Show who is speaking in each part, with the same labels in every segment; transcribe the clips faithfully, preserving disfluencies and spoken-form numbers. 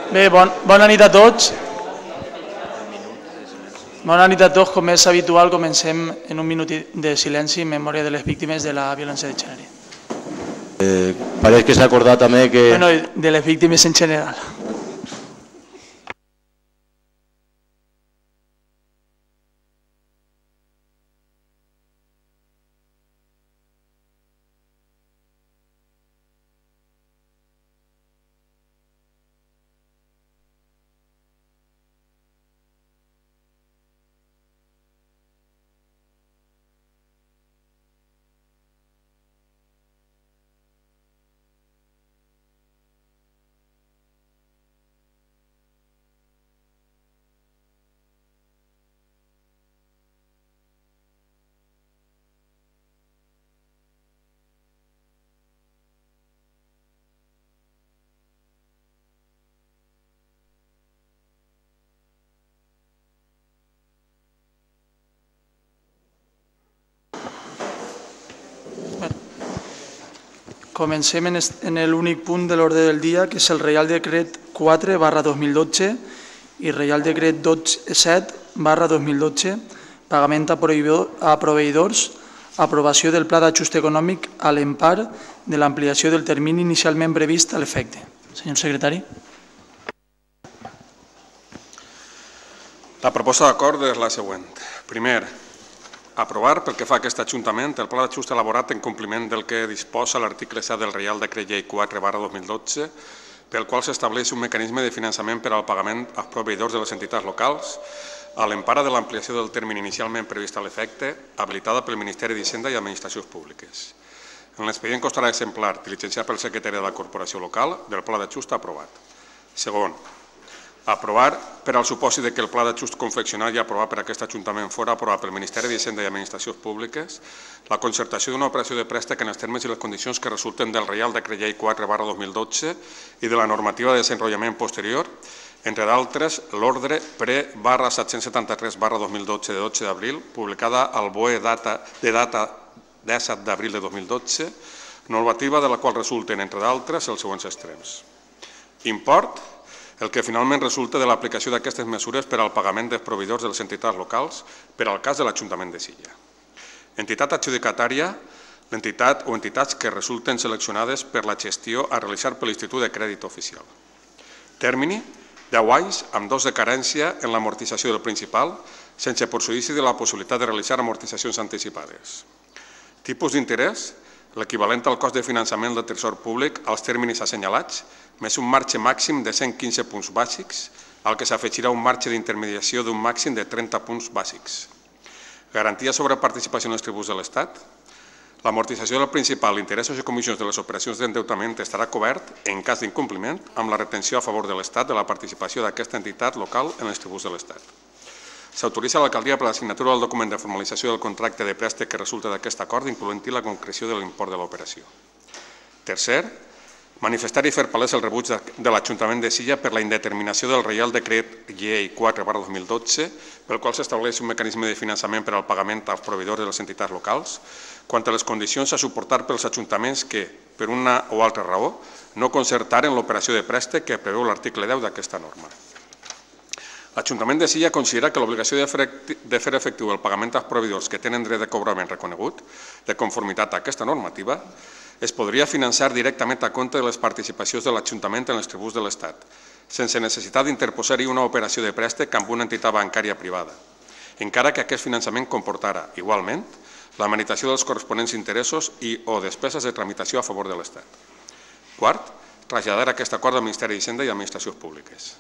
Speaker 1: Bé, bon, bona nit a tots. Bona nit a tots. Com és habitual, comencem en un minut de silenci en memòria de les víctimes de la violència de gènere.
Speaker 2: Eh, pareix que s'ha acordat també que...
Speaker 1: Bueno, de les víctimes en general. Comencem en l'únic punt de l'ordre del dia, que és el Reial Decret quatre barra dos mil dotze i Reial Decret set barra dos mil dotze, pagament a proveïdors, aprovació del Pla d'Ajust Econòmic a l'empar de l'ampliació del termini inicialment previst a l'efecte. Senyor secretari.
Speaker 3: La proposta d'acord és la següent. Primer, aprovar, pel que fa a aquest Ajuntament, el pla d'ajust elaborat en compliment del que disposa l'article set del Reial Decret Llei quatre barra dos mil dotze, pel qual s'estableix un mecanisme de finançament per al pagament als proveïdors de les entitats locals, a l'empara de l'ampliació del termini inicialment previst a l'efecte, habilitada pel Ministeri d'Hisenda i Administracions Públiques. En l'expedient constarà exemplar diligenciat pel secretari de la Corporació Local del pla d'ajust aprovat. Segon, aprovar per al supòsit que el pla d'ajust confeccionat i aprovat per aquest Ajuntament fora aprovat pel Ministeri d'Hisenda i Administracions Públiques la concertació d'una operació de préstec en els termes i les condicions que resulten del Reial Decret Llei quatre barra dos mil dotze i de la normativa de desenvolupament posterior, entre d'altres l'ordre pre barra set-cents setanta-tres barra dos mil dotze de dotze d'abril, publicada al B O E de data disset d'abril de dos mil dotze, normativa de la qual resulten, entre d'altres, els següents extrems. Import, el que finalment resulta de l'aplicació d'aquestes mesures per al pagament dels proveïdors de les entitats locals per al cas de l'Ajuntament de Silla. Entitat adjudicatària, l'entitat o entitats que resulten seleccionades per la gestió a realitzar per l'Institut de Crèdit Oficial. Termini, deu anys, amb dos de carència en l'amortització del principal, sense perjudici de la possibilitat de realitzar amortitzacions anticipades. Tipus d'interès, l'equivalent al cost de finançament del tresor públic als tèrmins assenyalats, més un marge màxim de cent quinze punts bàsics, al que s'afegirà un marge d'intermediació d'un màxim de trenta punts bàsics. Garantia sobre participació en els tributs de l'Estat. L'amortització del principal, interessos i comissions de les operacions d'endeutament estarà cobert, en cas d'incompliment, amb la retenció a favor de l'Estat de la participació d'aquesta entitat local en els tributs de l'Estat. S'autoritza a l'alcaldia per a la signatura del document de formalització del contracte de préstec que resulta d'aquest acord, incloent-hi la concreció de l'import de l'operació. Tercer, manifestar i fer palès el rebuig de l'Ajuntament de Silla per la indeterminació del Reial Decret Llei quatre barra dos mil dotze, pel qual s'estableix un mecanisme de finançament per al pagament als proveïdors de les entitats locals, quant a les condicions a suportar pels ajuntaments que, per una o altra raó, no concertaren l'operació de préstec que preveu l'article deu d'aquesta norma. L'Ajuntament de Silla considera que l'obligació de fer efectiu el pagament als proveïdors que tenen dret de cobrament reconegut, de conformitat a aquesta normativa, es podria finançar directament a compte de les participacions de l'Ajuntament en els tributs de l'Estat, sense necessitat d'interposar-hi una operació de préstec amb una entitat bancària privada, encara que aquest finançament comportara, igualment, la meritació dels corresponents interessos i o despeses de tramitació a favor de l'Estat. Quart, traslladar aquest acord al Ministeri d'Hisenda i Administracions Públiques.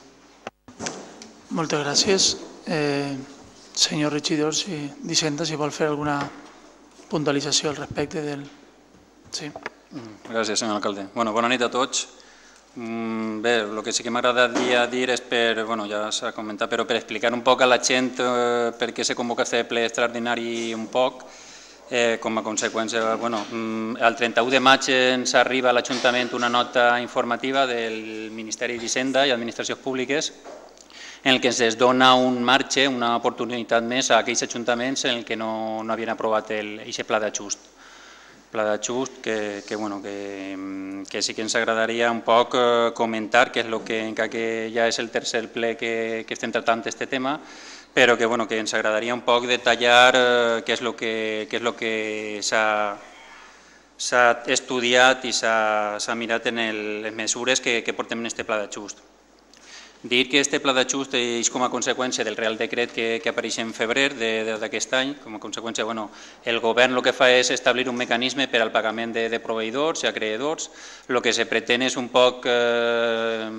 Speaker 1: Moltes gràcies. Eh, senyor regidor d'Hisenda, si vol fer alguna puntualització al respecte del... Sí.
Speaker 4: Gràcies, senyor alcalde. Bueno, bona nit a tots. Bé, el que sí que m'agradaria dir és per, bueno, ja s'ha comentat, però per explicar un poc a la gent eh, per què se convoca aquest ple extraordinari un poc. Eh, com a conseqüència, bueno, el trenta-u de maig ens arriba a l'Ajuntament una nota informativa del Ministeri d'Hisenda i Administracions Públiques en el que ens dona un marge, una oportunitat més a aquells ajuntaments en què no, no havien aprovat aquest pla d'ajust. pla d'ajust que, que, bueno, que, que sí que ens agradaria un poc comentar, que és el que, encara que ja és el tercer ple que, que estem tractant aquest tema, però que, bueno, que ens agradaria un poc detallar eh, què és el que, què és el que s'ha s'ha estudiat i s'ha mirat en el, les mesures que, que portem en aquest pla d'ajust. Dir que aquest pla d'ajust és com a conseqüència del Real Decret que, que apareix en febrer d'aquest any. Com a conseqüència, bueno, el govern el que fa és establir un mecanisme per al pagament de, de proveïdors i acreedors. El que se pretén és un poc eh,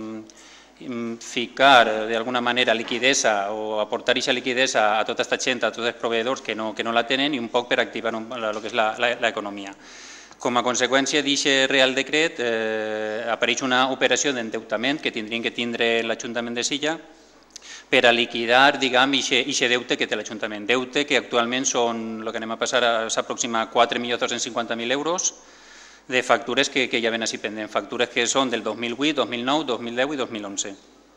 Speaker 4: ficar d'alguna manera liquidesa o aportar aquesta liquidesa a tota aquesta gent, a tots els proveïdors que no, que no la tenen i un poc per activar un, el que és l'economia. Com a conseqüència d'aquest Real Decret eh, apareix una operació d'endeutament que tindrien que tindre l'Ajuntament de Silla per a liquidar, diguem, aquest deute que té l'Ajuntament. Deute que actualment són, el que anem a passar, s'aproxima a quatre milions dos-cents cinquanta mil euros de factures que, que ja ven així pendents, factures que són del dos mil vuit, dos mil nou, dos mil deu i dos mil onze.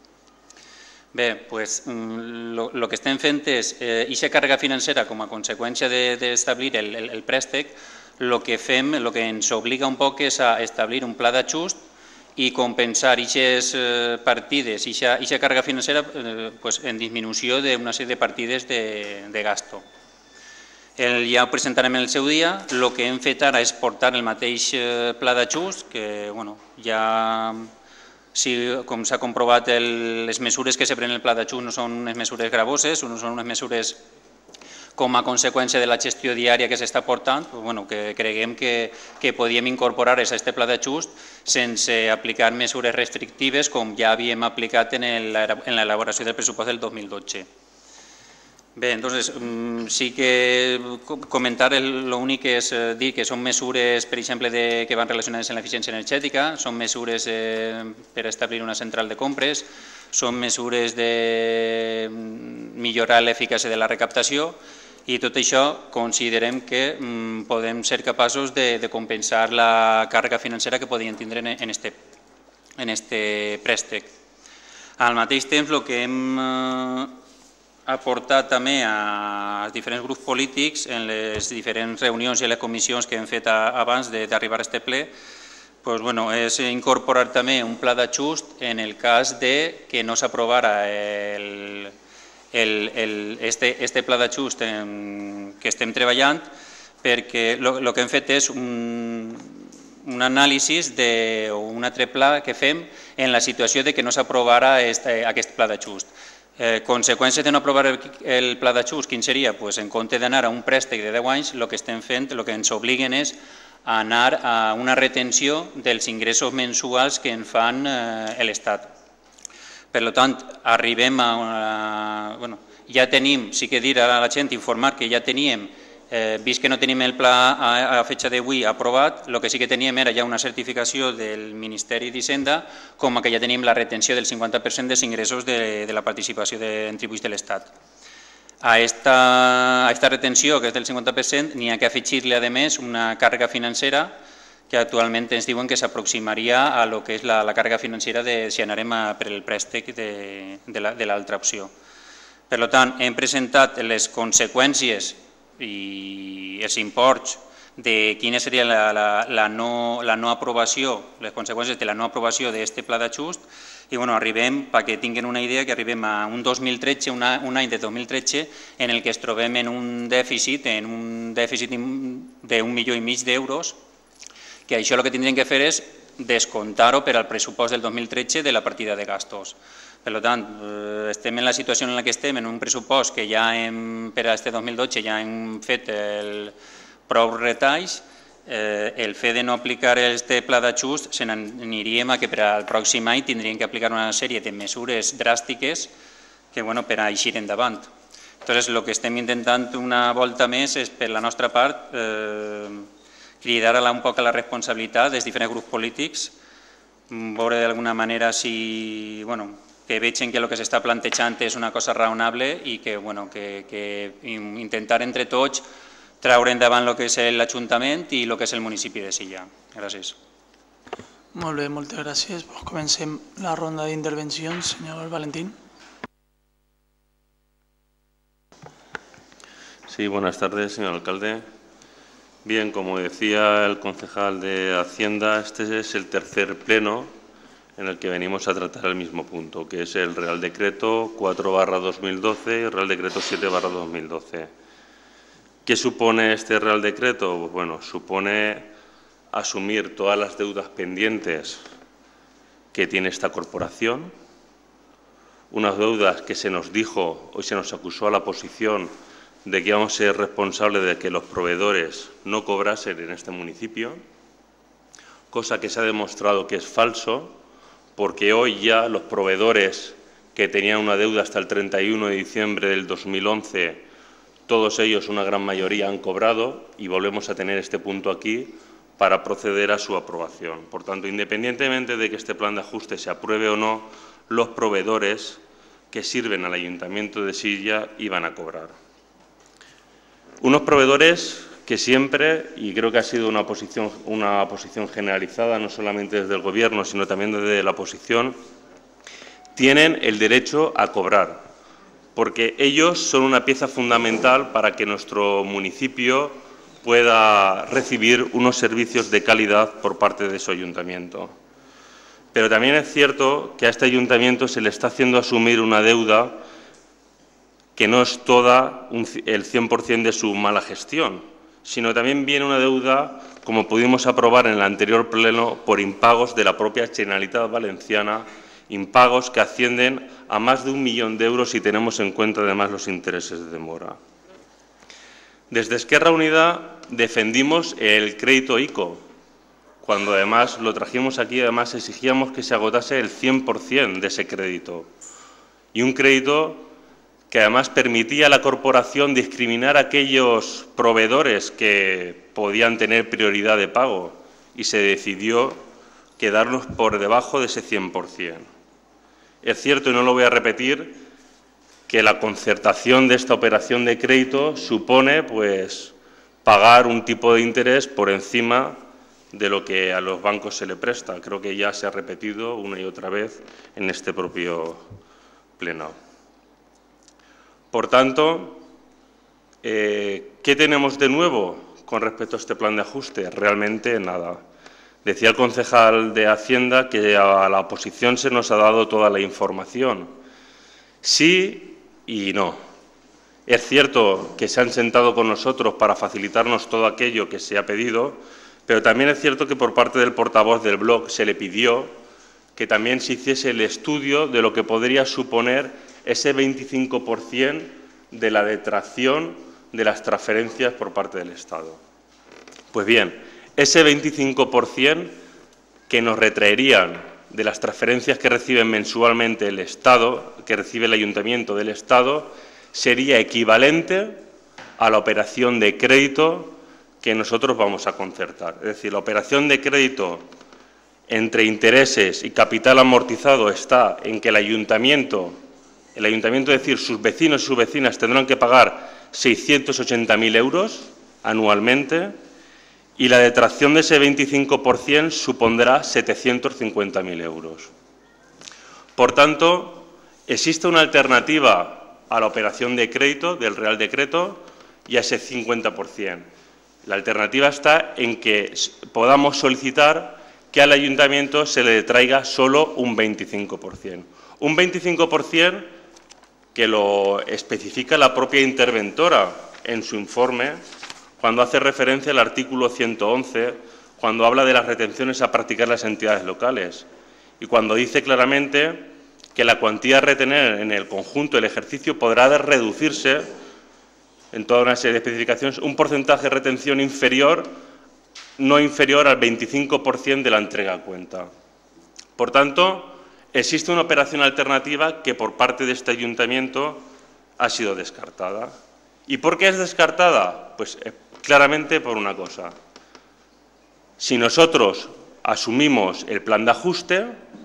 Speaker 4: Bé, doncs, el que estem fent és, aquesta càrrega financera com a conseqüència d'establir el, el, el préstec, el que fem, el que ens obliga un poc és a establir un pla d'ajust i compensar aquestes partides, aquesta càrrega financera pues, en disminució d'una sèrie de partides de, de gasto. El, ja ho presentarem en el seu dia. El que hem fet ara és portar el mateix pla d'ajust, que bueno, ja, si, com s'ha comprovat, el, les mesures que se prenen el pla d'ajust no són unes mesures gravoses, no són unes mesures com a conseqüència de la gestió diària que s'està portant, bueno, que creguem que, que podíem incorporar a aquest pla d'ajust sense aplicar mesures restrictives com ja havíem aplicat en l'elaboració del pressupost del dos mil dotze. Bé, entonces, sí que comentar l'únic és dir que són mesures, per exemple, de, que van relacionades amb l'eficiència energètica, són mesures eh, per establir una central de compres, són mesures de millorar l'eficàcia de la recaptació i tot això considerem que mm, podem ser capaços de, de compensar la càrrega financera que podien tindre en este, en este préstec. Al mateix temps, el que hem eh, aportat també als diferents grups polítics en les diferents reunions i les comissions que hem fet a, abans d'arribar a este ple, pues, bueno, és incorporar també un pla d'ajust en el cas de que no s'aprovara el, el, el, este, este pla d'ajust que estem treballant, perquè el que hem fet és un, un anàlisi de, o un altre pla que fem en la situació de que no s'aprovara este, aquest pla d'ajust. Eh, conseqüència de no aprovar el, el pla d'ajust, quin seria? Pues, en compte d'anar a un préstec de deu anys, el que estem fent, el que ens obliguen és a anar a una retenció dels ingressos mensuals que en fan eh, l'Estat. Per tant, arribem a... Una, bueno, ja tenim, sí que dir a la gent, informar que ja teníem, eh, vist que no tenim el pla a, a fetxa d'avui aprovat, el que sí que teníem era ja una certificació del Ministeri d'Hisenda com que ja tenim la retenció del cinquanta per cent dels ingressos de, de la participació de, en tributs de l'Estat. A esta, a esta retenció, que és del cinquanta per cent, n'hi ha que afegir-li, a més, una càrrega financera que actualment ens diuen que s'aproximaria a lo que és la, la càrrega financera de, si anarem a, per el préstec de, de l'altra opció. Per tant, hem presentat les conseqüències i els imports de quina seria la, la, la, no, la no aprovació, les conseqüències de la no aprovació d'aquest pla d'ajust. I bueno, arribem, perquè tinguin una idea, que arribem a un dos mil tretze, una, un any de dos mil tretze, en el que es trobem en un dèficit, en un dèficit d'un milió i mig d'euros, que això el que tindrien que fer és descomptar-ho per al pressupost del dos mil tretze de la partida de gastos. Per tant, estem en la situació en la que estem, en un pressupost que ja hem, per a aquest dos mil dotze ja hem fet el, prou retalls. Eh, el fet de no aplicar aquest pla d'ajust se n'aniríem a que per al pròxim any tindríem que aplicar una sèrie de mesures dràstiques que, bueno, per a eixir endavant. Entonces, el que estem intentant una volta més és, per la nostra part, eh, cridar a la, un poc a la responsabilitat dels diferents grups polítics, veure d'alguna manera si, bueno, que vegin que el que s'està plantejant és una cosa raonable i que, bueno, que, que intentar entre tots traure endavant el que és l'Ajuntament i el que és el municipi de Silla. Gràcies.
Speaker 1: Molt bé, moltes gràcies. Pues comencem la ronda d'intervencions. Senyor Valentín.
Speaker 5: Sí, buenas tardes, señor alcalde. Bien, como decía el concejal de Hacienda, este es el tercer pleno en el que venimos a tratar el mismo punto, que es el Real Decreto cuatro barra dos mil doce y el Real Decreto siete barra dos mil doce. ¿Qué supone este Real Decreto? Pues bueno, supone asumir todas las deudas pendientes que tiene esta corporación, unas deudas que se nos dijo, hoy se nos acusó a la oposición de que íbamos a ser responsables de que los proveedores no cobrasen en este municipio, cosa que se ha demostrado que es falso, porque hoy ya los proveedores que tenían una deuda hasta el treinta y uno de diciembre del dos mil once, todos ellos, una gran mayoría, han cobrado y volvemos a tener este punto aquí para proceder a su aprobación. Por tanto, independientemente de que este plan de ajuste se apruebe o no, los proveedores que sirven al Ayuntamiento de Silla iban a cobrar. Unos proveedores que siempre, y creo que ha sido una posición, una posición generalizada, no solamente desde el Gobierno, sino también desde la oposición, tienen el derecho a cobrar, porque ellos son una pieza fundamental para que nuestro municipio pueda recibir unos servicios de calidad por parte de su ayuntamiento. Pero también es cierto que a este ayuntamiento se le está haciendo asumir una deuda que no es toda un, el cien por cien de su mala gestión, sino también viene una deuda, como pudimos aprobar en el anterior pleno, por impagos de la propia Generalitat Valenciana, impagos que ascienden a más de un millón de euros si tenemos en cuenta además los intereses de demora. Desde Esquerra Unida defendimos el crédito ICO, cuando además lo trajimos aquí, además exigíamos que se agotase el cien por cien de ese crédito. Y un crédito que además permitía a la corporación discriminar a aquellos proveedores que podían tener prioridad de pago y se decidió quedarnos por debajo de ese cien por cien. Es cierto, y no lo voy a repetir, que la concertación de esta operación de crédito supone pues, pagar un tipo de interés por encima de lo que a los bancos se le presta. Creo que ya se ha repetido una y otra vez en este propio pleno. Por tanto, eh, ¿qué tenemos de nuevo con respecto a este plan de ajuste? Realmente nada. Decía el concejal de Hacienda que a la oposición se nos ha dado toda la información. Sí y no. Es cierto que se han sentado con nosotros para facilitarnos todo aquello que se ha pedido, pero también es cierto que por parte del portavoz del Bloc se le pidió que también se hiciese el estudio de lo que podría suponer ese veinticinco por cien de la detracción de las transferencias por parte del Estado. Pues bien, ese veinticinco por cien que nos retraerían de las transferencias que recibe mensualmente el Estado, que recibe el Ayuntamiento del Estado, sería equivalente a la operación de crédito que nosotros vamos a concertar. Es decir, la operación de crédito entre intereses y capital amortizado está en que el Ayuntamiento El Ayuntamiento, es decir, sus vecinos y sus vecinas tendrán que pagar seiscientos ochenta mil euros anualmente y la detracción de ese veinticinco por cien supondrá setecientos cincuenta mil euros. Por tanto, existe una alternativa a la operación de crédito del Real Decreto y a ese cincuenta por cien. La alternativa está en que podamos solicitar que al Ayuntamiento se le detraiga solo un veinticinco por cien. Un veinticinco por cien que lo especifica la propia interventora en su informe cuando hace referencia al artículo ciento once, cuando habla de las retenciones a practicar las entidades locales y cuando dice claramente que la cuantía a retener en el conjunto del ejercicio podrá reducirse en toda una serie de especificaciones un porcentaje de retención inferior, no inferior al veinticinco por cien de la entrega a cuenta. Por tanto, existe una operación alternativa que por parte de este Ayuntamiento ha sido descartada. ¿Y por qué es descartada? Pues eh, claramente por una cosa. Si nosotros asumimos el plan de ajuste,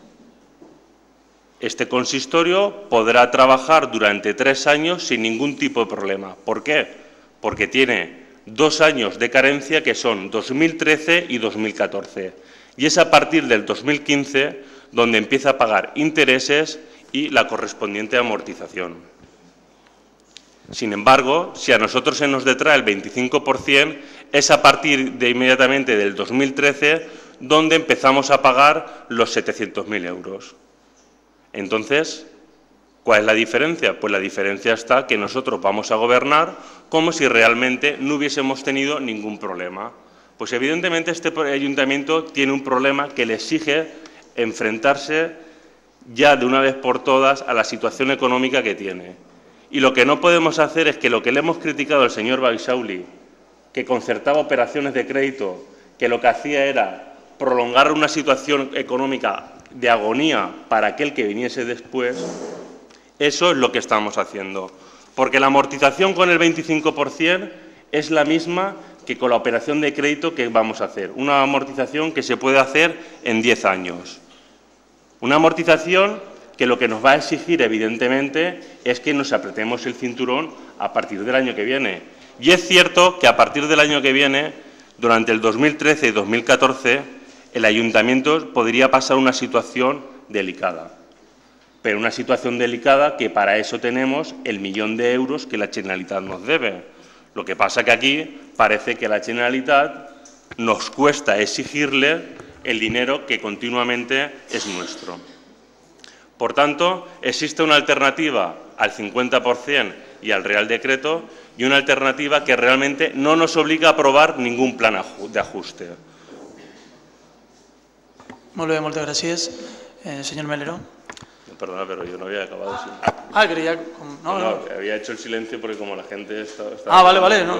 Speaker 5: este consistorio podrá trabajar durante tres años sin ningún tipo de problema. ¿Por qué? Porque tiene dos años de carencia que son dos mil trece y dos mil catorce. Y es a partir del dos mil quince donde empieza a pagar intereses y la correspondiente amortización. Sin embargo, si a nosotros se nos detrae el veinticinco por cien, es a partir de inmediatamente del dos mil trece donde empezamos a pagar los setecientos mil euros. Entonces, ¿cuál es la diferencia? Pues la diferencia está que nosotros vamos a gobernar como si realmente no hubiésemos tenido ningún problema. Pues evidentemente este ayuntamiento tiene un problema que le exige enfrentarse ya de una vez por todas a la situación económica que tiene. Y lo que no podemos hacer es que lo que le hemos criticado al señor Baixauli, que concertaba operaciones de crédito, que lo que hacía era prolongar una situación económica de agonía para aquel que viniese después, eso es lo que estamos haciendo. Porque la amortización con el veinticinco por cien es la misma que con la operación de crédito que vamos a hacer. Una amortización que se puede hacer en diez años. Una amortización que lo que nos va a exigir, evidentemente, es que nos apretemos el cinturón a partir del año que viene. Y es cierto que a partir del año que viene, durante el dos mil trece y dos mil catorce, el ayuntamiento podría pasar una situación delicada. Pero una situación delicada que para eso tenemos el millón de euros que la Generalitat nos debe. Lo que pasa que aquí parece que la Generalitat nos cuesta exigirle el dinero que continuamente es nuestro. Por tanto, existe una alternativa al cincuenta por cien y al Real Decreto y una alternativa que realmente no nos obliga a aprobar ningún plan de ajuste.
Speaker 1: Molt bé, moltes gràcies. Eh, senyor Melero.
Speaker 5: Perdona, pero yo no había acabado. Sin...
Speaker 1: Ah, creía... No, no,
Speaker 5: no, había hecho el silencio porque como la gente estaba...
Speaker 1: Ah, vale, vale. No.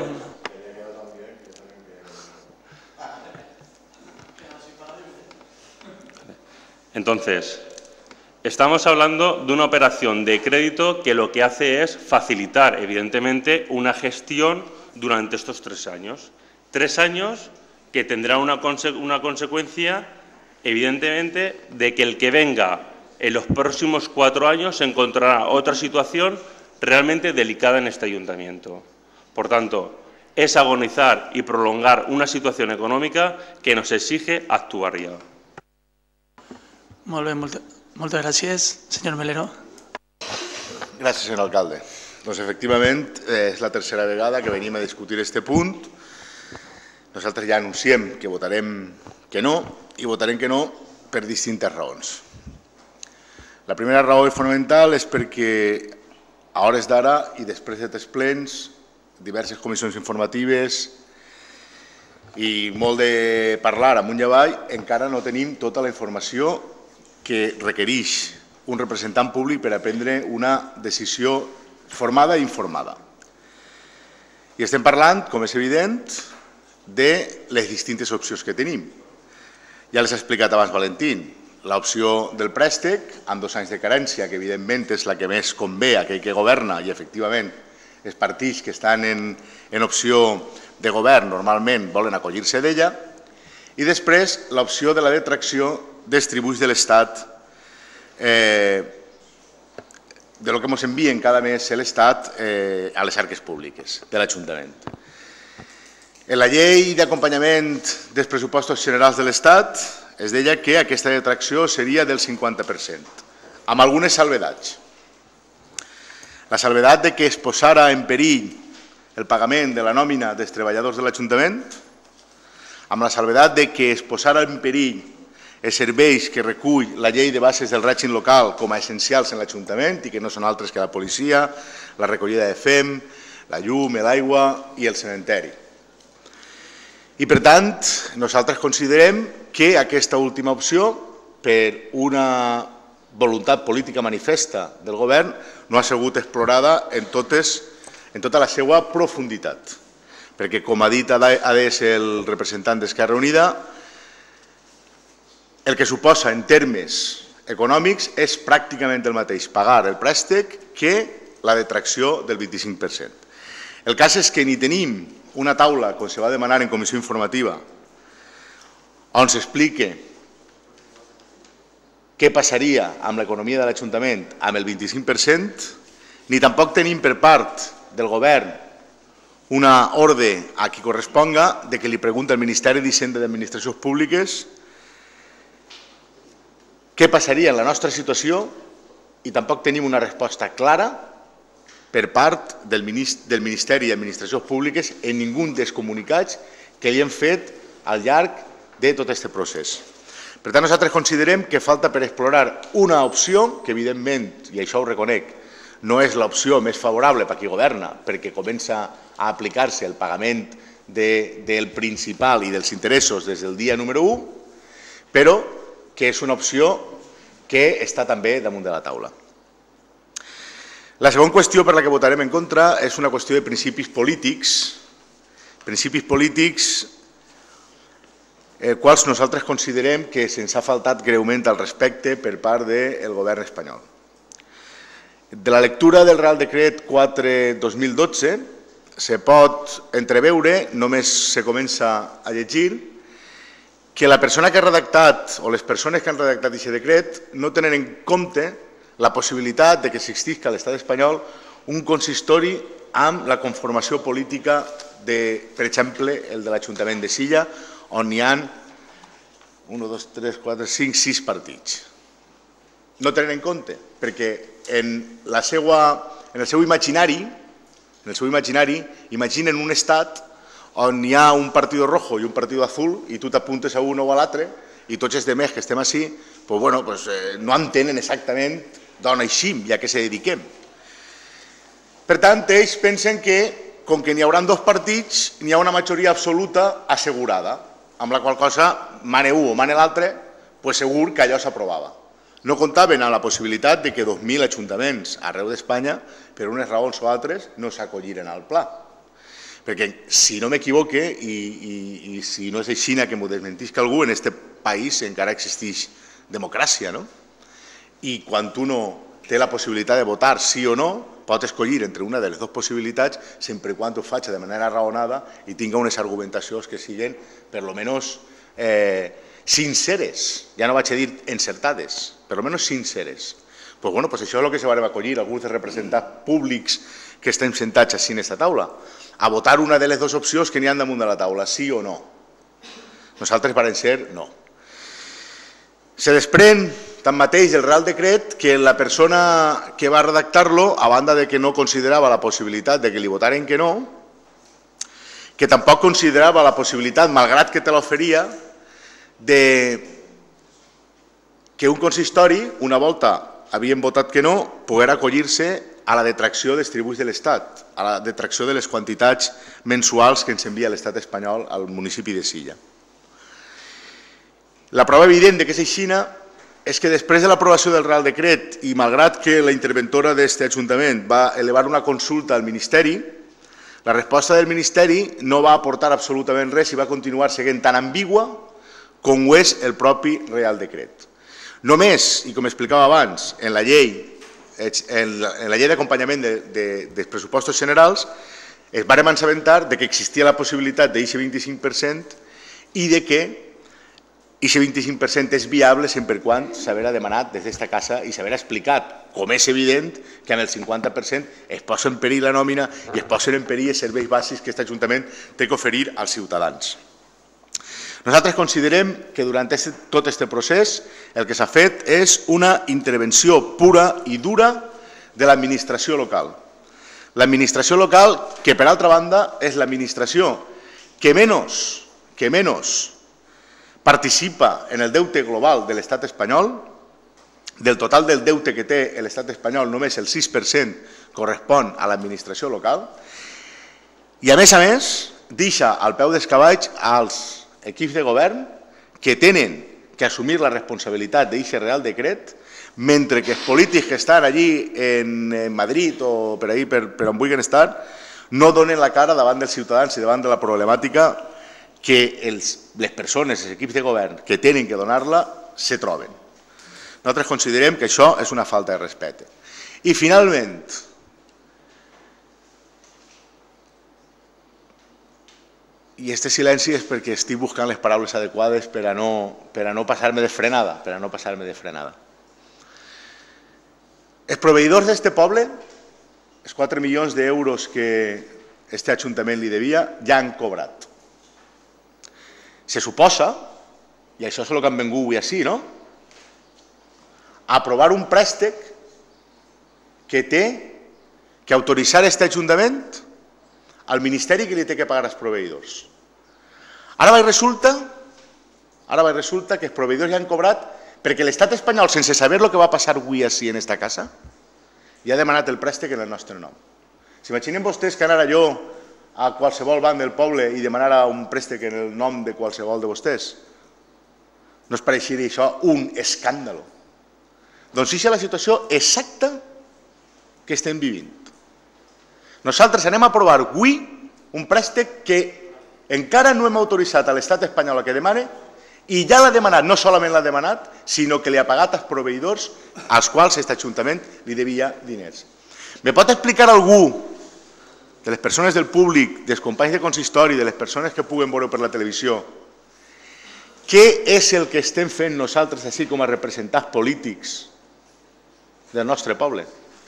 Speaker 5: Entonces, estamos hablando de una operación de crédito que lo que hace es facilitar, evidentemente, una gestión durante estos tres años. Tres años que tendrá una, conse una consecuencia, evidentemente, de que el que venga en los próximos cuatro años se encontrará otra situación realmente delicada en este ayuntamiento. Por tanto, es agonizar y prolongar una situación económica que nos exige actuar ya.
Speaker 1: Molt bé, moltes, moltes gràcies. Senyor Melero.
Speaker 6: Gràcies, senyor alcalde. Doncs, efectivament, és la tercera vegada que venim a discutir este punt. Nosaltres ja anunciem que votarem que no, i votarem que no per distintes raons. La primera raó fonamental és perquè a hores d'ara i després de tres plens, diverses comissions informatives i molt de parlar amunt i avall, encara no tenim tota la informació que requereix un representant públic per a prendre una decisió formada i informada. I estem parlant, com és evident, de les distintes opcions que tenim. Ja les ha explicat abans Valentín. L'opció del préstec, amb dos anys de carència, que evidentment és la que més convé a aquell que governa i efectivament els partits que estan en, en opció de govern normalment volen acollir-se d'ella, i després l'opció de la detracció dels tributs de l'Estat, eh, de lo que ens envien cada mes l'Estat eh, a les arques públiques de l'Ajuntament. En la llei d'acompanyament dels pressupostos generals de l'Estat es deia que aquesta detracció seria del cinquanta per cent, amb algunes salvedats. La salvedat de que es posara en perill el pagament de la nòmina dels treballadors de l'Ajuntament, amb la salvedat de que es posara en perill els serveis que recull la llei de bases del règim local com a essencials en l'Ajuntament i que no són altres que la policia, la recollida de fem, la llum, l'aigua i el cementeri. I, per tant, nosaltres considerem que aquesta última opció, per una voluntat política manifesta del govern, no ha sigut explorada en, totes, en tota la seva profunditat. Perquè, com ha dit adés el representant d'Esquerra Unida, el que suposa en termes econòmics és pràcticament el mateix pagar el préstec que la detracció del vint-i-cinc per cent. El cas és que ni tenim una taula, com se va demanar en comissió informativa, on s'explique què passaria amb l'economia de l'Ajuntament amb el vint-i-cinc per cent, ni tampoc tenim per part del govern una ordre a qui corresponga de que li pregunta al Ministeri d'Hisenda i d'Administracions Públiques què passaria en la nostra situació i tampoc tenim una resposta clara per part del Ministeri d'Administracions Públiques en ningú dels comunicats que hi hem fet al llarg de tot aquest procés. Per tant, nosaltres considerem que falta per explorar una opció que, evidentment, i això ho reconec, no és l'opció més favorable per a qui governa, perquè comença a aplicar-se el pagament del principal i dels interessos des del dia número u, però que és una opció que està també damunt de la taula. La segona qüestió per la que votarem en contra és una qüestió de principis polítics, principis polítics els quals nosaltres considerem que se'ns ha faltat greument al respecte per part del govern espanyol. De la lectura del Real Decret quatre dos mil dotze se pot entreveure, només se comença a llegir, que la persona que ha redactat o les persones que han redactat aquest decret no tenen en compte la possibilitat de que existisca a l'estat espanyol un consistori amb la conformació política de, per exemple, el de l'Ajuntament de Silla, on hi ha un, dos, tres, quatre, cinc, sis partits. No tenen en compte, perquè en, la seva, en el seu imaginari, en el seu imaginari, imaginen un estat on hi ha un partit rojo i un partit azul i tu t'apuntes a un o a l'altre i tots els demés que estem així pues, bueno, pues, eh, no entenen exactament d'on eixim i a què se dediquem. Per tant, ells pensen que, com que n'hi haurà dos partits, n'hi ha una majoria absoluta assegurada, amb la qual cosa mane un o mane l'altre, pues segur que allò s'aprovava. No comptaven amb la possibilitat de que dos mil ajuntaments arreu d'Espanya, per unes raons o altres, no s'acolliren al pla. Perquè, si no m'equivoque, i, i, i si no és així que m'ho desmentisca algú, en aquest país encara existeix democràcia, no? I quan uno té la possibilitat de votar sí o no, pot escollir entre una de les dues possibilitats sempre quan ho faci de manera raonada i tinga unes argumentacions que siguin per lo menos eh, sinceres, ja no vaig a dir encertades, per lo menos sinceres. Pues bueno, pues això és el que se va acollir alguns dels representants públics que estem sentats així en aquesta taula, a votar una de les dues opcions que n'hi ha damunt de la taula, sí o no. Nosaltres varen ser no. Se desprèn tanmateix del Real Decret que la persona que va redactar-lo, a banda de que no considerava la possibilitat de que li votaren que no, que tampoc considerava la possibilitat, malgrat que te l'oferia, de que un consistori, una volta havien votat que no, pogués acollir-se a la detracció dels tributs de l'Estat, a la detracció de les quantitats mensuals que ens envia l'Estat espanyol al municipi de Silla. La prova evident que és aixina és que després de l'aprovació del Real Decret i malgrat que la interventora d'aquest Ajuntament va elevar una consulta al Ministeri, la resposta del Ministeri no va aportar absolutament res i va continuar sent tan ambigua com ho és el propi Real Decret. Només, i com explicava abans, en la llei en la llei d'acompanyament de, de, dels pressupostos generals es vàrem assabentar que existia la possibilitat d'aquest vint-i-cinc per cent i de que aquest vint-i-cinc per cent és viable sempre quan s'haverà demanat des d'esta casa i s'haverà explicat, com és evident, que amb el cinquanta per cent es posa en perill la nòmina i es posen en perill els serveis bàsics que aquest Ajuntament té que oferir als ciutadans. Nosaltres considerem que durant este, tot aquest procés el que s'ha fet és una intervenció pura i dura de l'administració local. L'administració local, que per altra banda és l'administració que menys, que menys participa en el deute global de l'Estat espanyol, del total del deute que té l'Estat espanyol només el sis per cent correspon a l'administració local i a més a més deixa al peu dels cavalls als equips de govern que tenen que assumir la responsabilitat d'aquest Real Decret, mentre que els polítics que estan allí en Madrid o per ahí, per, per on vulguin estar, no donen la cara davant dels ciutadans i davant de la problemàtica que els, les persones, els equips de govern que tenen que donar-la, se troben. Nosaltres considerem que això és una falta de respecte. I finalment, i este silenci és perquè estic buscant les paraules adequades per a no, per a no passar-me de frenada, per a no passar-me de frenada. Els proveïdors d'este poble, els quatre milions d'euros que este Ajuntament li devia, ja han cobrat. Se suposa, i això és el que han vengut avui així, no?, aprovar un préstec que té que autoritzar aquest Ajuntament al Ministeri que li té que pagar als proveïdors. Ara va i resulta, ara va i resulta que els proveïdors ja han cobrat perquè l'estat espanyol, sense saber el que va passar avui així en esta casa, ja ha demanat el préstec en el nostre nom. S'imaginen vostès que anara jo a qualsevol banc del poble i demanara un préstec en el nom de qualsevol de vostès? No es pareixeria això un escàndol. Doncs això és la situació exacta que estem vivint. Nosaltres anem a aprovar avui un préstec que encara no hem autoritzat a l'estat espanyol que demane i ja l'ha demanat, no solament l'ha demanat, sinó que li ha pagat als proveïdors als quals aquest Ajuntament li devia diners. Me pot explicar algú de les persones del públic, dels companys de consistori, de les persones que puguen veure per la televisió, què és el que estem fent nosaltres així com a representants polítics del nostre poble?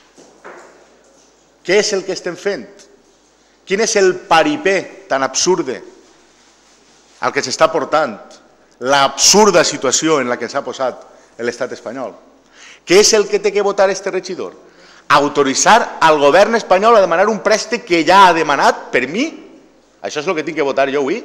Speaker 6: Què és el que estem fent? Quin és el paripé tan absurde al que s'està portant l'absurda situació en la que s'ha posat l'estat espanyol? Què és el que té que votar este regidor? Autoritzar al govern espanyol a demanar un préstec que ja ha demanat per mi? Això és el que tinc que votar jo avui?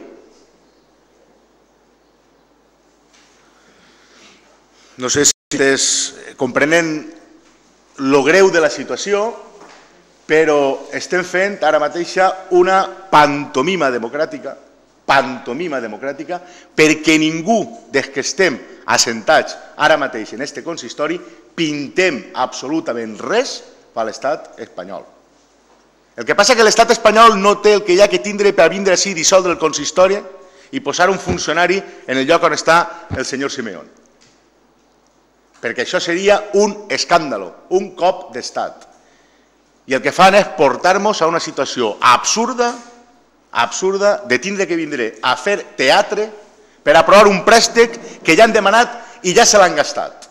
Speaker 6: No sé si vostès comprenen lo greu de la situació, però estem fent ara mateixa una pantomima democràtica, pantomima democràtica, perquè ningú des que estem assentats ara mateix en este consistori pintem absolutament res per l'estat espanyol. El que passa és que l'estat espanyol no té el que hi ha que tindre per vindre així, dissoldre el consistori i posar un funcionari en el lloc on està el senyor Simeón. Perquè això seria un escàndol, un cop d'estat. I el que fan és portar-nos a una situació absurda, absurda, de tindre que vindre a fer teatre per aprovar un préstec que ja han demanat i ja se l'han gastat.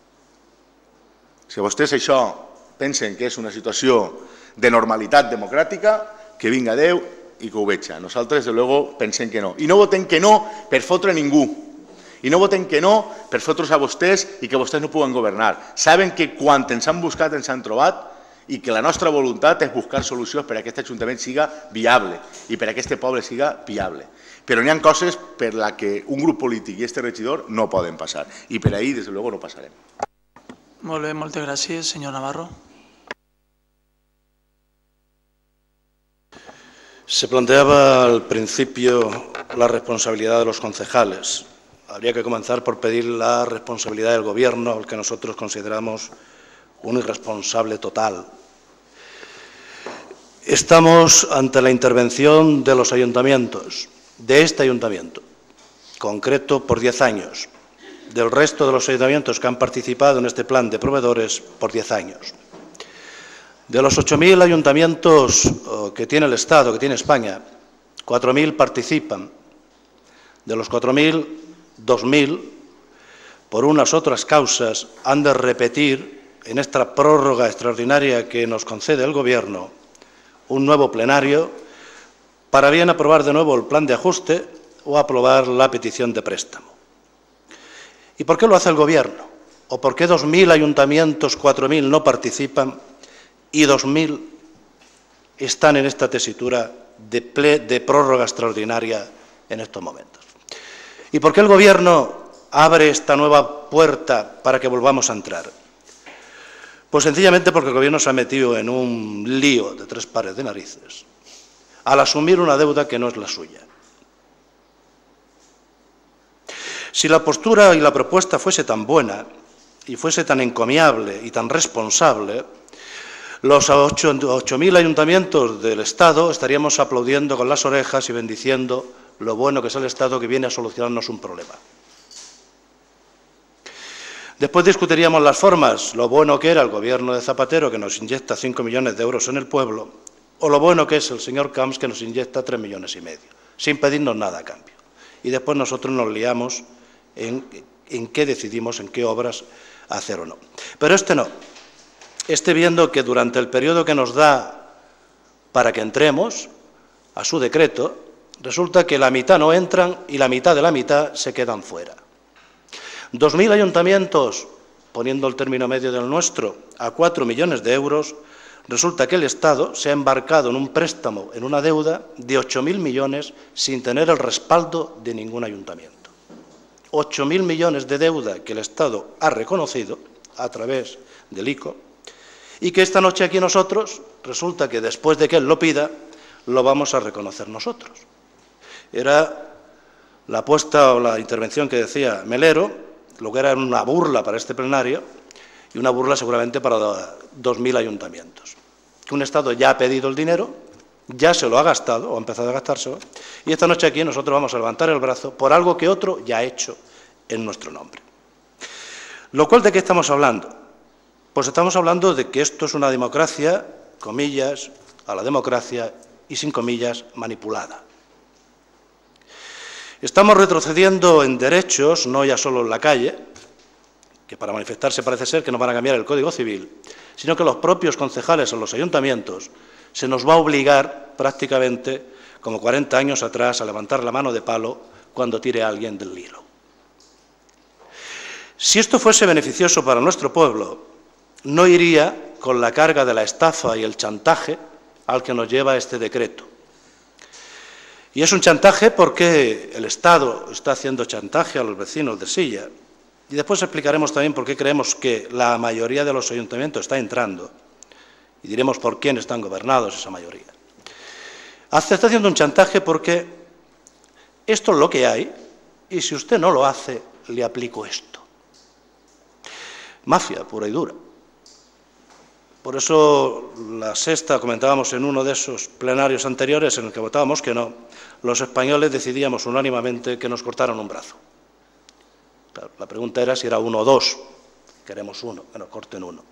Speaker 6: Si vostès això pensen que és una situació de normalitat democràtica, que vinga Déu i que ho veja. Nosaltres, de luego, pensem que no. I no votem que no per fotre ningú. I no votem que no per fotre's a vostès i que vostès no puguen governar. Saben que quan ens han buscat ens han trobat i que la nostra voluntat és buscar solucions per a que aquest Ajuntament siga viable i per a que aquest poble siga viable. Però n'hi ha coses per les que un grup polític i este regidor no poden passar. I per ahí, des de luego, no passarem.
Speaker 1: Molt bé, moltes gràcies. Senyor Navarro.
Speaker 7: Se planteaba al principio la responsabilidad de los concejales. Habría que comenzar por pedir la responsabilidad del Gobierno, al que nosotros consideramos un irresponsable total. Estamos ante la intervención de los ayuntamientos, de este ayuntamiento, concreto por diez años, del resto de los ayuntamientos que han participado en este plan de proveedores por diez años. De los ocho mil ayuntamientos que tiene el Estado, que tiene España, cuatro mil participan. De los cuatro mil, dos mil, por unas otras causas, han de repetir en esta prórroga extraordinaria que nos concede el Gobierno un nuevo plenario para bien aprobar de nuevo el plan de ajuste o aprobar la petición de préstamo. ¿Y por qué lo hace el Gobierno? ¿O por qué dos mil ayuntamientos, cuatro mil no participan y dos mil están en esta tesitura de, ple, de prórroga extraordinaria en estos momentos? ¿Y por qué el Gobierno abre esta nueva puerta para que volvamos a entrar? Pues sencillamente porque el Gobierno se ha metido en un lío de tres pares de narices al asumir una deuda que no es la suya. Si la postura y la propuesta fuese tan buena y fuese tan encomiable y tan responsable, los ocho mil ayuntamientos del Estado estaríamos aplaudiendo con las orejas y bendiciendo lo bueno que es el Estado que viene a solucionarnos un problema. Después discutiríamos las formas, lo bueno que era el Gobierno de Zapatero, que nos inyecta cinco millones de euros en el pueblo, o lo bueno que es el señor Camps, que nos inyecta tres millones y medio, sin pedirnos nada a cambio. Y después nosotros nos liamos en, en qué decidimos, en qué obras hacer o no. Pero este no. Este, viendo que durante el periodo que nos da para que entremos a su decreto, resulta que la mitad no entran y la mitad de la mitad se quedan fuera. Dos mil ayuntamientos, poniendo el término medio del nuestro, a cuatro millones de euros, resulta que el Estado se ha embarcado en un préstamo, en una deuda de ocho mil millones sin tener el respaldo de ningún ayuntamiento. ocho mil millones de deuda que el Estado ha reconocido a través del I C O y que esta noche aquí nosotros, resulta que después de que él lo pida, lo vamos a reconocer nosotros. Era la apuesta o la intervención que decía Melero, lo que era una burla para este plenario y una burla seguramente para dos mil ayuntamientos. Que un Estado ya ha pedido el dinero, ya se lo ha gastado o ha empezado a gastárselo, y esta noche aquí nosotros vamos a levantar el brazo por algo que otro ya ha hecho en nuestro nombre. Lo cual, ¿de qué estamos hablando? Pues estamos hablando de que esto es una democracia, comillas, a la democracia y sin comillas, manipulada. Estamos retrocediendo en derechos, no ya solo en la calle, que para manifestarse parece ser que nos van a cambiar el Código Civil, sino que los propios concejales en los ayuntamientos se nos va a obligar prácticamente, como cuarenta años atrás, a levantar la mano de palo cuando tire a alguien del hilo. Si esto fuese beneficioso para nuestro pueblo, no iría con la carga de la estafa y el chantaje al que nos lleva este decreto. Y es un chantaje porque el Estado está haciendo chantaje a los vecinos de Silla. Y después explicaremos también por qué creemos que la mayoría de los ayuntamientos está entrando. Y diremos por quién están gobernados esa mayoría. Se está haciendo un chantaje porque esto es lo que hay y si usted no lo hace, le aplico esto. Mafia pura y dura. Por eso, la sexta, comentábamos en uno de esos plenarios anteriores en el que votábamos que no, los españoles decidíamos unánimemente que nos cortaran un brazo. Claro, la pregunta era si era uno o dos. Queremos uno, que nos corten uno.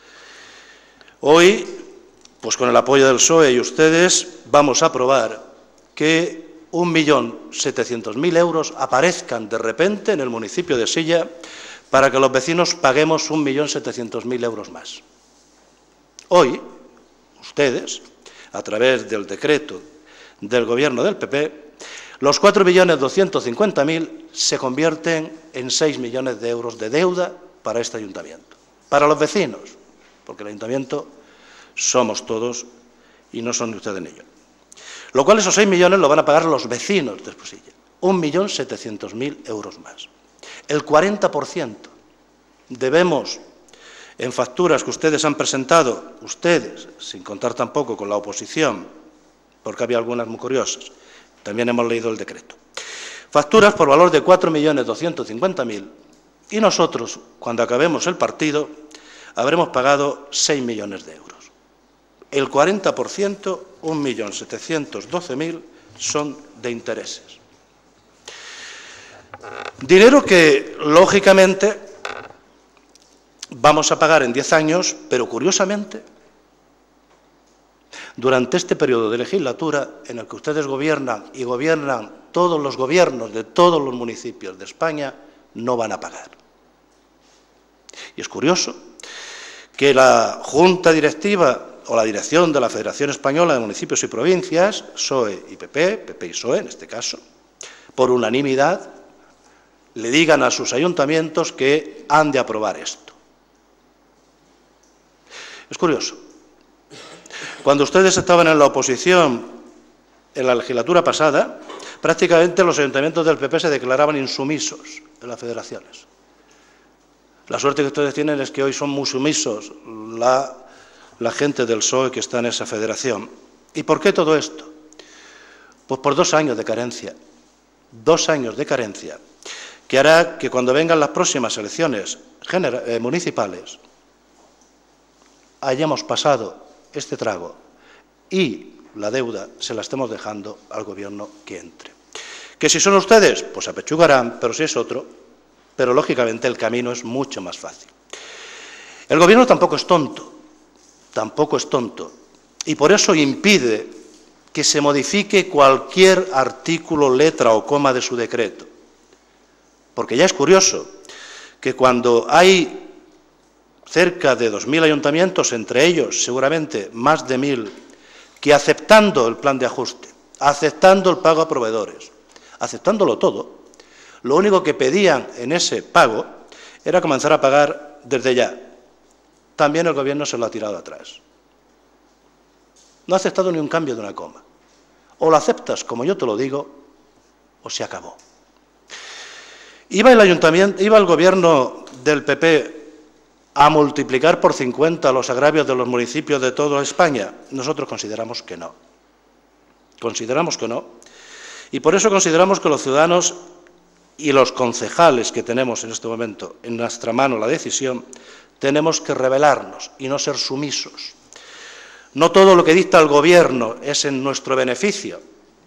Speaker 7: Hoy, pues con el apoyo del P S O E y ustedes, vamos a aprobar que un millón setecientos mil euros aparezcan de repente en el municipio de Silla para que los vecinos paguemos un millón setecientos mil euros más. Hoy, ustedes, a través del decreto del Gobierno del P P, los cuatro millones doscientos cincuenta mil se convierten en seis millones de euros de deuda para este ayuntamiento. Para los vecinos, porque el ayuntamiento somos todos y no son ustedes ni yo. Lo cual esos seis millones lo van a pagar los vecinos de Esposilla. un millón setecientos mil euros más. El cuarenta por ciento debemos en facturas que ustedes han presentado, ustedes, sin contar tampoco con la oposición, porque había algunas muy curiosas, también hemos leído el decreto. Facturas por valor de cuatro millones doscientos cincuenta mil y nosotros, cuando acabemos el partido, habremos pagado seis millones de euros. El cuarenta por ciento, un millón setecientos doce mil, son de intereses. Dinero que, lógicamente, vamos a pagar en diez años, pero curiosamente, durante este periodo de legislatura en el que ustedes gobiernan y gobiernan todos los gobiernos de todos los municipios de España, no van a pagar. Y es curioso que la Junta Directiva o la dirección de la Federación Española de Municipios y Provincias, P S O E y P P, P P y P S O E en este caso, por unanimidad, le digan a sus ayuntamientos que han de aprobar esto. Es curioso. Cuando ustedes estaban en la oposición en la legislatura pasada, prácticamente los ayuntamientos del P P se declaraban insumisos en las federaciones. La suerte que ustedes tienen es que hoy son muy sumisos la, la gente del P S O E que está en esa federación. ¿Y por qué todo esto? Pues por dos años de carencia. Dos años de carencia que hará que cuando vengan las próximas elecciones eh, municipales hayamos pasado este trago y la deuda se la estemos dejando al Gobierno que entre. Que si son ustedes, pues apechugarán, pero si es otro, pero lógicamente el camino es mucho más fácil. El Gobierno tampoco es tonto, tampoco es tonto, y por eso impide que se modifique cualquier artículo, letra o coma de su decreto. Porque ya es curioso que cuando hay cerca de dos mil ayuntamientos, entre ellos seguramente más de mil, que aceptando el plan de ajuste, aceptando el pago a proveedores, aceptándolo todo, lo único que pedían en ese pago era comenzar a pagar desde ya. También el Gobierno se lo ha tirado atrás. No ha aceptado ni un cambio de una coma. O lo aceptas como yo te lo digo, o se acabó. Iba el ayuntamiento, iba el gobierno del P P a multiplicar por cincuenta los agravios de los municipios de toda España. Nosotros consideramos que no. Consideramos que no. Y por eso consideramos que los ciudadanos y los concejales que tenemos en este momento en nuestra mano la decisión, tenemos que rebelarnos y no ser sumisos. No todo lo que dicta el Gobierno es en nuestro beneficio.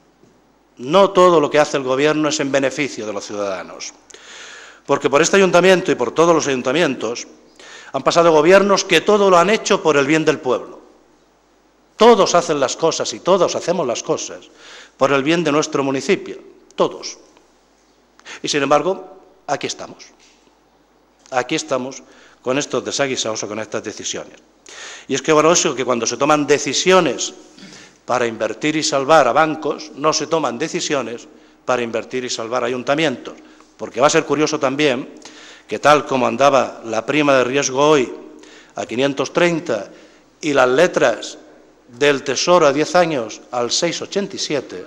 Speaker 7: No todo lo que hace el Gobierno es en beneficio de los ciudadanos. Porque por este ayuntamiento y por todos los ayuntamientos han pasado gobiernos que todo lo han hecho por el bien del pueblo. Todos hacen las cosas y todos hacemos las cosas por el bien de nuestro municipio. Todos. Y sin embargo, aquí estamos. Aquí estamos con estos desaguisados o con estas decisiones. Y es que, bueno, eso que cuando se toman decisiones para invertir y salvar a bancos, no se toman decisiones para invertir y salvar ayuntamientos. Porque va a ser curioso también que tal como andaba la prima de riesgo hoy a quinientos treinta y las letras del Tesoro a diez años al seis coma ochenta y siete,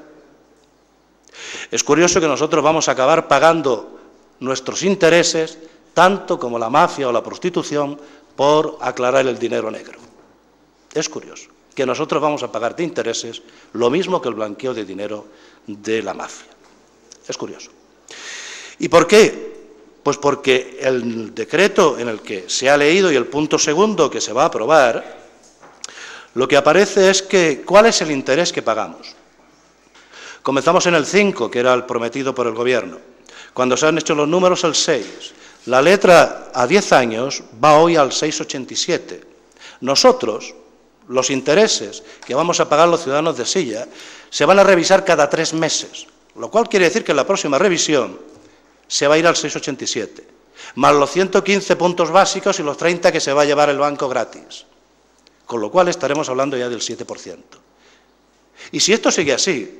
Speaker 7: es curioso que nosotros vamos a acabar pagando nuestros intereses tanto como la mafia o la prostitución por aclarar el dinero negro. Es curioso que nosotros vamos a pagar de intereses lo mismo que el blanqueo de dinero de la mafia. Es curioso. ¿Y por qué? Pues porque el decreto en el que se ha leído y el punto segundo que se va a aprobar, lo que aparece es que ¿cuál es el interés que pagamos? Comenzamos en el cinco, que era el prometido por el Gobierno. Cuando se han hecho los números, el seis. La letra a diez años va hoy al seis coma ochenta y siete. Nosotros, los intereses que vamos a pagar los ciudadanos de Silla, se van a revisar cada tres meses, lo cual quiere decir que en la próxima revisión se va a ir al seis coma ochenta y siete, más los ciento quince puntos básicos y los treinta que se va a llevar el banco gratis, con lo cual estaremos hablando ya del siete por ciento. Y si esto sigue así,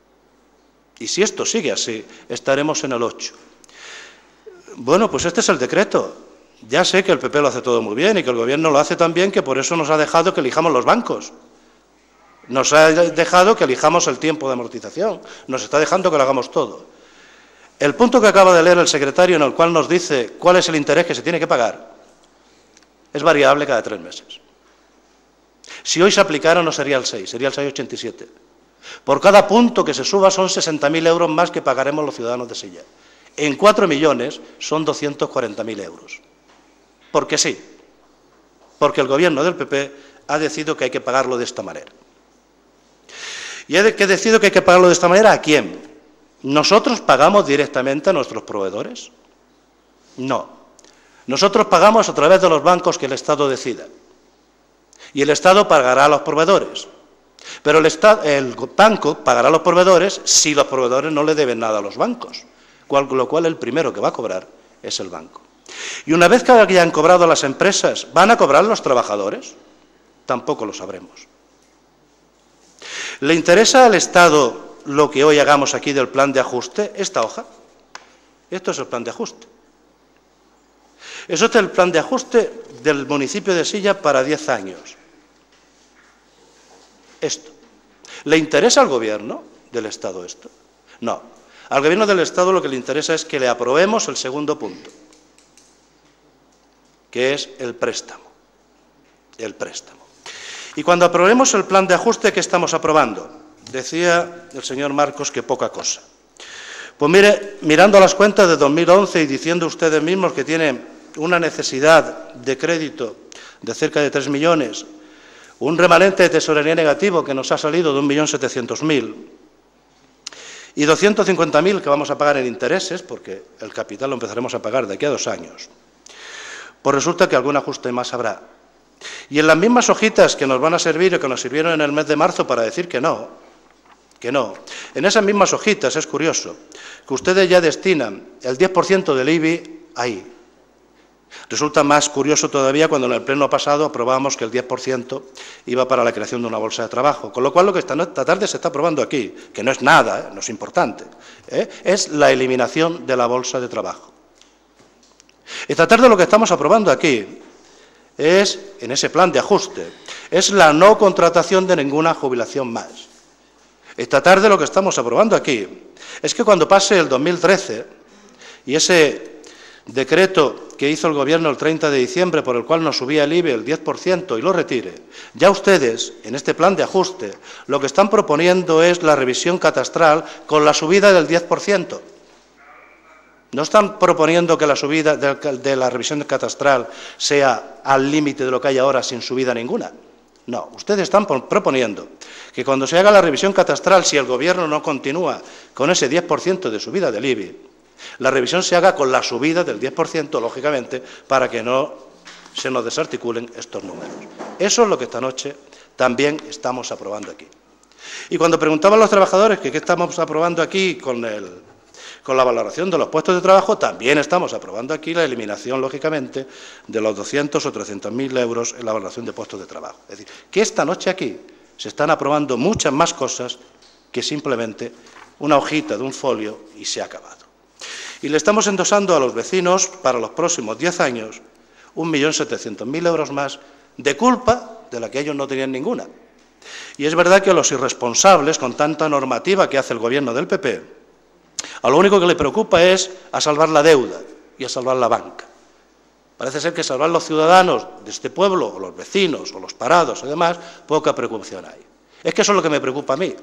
Speaker 7: y si esto sigue así, estaremos en el ocho. Bueno, pues este es el decreto. Ya sé que el P P lo hace todo muy bien y que el Gobierno lo hace tan bien que por eso nos ha dejado que elijamos los bancos. Nos ha dejado que elijamos el tiempo de amortización. Nos está dejando que lo hagamos todo. El punto que acaba de leer el secretario, en el cual nos dice cuál es el interés que se tiene que pagar, es variable cada tres meses. Si hoy se aplicara no sería el seis, sería el seis coma ochenta y siete. Por cada punto que se suba son sesenta mil euros más que pagaremos los ciudadanos de Silla. En cuatro millones son doscientos cuarenta mil euros. Porque sí, porque el Gobierno del P P ha decidido que hay que pagarlo de esta manera. ¿Y ha que decidido que hay que pagarlo de esta manera? ¿A quién? ¿Nosotros pagamos directamente a nuestros proveedores? No. Nosotros pagamos a través de los bancos que el Estado decida. Y el Estado pagará a los proveedores. Pero el, Estado, el banco pagará a los proveedores si los proveedores no le deben nada a los bancos, con lo cual el primero que va a cobrar es el banco. Y una vez que hayan cobrado las empresas, ¿van a cobrar los trabajadores? Tampoco lo sabremos. ¿Le interesa al Estado lo que hoy hagamos aquí del plan de ajuste? Esta hoja. Esto es el plan de ajuste. Eso es el plan de ajuste del municipio de Silla para diez años. Esto. ¿Le interesa al Gobierno del Estado esto? No. Al Gobierno del Estado lo que le interesa es que le aprobemos el segundo punto, que es el préstamo. El préstamo. Y cuando aprobemos el plan de ajuste, ¿qué estamos aprobando? Decía el señor Marcos que poca cosa. Pues mire, mirando las cuentas de dos mil once y diciendo ustedes mismos que tienen una necesidad de crédito de cerca de tres millones, un remanente de tesorería negativo que nos ha salido de un millón setecientos mil y doscientos cincuenta mil que vamos a pagar en intereses, porque el capital lo empezaremos a pagar de aquí a dos años, pues resulta que algún ajuste más habrá. Y en las mismas hojitas que nos van a servir o que nos sirvieron en el mes de marzo para decir que no, que no, en esas mismas hojitas es curioso que ustedes ya destinan el diez por ciento del I B I ahí. Resulta más curioso todavía cuando en el pleno pasado aprobamos que el diez por ciento iba para la creación de una bolsa de trabajo, con lo cual lo que esta tarde se está aprobando aquí, que no es nada, ¿eh? No es importante, ¿eh? Es la eliminación de la bolsa de trabajo. Esta tarde lo que estamos aprobando aquí es, en ese plan de ajuste, es la no contratación de ninguna jubilación más. Esta tarde lo que estamos aprobando aquí es que cuando pase el dos mil trece y ese decreto que hizo el Gobierno el treinta de diciembre por el cual nos subía el I B E el diez por ciento y lo retire, ya ustedes, en este plan de ajuste, lo que están proponiendo es la revisión catastral con la subida del diez por ciento. No están proponiendo que la subida de, de la revisión catastral sea al límite de lo que hay ahora sin subida ninguna. No, ustedes están proponiendo que cuando se haga la revisión catastral, si el Gobierno no continúa con ese diez por ciento de subida del I B E, la revisión se haga con la subida del diez por ciento, lógicamente, para que no se nos desarticulen estos números. Eso es lo que esta noche también estamos aprobando aquí. Y cuando preguntaban los trabajadores que qué estamos aprobando aquí con el... Con la valoración de los puestos de trabajo, también estamos aprobando aquí la eliminación, lógicamente, de los doscientos o trescientos mil euros en la valoración de puestos de trabajo. Es decir, que esta noche aquí se están aprobando muchas más cosas que simplemente una hojita de un folio y se ha acabado. Y le estamos endosando a los vecinos para los próximos diez años un millón setecientos mil euros más de culpa de la que ellos no tenían ninguna. Y es verdad que a los irresponsables, con tanta normativa que hace el Gobierno del P P, a lo único que le preocupa es a salvar la deuda y a salvar la banca. Parece ser que salvar los ciudadanos de este pueblo, o los vecinos, o los parados y demás, poca preocupación hay. Es que eso es lo que me preocupa a mí.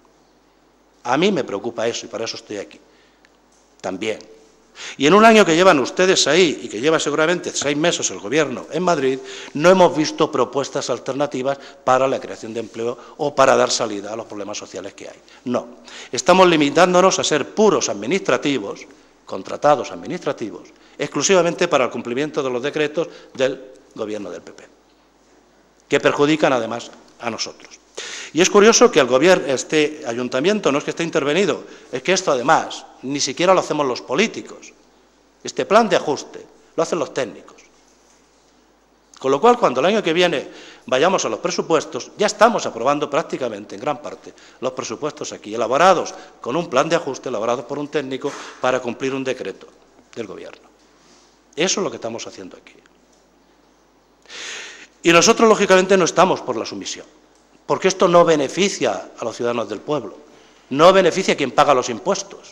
Speaker 7: A mí me preocupa eso y para eso estoy aquí. También. Y en un año que llevan ustedes ahí y que lleva seguramente seis meses el Gobierno en Madrid, no hemos visto propuestas alternativas para la creación de empleo o para dar salida a los problemas sociales que hay. No. Estamos limitándonos a ser puros administrativos, contratados administrativos, exclusivamente para el cumplimiento de los decretos del Gobierno del P P, que perjudican además a nosotros. Y es curioso que el gobierno, este ayuntamiento no es que esté intervenido, es que esto además ni siquiera lo hacemos los políticos. Este plan de ajuste lo hacen los técnicos. Con lo cual, cuando el año que viene vayamos a los presupuestos, ya estamos aprobando prácticamente, en gran parte, los presupuestos aquí, elaborados con un plan de ajuste, elaborados por un técnico para cumplir un decreto del Gobierno. Eso es lo que estamos haciendo aquí. Y nosotros, lógicamente, no estamos por la sumisión, porque esto no beneficia a los ciudadanos del pueblo, no beneficia a quien paga los impuestos.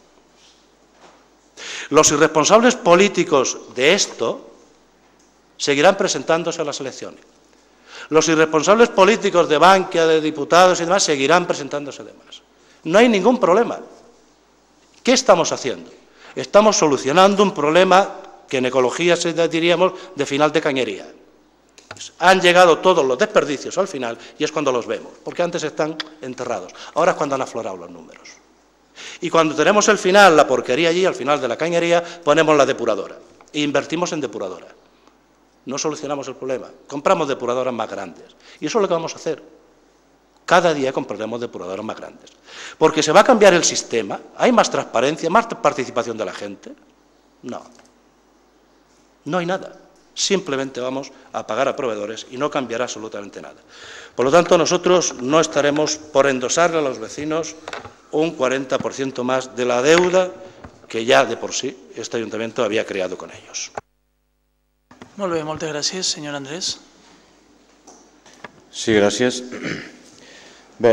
Speaker 7: Los irresponsables políticos de esto seguirán presentándose a las elecciones. Los irresponsables políticos de Bankia, de diputados y demás, seguirán presentándose además. No hay ningún problema. ¿Qué estamos haciendo? Estamos solucionando un problema que en ecología se diríamos de final de cañería. Han llegado todos los desperdicios al final y es cuando los vemos, porque antes están enterrados. Ahora es cuando han aflorado los números. Y cuando tenemos el final, la porquería allí, al final de la cañería, ponemos la depuradora e invertimos en depuradora. No solucionamos el problema, compramos depuradoras más grandes. Y eso es lo que vamos a hacer. Cada día compraremos depuradoras más grandes. Porque se va a cambiar el sistema, hay más transparencia, más participación de la gente. No, no hay nada. Simplemente vamos a pagar a proveedores y no cambiará absolutamente nada. Por lo tanto, nosotros no estaremos por endosarle a los vecinos un cuarenta por ciento más de la deuda que ya de por sí este ayuntamiento había creado con ellos.
Speaker 1: Molt bé, moltes gràcies. Senyor Andrés.
Speaker 2: Sí, gràcies. Bé,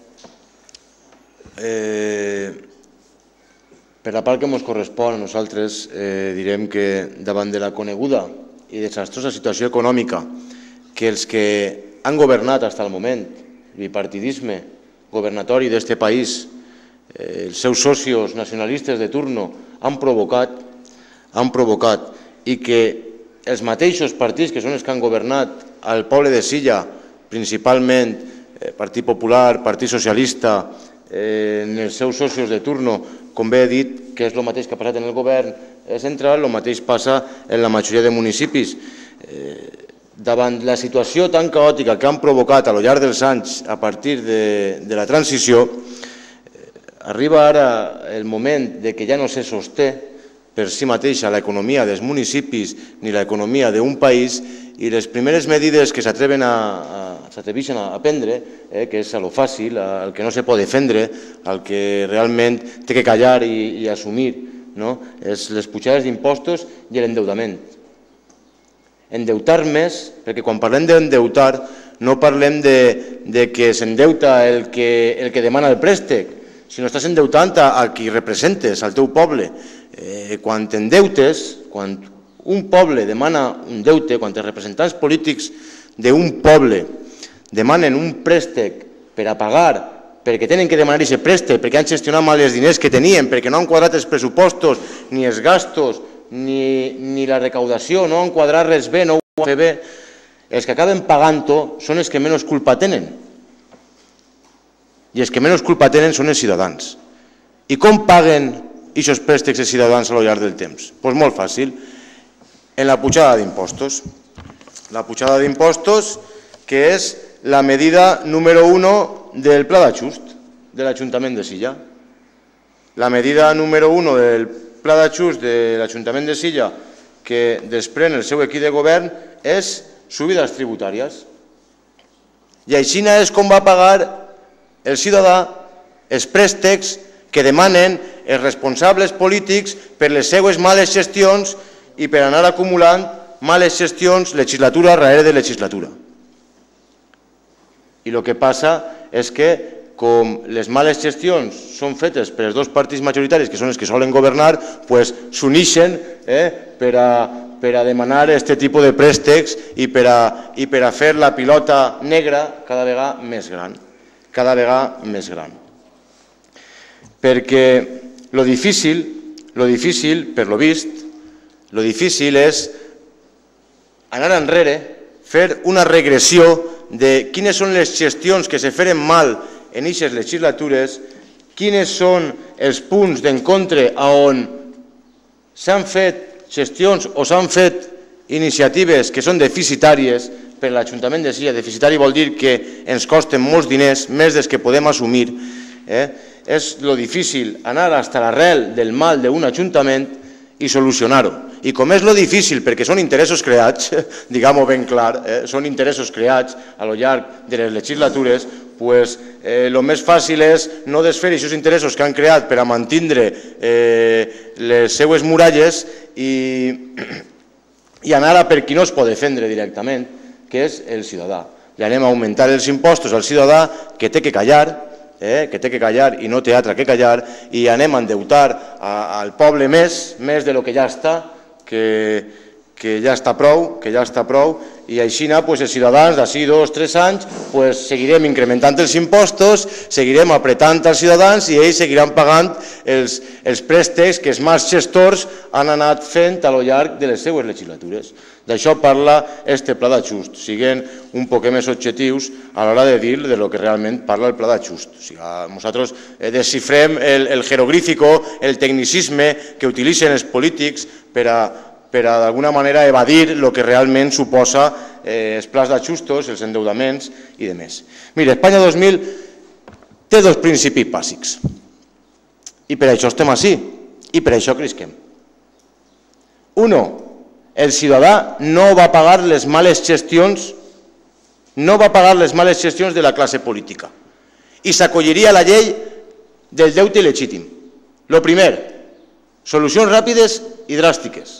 Speaker 2: eh, per la part que ens correspon, nosaltres eh, direm que davant de la coneguda i desastrosa situació econòmica que els que han governat fins al moment, el bipartidisme governatori d'aquest país, eh, els seus socios nacionalistes de turno han provocat, han provocat i que els mateixos partits que són els que han governat al poble de Silla, principalment eh, Partit Popular, Partit Socialista, eh, en els seus socios de turno, com bé he dit, que és el mateix que ha passat en el govern central, el mateix passa en la majoria de municipis. Eh, davant la situació tan caòtica que han provocat a lo llarg dels anys a partir de, de la transició, eh, arriba ara el moment de que ja no se sosté per si mateixa l'economia dels municipis ni l'economia d'un país i les primeres medides que s'atreven a, a, s'atreveixen a prendre, eh, que és a lo fàcil, al que no se pot defendre, al que realment té que callar i, i assumir, no? És les pujades d'impostos i l'endeutament. Endeutar més, perquè quan parlem d'endeutar no parlem de, de que s'endeuta el que, el que demana el préstec, sinó estàs endeutant a, a qui representes, al teu poble. Eh, quan t'endeutes, quan un poble demana un deute, quan els representants polítics d'un poble demanen un préstec per a pagar, perquè tenen que demanar aquest préstec, perquè han gestionat mal els diners que tenien, perquè no han quadrat els pressupostos, ni els gastos, ni, ni la recaudació, no han quadrat res bé, no ho han fet bé, els que acaben pagant-ho són els que menys culpa tenen. I els que menys culpa tenen són els ciutadans. I com paguen aquests préstecs els ciutadans a lo llarg del temps? Doncs molt fàcil, en la pujada d'impostos. La pujada d'impostos, que és la medida número uno del pla d'ajust de l'Ajuntament de Silla. La medida número uno del pla d'ajust de l'Ajuntament de Silla que desprèn el seu equip de govern és subides tributàries. I així és com va pagar el ciutadà els préstecs que demanen els responsables polítics per les seues males gestions i per anar acumulant males gestions legislatura darrere de legislatura. I el que passa és que, com les males gestions són fetes per els dos partits majoritaris, que són els que solen governar, s'uneixen per a demanar aquest tipus de préstecs i per a fer la pilota negra cada vegada més gran. Cada vegada més gran. Perquè lo difícil, lo difícil, per lo vist, lo difícil és anar enrere, fer una regressió de quines són les gestions que se feren mal en aquestes legislatures, quines són els punts d'encontre on s'han fet gestions o s'han fet iniciatives que són deficitàries per l'Ajuntament de Silla. Deficitari vol dir que ens costen molts diners, més dels que podem assumir. És lo difícil anar fins a l'arrel del mal d'un ajuntament i solucionar-ho. I com és lo difícil, perquè són interessos creats, diguem-ho ben clar, són interessos creats a lo llarg de les legislatures, doncs el més fàcil és no desfer aquests interessos que han creat per a mantindre les seues muralles i anar a per qui no es pot defendre directament, que és el ciutadà. I anem a augmentar els impostos al ciutadà, que té que callar, que té que callar i no té altre que callar, i anem a endeutar al poble més, més de lo que ja està, que ja està prou, que ja està prou, i així els ciutadans d'ací dos, tres anys seguirem incrementant els impostos, seguirem apretant els ciutadans i ells seguiran pagant els préstecs que els mals gestors han anat fent a lo llarg de les seues legislatures. D'això parla este pla d'ajust, siguent un poc més objectius a l'hora de dir de lo que realment parla el pla d'ajust. Nosaltres desxifrem el jeroglífico, el tecnicisme que utilitzen els polítics per a per a d'alguna manera evadir el que realment suposa els plans d'ajustos, els endeudaments i demés. Mira, Espanya dos mil té dos principis bàsics i per això estem així i per això cresquem. Uno, el ciutadà no va pagar les males gestions no va pagar les males gestions de la classe política i s'acolliria a la llei del deute il·legítim. Lo primer, solucions ràpides i dràstiques.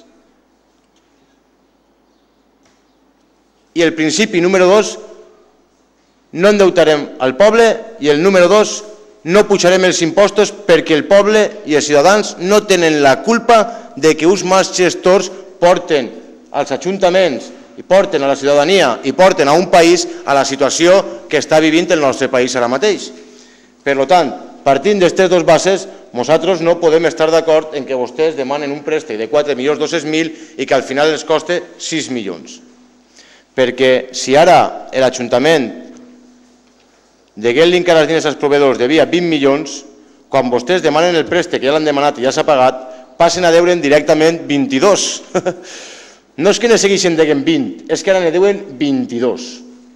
Speaker 2: I el principi número dos, no endeutarem al poble, i el número dos, no pujarem els impostos perquè el poble i els ciutadans no tenen la culpa de que uns mals gestors porten als ajuntaments i porten a la ciutadania i porten a un país a la situació que està vivint el nostre país ara mateix. Per tant, partint d'aquestes dues bases, nosaltres no podem estar d'acord en que vostès demanen un préstec de quatre milions dos-cents mil i que al final els coste sis milions. Perquè si ara l'Ajuntament deguent encara els diners als proveïdors devia vint milions, quan vostès demanen el préstec, que ja l'han demanat i ja s'ha pagat, passen a deure'n directament vint-i-dos. No és que ne segueixen deguent vint, és que ara ne deuen vint-i-dos.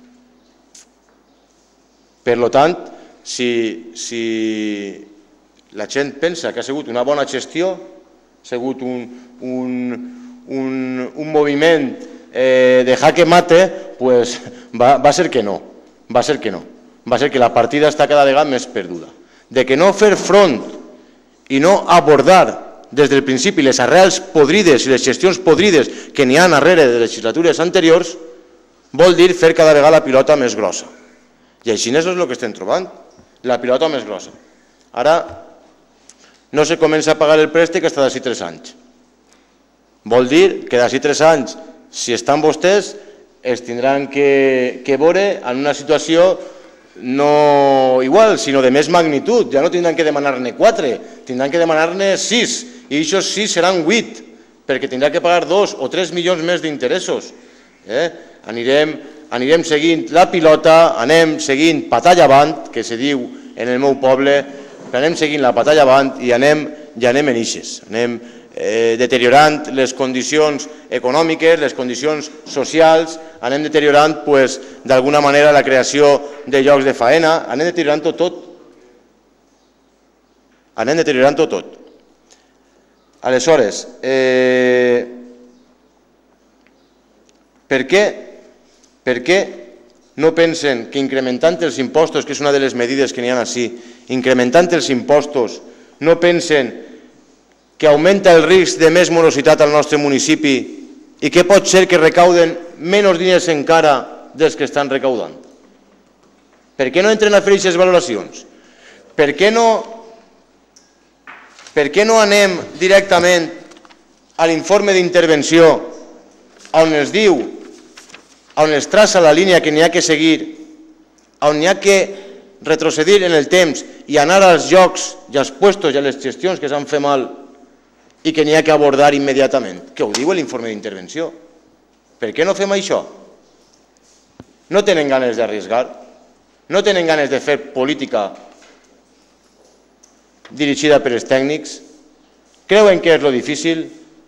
Speaker 2: Per tant, si la gent pensa que ha sigut una bona gestió, ha sigut un moviment de jaque mate, va ser que no, va ser que no, va ser que la partida està cada vegada més perduda. De que no fer front i no abordar des del principi les arrels podrides i les gestions podrides que n'hi ha darrere de legislatures anteriors, vol dir fer cada vegada la pilota més grossa. I així és el que estem trobant, la pilota més grossa. Ara no se comença a pagar el préstec fins d'ací tres anys. Vol dir que d'ací tres anys, si estan vostès, es tindran que veure en una situació no igual, sinó de més magnitud. Ja no tindran que demanar-ne quatre, tindran que demanar-ne sis, i aquests sis seran vuit, perquè tindrà que pagar dos o tres milions més d'interessos. Anirem seguint la pilota, anem seguint patalla avant, que se diu en el meu poble, anem seguint la patalla avant i anem en ixes. Anem deteriorant les condicions econòmiques, les condicions socials, anem deteriorant d'alguna manera la creació de llocs de faena, anem deteriorant-ho tot. Anem deteriorant-ho tot. Aleshores, per què per què no pensen que incrementant els impostos, que és una de les medides que n'hi ha així, incrementant els impostos, no pensen que augmenta el risc de més morositat al nostre municipi i que pot ser que recauden menys diners encara dels que estan recaudant? Per què no entren a fer aquestes valoracions? Per què no per què no anem directament a l'informe d'intervenció on es diu, on es traça la línia que n'hi ha que seguir, on n'hi ha que retrocedir en el temps i anar als llocs i als puestos i a les gestions que s'han fet mal i que n'hi ha que abordar immediatament? Que ho diu l'informe d'intervenció. Per què no fem això? No tenen ganes d'arriscar? No tenen ganes de fer política dirigida per els tècnics? Creuen que és lo difícil?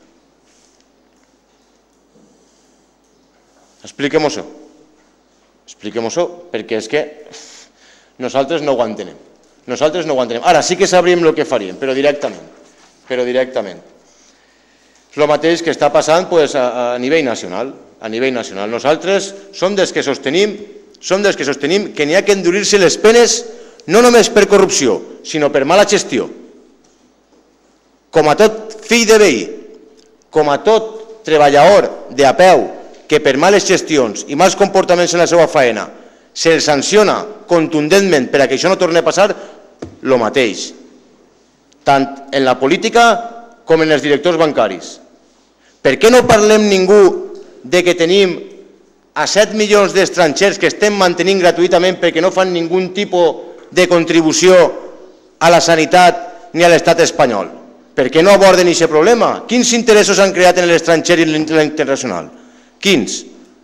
Speaker 2: Expliquem-ho-ho. Expliquem-ho-ho, perquè és que nosaltres no ho entenem. Nosaltres no ho entenem. Ara sí que sabríem el que faríem, però directament. Però directament. És el mateix que està passant a nivell nacional. A nivell nacional. Nosaltres som dels que sostenim som dels que sostenim que n'hi ha que endurir-se les penes no només per corrupció, sinó per mala gestió. Com a tot fill de veí, com a tot treballador de a peu, que per males gestions i mals comportaments en la seva feina se'ls sanciona contundentment per a que això no torni a passar, el mateix. Tant en la política com en els directors bancaris. Per què no parlem ningú de que tenim a set milions d'estrangers que estem mantenint gratuïtament perquè no fan ningú tipus de contribució a la sanitat ni a l'estat espanyol? Per què no aborden aquest problema? Quins interessos han creat en l'estranger i en l'internacional? Quins?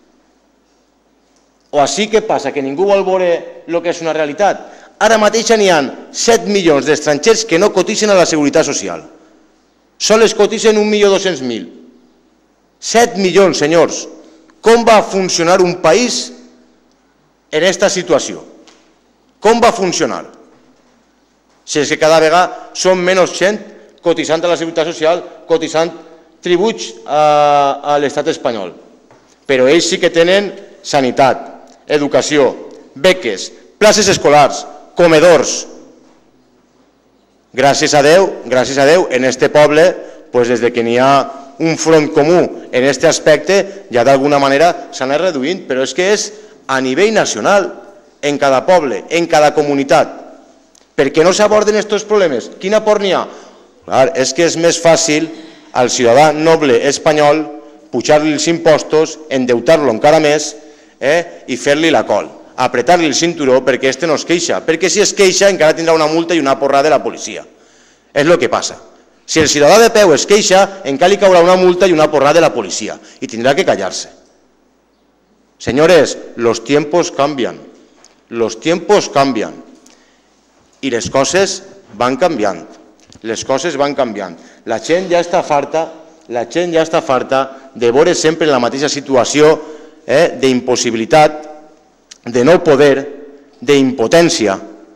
Speaker 2: O així què passa? Que ningú vol veure el que és una realitat? Ara mateix n'hi ha set milions d'estrangers que no cotitzen a la Seguretat Social. Sols cotitzen un milió dos-cents mil. set milions, senyors. Com va funcionar un país en aquesta situació? Com va funcionar? Si és que cada vegada són menys gent cotitzant a la Seguretat Social, cotitzant tributs a l'estat espanyol. Però ells sí que tenen sanitat, educació, beques, places escolars, comedors. Gràcies a Déu, gràcies a Déu, en este poble, des de que n'hi ha un front comú en aquest aspecte, ja d'alguna manera s'ha anat reduint, però és que és a nivell nacional, en cada poble, en cada comunitat. Per què no s'aborden aquests problemes? Quin aport n'hi ha? És que és més fàcil al ciutadà noble espanyol pujar-li els impostos, endeutar-lo encara més i fer-li la col, apretar-li el cinturó perquè este no es queixa, perquè si es queixa encara tindrà una multa i una porrada de la policia. És el que passa. Si el ciutadà de peu es queixa, encara li caurà una multa i una porrada de la policia i tindrà que callar-se. Señores, los tiempos cambian, los tiempos cambian i les coses van canviant, les coses van canviant. La gent ja està farta, la gent ja està farta de veure sempre en la mateixa situació d'impossibilitat, de no poder, d'impotència,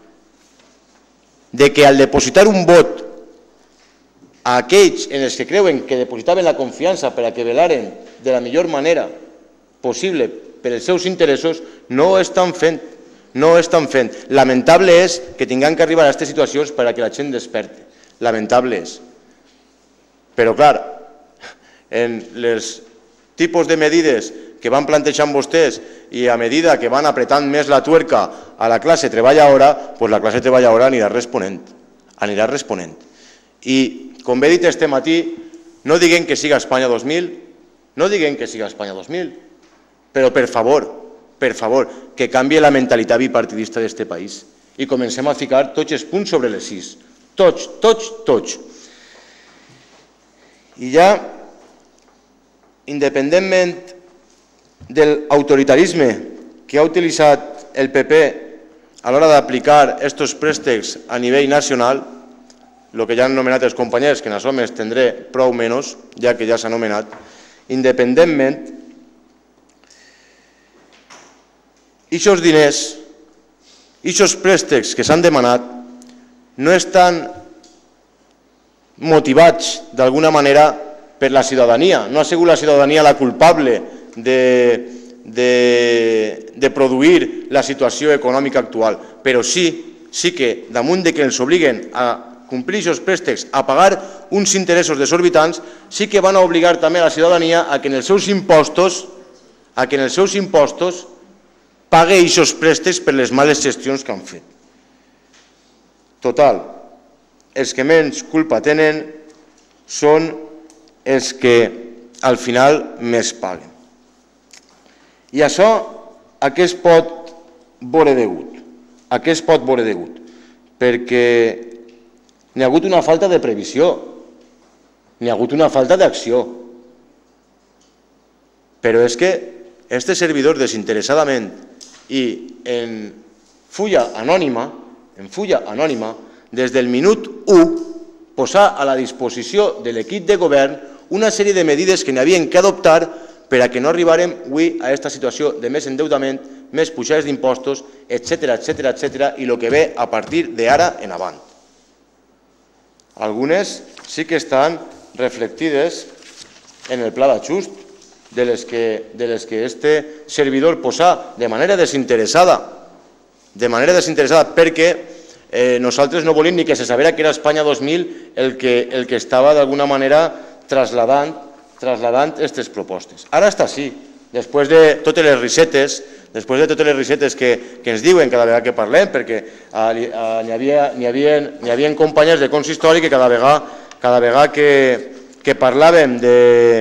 Speaker 2: de que al depositar un vot a aquells en els que creuen que depositaven la confiança per a que velaren de la millor manera possible per als seus interessos, no ho estan fent, no ho estan fent. Lamentable és que tinguem que arribar a aquestes situacions per a que la gent desperte. Lamentable és. Però, clar, en els tipus de medides que van plantejant vostès i a medida que van apretant més la tuerca a la classe treballadora, doncs la classe treballadora anirà responent. Anirà responent. I, com bé he dit este matí, no diguem que siga Espanya dos mil, no diguem que siga Espanya dos mil, però per favor, per favor, que canvie la mentalitat bipartidista d'aquest país i comencem a ficar tots els punts sobre les sis. Tots, tots, tots. I ja, independentment de l'autoritarisme que ha utilitzat el P P a l'hora d'aplicar aquests préstecs a nivell nacional, el que ja han anomenat els companys, que en això més tindré prou menys, ja que ja s'ha anomenat, independentment, aquests diners, aquests préstecs que s'han demanat, no estan motivats d'alguna manera per la ciutadania. No ha sigut la ciutadania la culpable de, de, de produir la situació econòmica actual, però sí, sí que damunt de que ens obliguen a complir aquests préstecs, a pagar uns interessos desorbitants, sí que van a obligar també a la ciutadania a que en els seus impostos, a que en els seus impostos pague aquests préstecs per les males gestions que han fet. Total, els que menys culpa tenen són els que al final més paguen. I això, a què es pot veure degut? A què es pot veure degut? Perquè n'hi ha hagut una falta de previsió, n'hi ha hagut una falta d'acció. Però és que este servidor desinteressadament i en fulla anònima, en fulla anònima, des del minut u, posar a la disposició de l'equip de govern una sèrie de medides que n'hi havien que adoptar per a que no arribarem avui a aquesta situació de més endeutament, més pujades d'impostos, etcètera, etcètera, etcètera, i el que ve a partir d'ara en avant. Algunes sí que estan reflectides en el pla d'ajust, de les que, de les que este servidor posa de manera desinteressada, de manera desinteressada, perquè eh, nosaltres no volíem ni que se sabera que era Espanya dos mil el que, el que estava d'alguna manera trasladant trasladant aquestes propostes. Ara està així, després de totes les risetes, després de totes les risetes que, que ens diuen cada vegada que parlem, perquè ah, ah, n'hi havia, n'hi havia, n'hi havia companys de consistori que cada vegada, cada vegada que, que parlàvem de,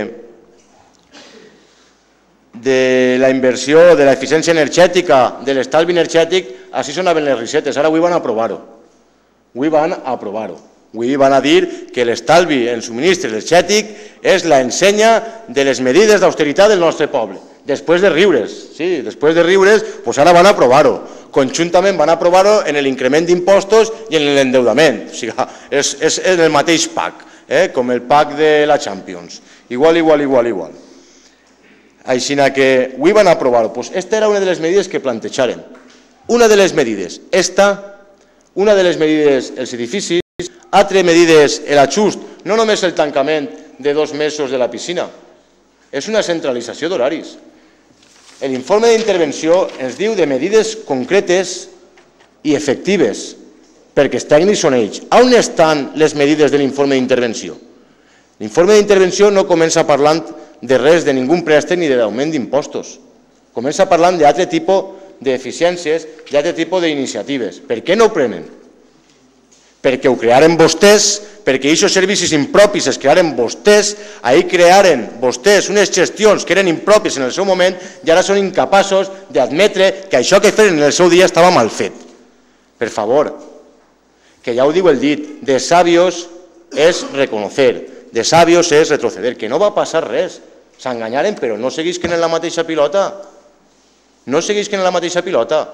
Speaker 2: de la inversió, de l'eficiència energètica, de l'estalvi energètic, així sonaven les risetes. Ara avui van a aprovar-ho. Avui van a aprovar-ho. Avui van a dir que l'estalvi en subministre energètic és la ensenya de les medides d'austeritat del nostre poble. Després de riure's, sí, després de riure's, doncs ara van a aprovar-ho. Conjuntament van a aprovar-ho en l'increment d'impostos i en l'endeutament. O sigui, és, és el mateix pack, eh? Com el pack de la Champions. Igual, igual, igual, igual. Així que avui van a aprovar-ho. Doncs aquesta era una de les medides que plantejaren. Una de les medides, esta, una de les medides, els edificis, altres medides, l'ajust, no només el tancament de dos mesos de la piscina, és una centralització d'horaris. L'informe d'intervenció ens diu de medides concretes i efectives, perquè els tècnics són ells. On estan les medides de l'informe d'intervenció? L'informe d'intervenció no comença parlant de res, de ningú préstec ni d'augment d'impostos. Comença parlant d'altre tipus d'eficiències, d'altre tipus d'iniciatives. Per què no ho prenen? Perquè ho crearen vostès, perquè aquests servicis impropis es crearen vostès, ahir crearen vostès unes gestions que eren impropis en el seu moment i ara són incapaços d'admetre que això que feren en el seu dia estava mal fet. Per favor, que ja ho diu el dit, de sabios és reconocer, de sabios és retroceder, que no va passar res, s'enganyaren però no seguisquen en la mateixa pilota, no seguisquen en la mateixa pilota.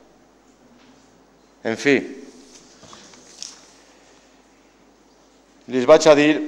Speaker 2: En fi, les vaig a dir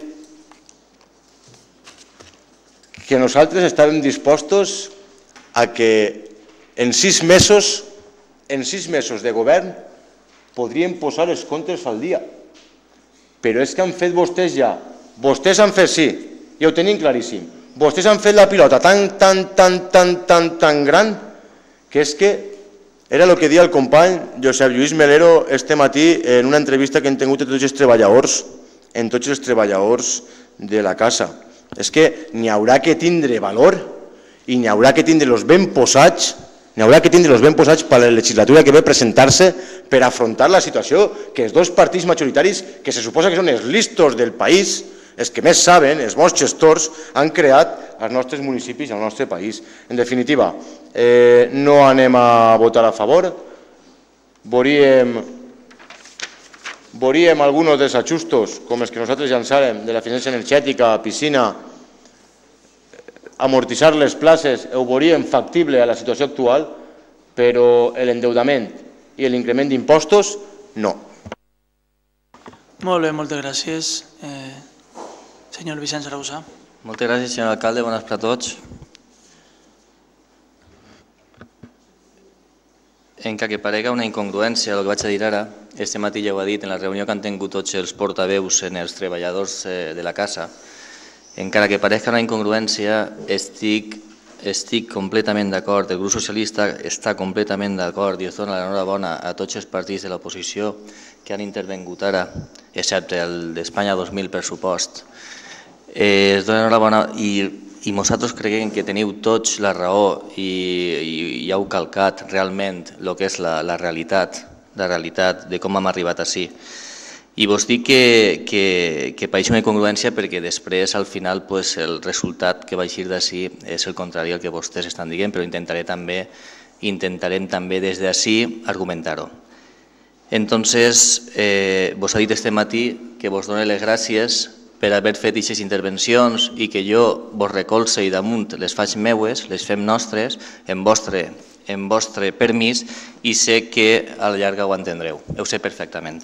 Speaker 2: que nosaltres estàvem dispostos a que en sis mesos, en sis mesos de govern, podríem posar els comptes al dia. Però és que han fet vostès ja, vostès han fet sí, ja ho tenim claríssim, vostès han fet la pilota tan, tan, tan, tan, tan, tan gran, que és que era el que deia el company Josep Lluís Melero este matí en una entrevista que hem tingut a tots els treballadors, en tots els treballadors de la casa. És que n'hi haurà que tindre valor i n'hi haurà que tindre els ben posats, n'hi haurà que tindre els ben posats per a la legislatura que ve presentar-se per afrontar la situació que els dos partits majoritaris, que se suposa que són els listos del país, els que més saben, els bons gestors, han creat als nostres municipis i al nostre país. En definitiva, eh, no anem a votar a favor, veuríem, veuríem alguns dels ajustos, com els que nosaltres llançàrem, de l'eficiència energètica, piscina, amortitzar les places, ho veuríem factible a la situació actual, però l'endeutament i l'increment d'impostos, no.
Speaker 1: Molt bé, moltes gràcies. Eh, senyor Vicenç Arausà.
Speaker 8: Moltes gràcies, senyor alcalde. Bones per a tots. Encara que parega una incongruència el que vaig a dir ara, este matí ja ho ha dit en la reunió que han tingut tots els portaveus en els treballadors de la casa, encara que parezca una incongruència, estic, estic completament d'acord, el grup socialista està completament d'acord i es dona l'enhorabona a tots els partits de l'oposició que han intervingut ara, excepte el d'Espanya dos mil pressupost. Eh, es dona l'enhorabona i, i nosaltres creiem que teniu tots la raó i, i, i heu calcat realment el que és la, la realitat, la realitat de com hem arribat així. I vos dic que, que, que pareix una incongruència perquè després, al final, pues, el resultat que va eixir d'ací és el contrari al que vostès estan dient, però intentaré també, intentarem també des d'ací argumentar-ho. Entonces, eh, vos ha dit este matí que vos dono les gràcies per haver fet aquestes intervencions i que jo vos recolze i damunt les faig meues, les fem nostres, en vostre, en vostre permís, i sé que a la llarga ho entendreu, ho sé perfectament.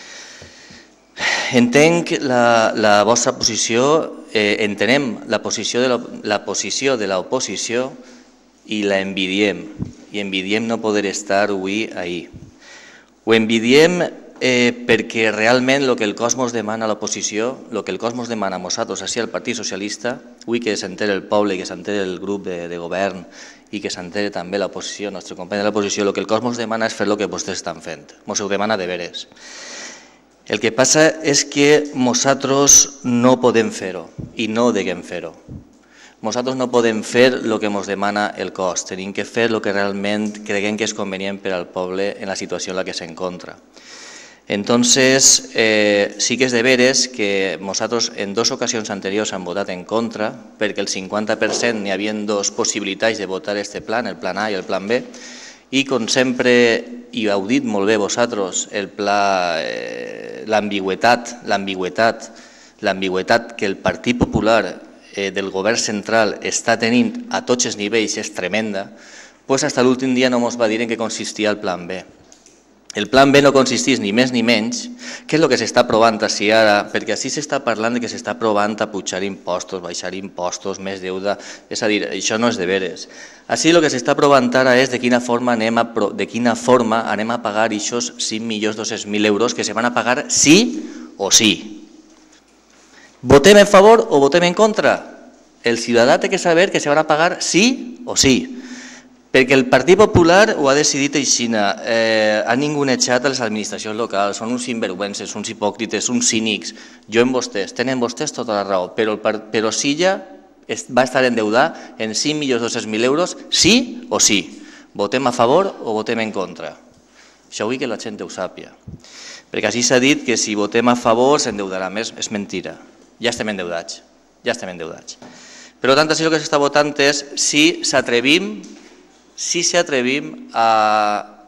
Speaker 8: Entenc la, la vostra posició, eh, entenem la posició de l'oposició i la envidiem, i envidiem no poder estar avui ahir. Ho envidiem eh, perquè realment el que el cosmos demana a l'oposició, el que el cosmos demana a nosaltres, així al Partit Socialista, avui que s'entera el poble i que s'entera el grup de, de govern i que s'entera també l'oposició, el nostre company de l'oposició, el que el cosmos demana és fer el que vostès estan fent, ens ho demana de veres. El que passa és que nosaltres no podem fer-ho i no deguem fer-ho. Nosaltres no podem fer el que ens demana el cos, tenim que fer el que realment creguem que és convenient per al poble en la situació en la que s'encontra. Entonces, eh, sí que és de veres que nosaltres en dues ocasions anteriors hem votat en contra perquè el cinquanta per cent n'hi havia dues possibilitats de votar aquest plan, el plan A i el plan B, i com sempre, i heu dit molt bé vosaltres, el pla, eh, l'ambigüetat, l'ambigüetat, l'ambigüetat que el Partit Popular eh, del govern central està tenint a tots els nivells és tremenda, doncs fins a l'últim dia no ens va dir en què consistia el plan B. El plan B no consistís ni més ni menys, que és el que s'està provant així ara, perquè així s'està parlant de que s'està provant a pujar impostos, baixar impostos, més deuda, és a dir, això no és de veres. Així el que s'està provant ara és de quina forma anem a, de quina forma anem a pagar aquests cinc milions dos-cents mil euros que se van a pagar sí o sí. Votem en favor o votem en contra? El ciutadà té que saber que se van a pagar sí o sí. Perquè el Partit Popular ho ha decidit així, eh, han ningunejat a les administracions locals, són uns sinvergüences, uns hipòcrites, uns cínics, jo en vostès, tenen vostès tota la raó, però, però Silla va estar endeudat en cinc milions dos-cents mil euros, sí o sí. Votem a favor o votem en contra? Això vull que la gent ho sàpiga. Perquè així s'ha dit que si votem a favor s'endeudarà més, és mentira. Ja estem endeudats, ja estem endeudats. Per tant, així el que s'està votant és si s'atrevim si s'atrevim a,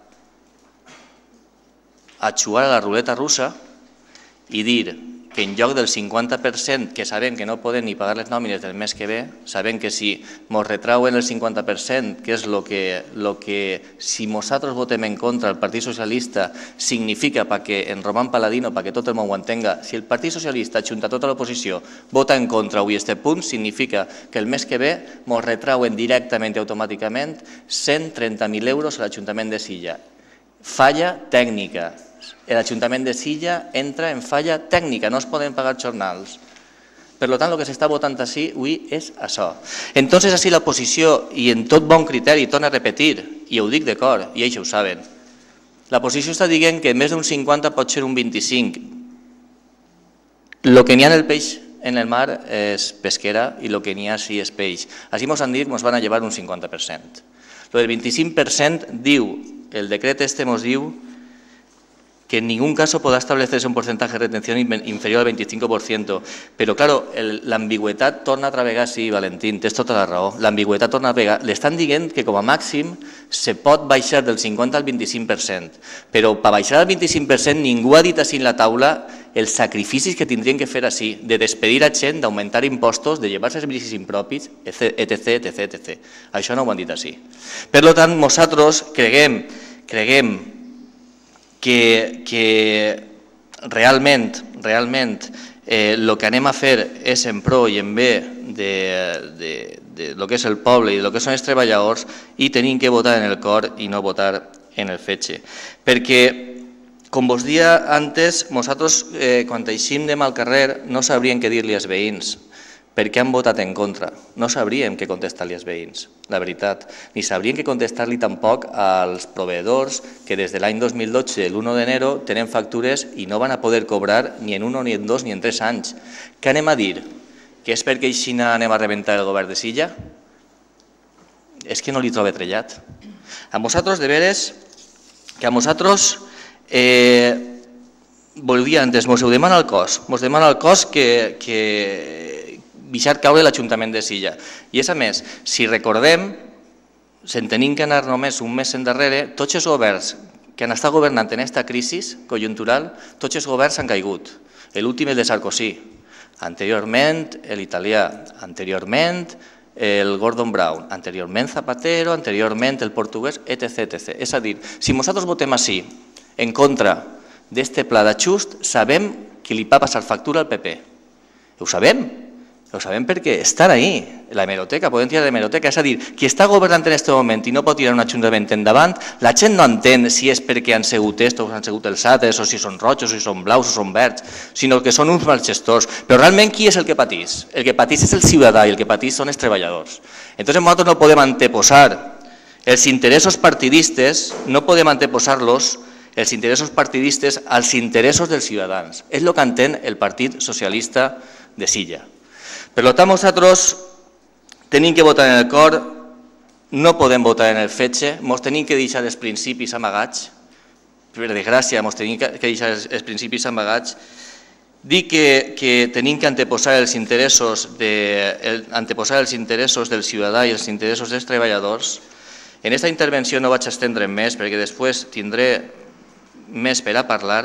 Speaker 8: a jugar a la ruleta russa i dir que en lloc del cinquanta per cent que sabem que no poden ni pagar les nòmines del mes que ve, sabem que si ens retrauen el cinquanta per cent, que és el que, lo que si nosaltres votem en contra el Partit Socialista significa, perquè en Román Paladino, perquè tot el món ho entenga, si el Partit Socialista, junta tota l'oposició, vota en contra avui aquest punt, significa que el mes que ve ens retrauen directament i automàticament cent trenta mil euros a l'Ajuntament de Silla. Falla tècnica. L'Ajuntament de Silla entra en falla tècnica, no es poden pagar jornals. Per tant, el que s'està votant així avui és això. Entonces, així l'oposició, i en tot bon criteri, torna a repetir, i ho dic d'acord, i ells ho saben, l'oposició està dient que més d'un cinquanta pot ser un vint-i-cinc. El que n'hi ha en el peix en el mar es pesquera y lo que n'hi ha sí és peix. Així ens han dit que ens van a llevar un cinquanta per cent. Lo del veinticinco por ciento diu, el decreto este nos diu que en ningún caso podrá establecerse un porcentaje de retención inferior al veinticinco por ciento. Però, claro, l'ambigüetat torna a travegar, sí, Valentín, tens tota la raó, l'ambigüetat torna a travegar. L'estan dient que com a màxim se pot baixar del cinquanta al vint-i-cinc per cent, però per baixar al vint-i-cinc per cent ningú ha dit així en la taula els sacrificis que tindrien que fer així, de despedir a gent, d'augmentar impostos, de llevar-se els beneficis impropis, etc, etc, etcètera. Això no ho han dit així. Per tant, nosaltres creguem, creguem que, que realment, realment el eh, que anem a fer és en pro i en bé de, de, de lo que és el poble i de lo que són els treballadors i tenim que votar en el cor i no votar en el fetge. Perquè, com vos dia antes, nosaltres eh, quan eixim demà al carrer no sabríem què dir-li als veïns, perquè han votat en contra. No sabríem què contestar-li als veïns, la veritat. Ni sabríem què contestar-li tampoc als proveïdors que des de l'any dos mil dotze, l'u d'enero, tenen factures i no van a poder cobrar ni en un, ni en dos, ni en tres anys. Què anem a dir? Que és perquè així anem a rebentar el govern de Silla? És que no li trobo trellat. A nosaltres, de veres, que a nosaltres eh, volia antes, mos ho demana el cos, mos demana el cos que, que deixar caure l'Ajuntament de Silla. I és a més, si recordem, se'n tenim que anar només un mes endarrere, tots els governs que han estat governant en aquesta crisi conjuntural, tots els governs han caigut. L'últim és de Sarkozy, anteriorment l'italià, anteriorment el Gordon Brown, anteriorment Zapatero, anteriorment el portuguès, etcètera, etcètera. És a dir, si nosaltres votem així, en contra d'aquest pla d'ajust, sabem que li va passar factura al P P. Ho sabem. Ho sabem perquè estan ahí, la hemeroteca, podem tirar de hemeroteca. És a dir, qui està governant en aquest moment i no pot tirar un ajuntament endavant, la gent no entén si és perquè han sigut estos, han sigut els altres, o si són rojos, o si són blaus, o són verds, sinó que són uns mals gestors. Però realment qui és el que patís? El que patís és el ciutadà i el que patís són els treballadors. Entonces nosaltres no podem anteposar els interessos partidistes, no podem anteposar-los els interessos partidistes als interessos dels ciutadans. És el que entén el Partit Socialista de Silla. Per tant, nosaltres tenim que votar en el cor, no podem votar en el fetge, ens tenim que deixar els principis amagats, per desgràcia, ens tenim que deixar els principis amagats, dir que, que tenim que anteposar els interessos de, el, anteposar els interessos del ciutadà i els interessos dels treballadors. En aquesta intervenció no vaig estendre'm més, perquè després tindré més per a parlar.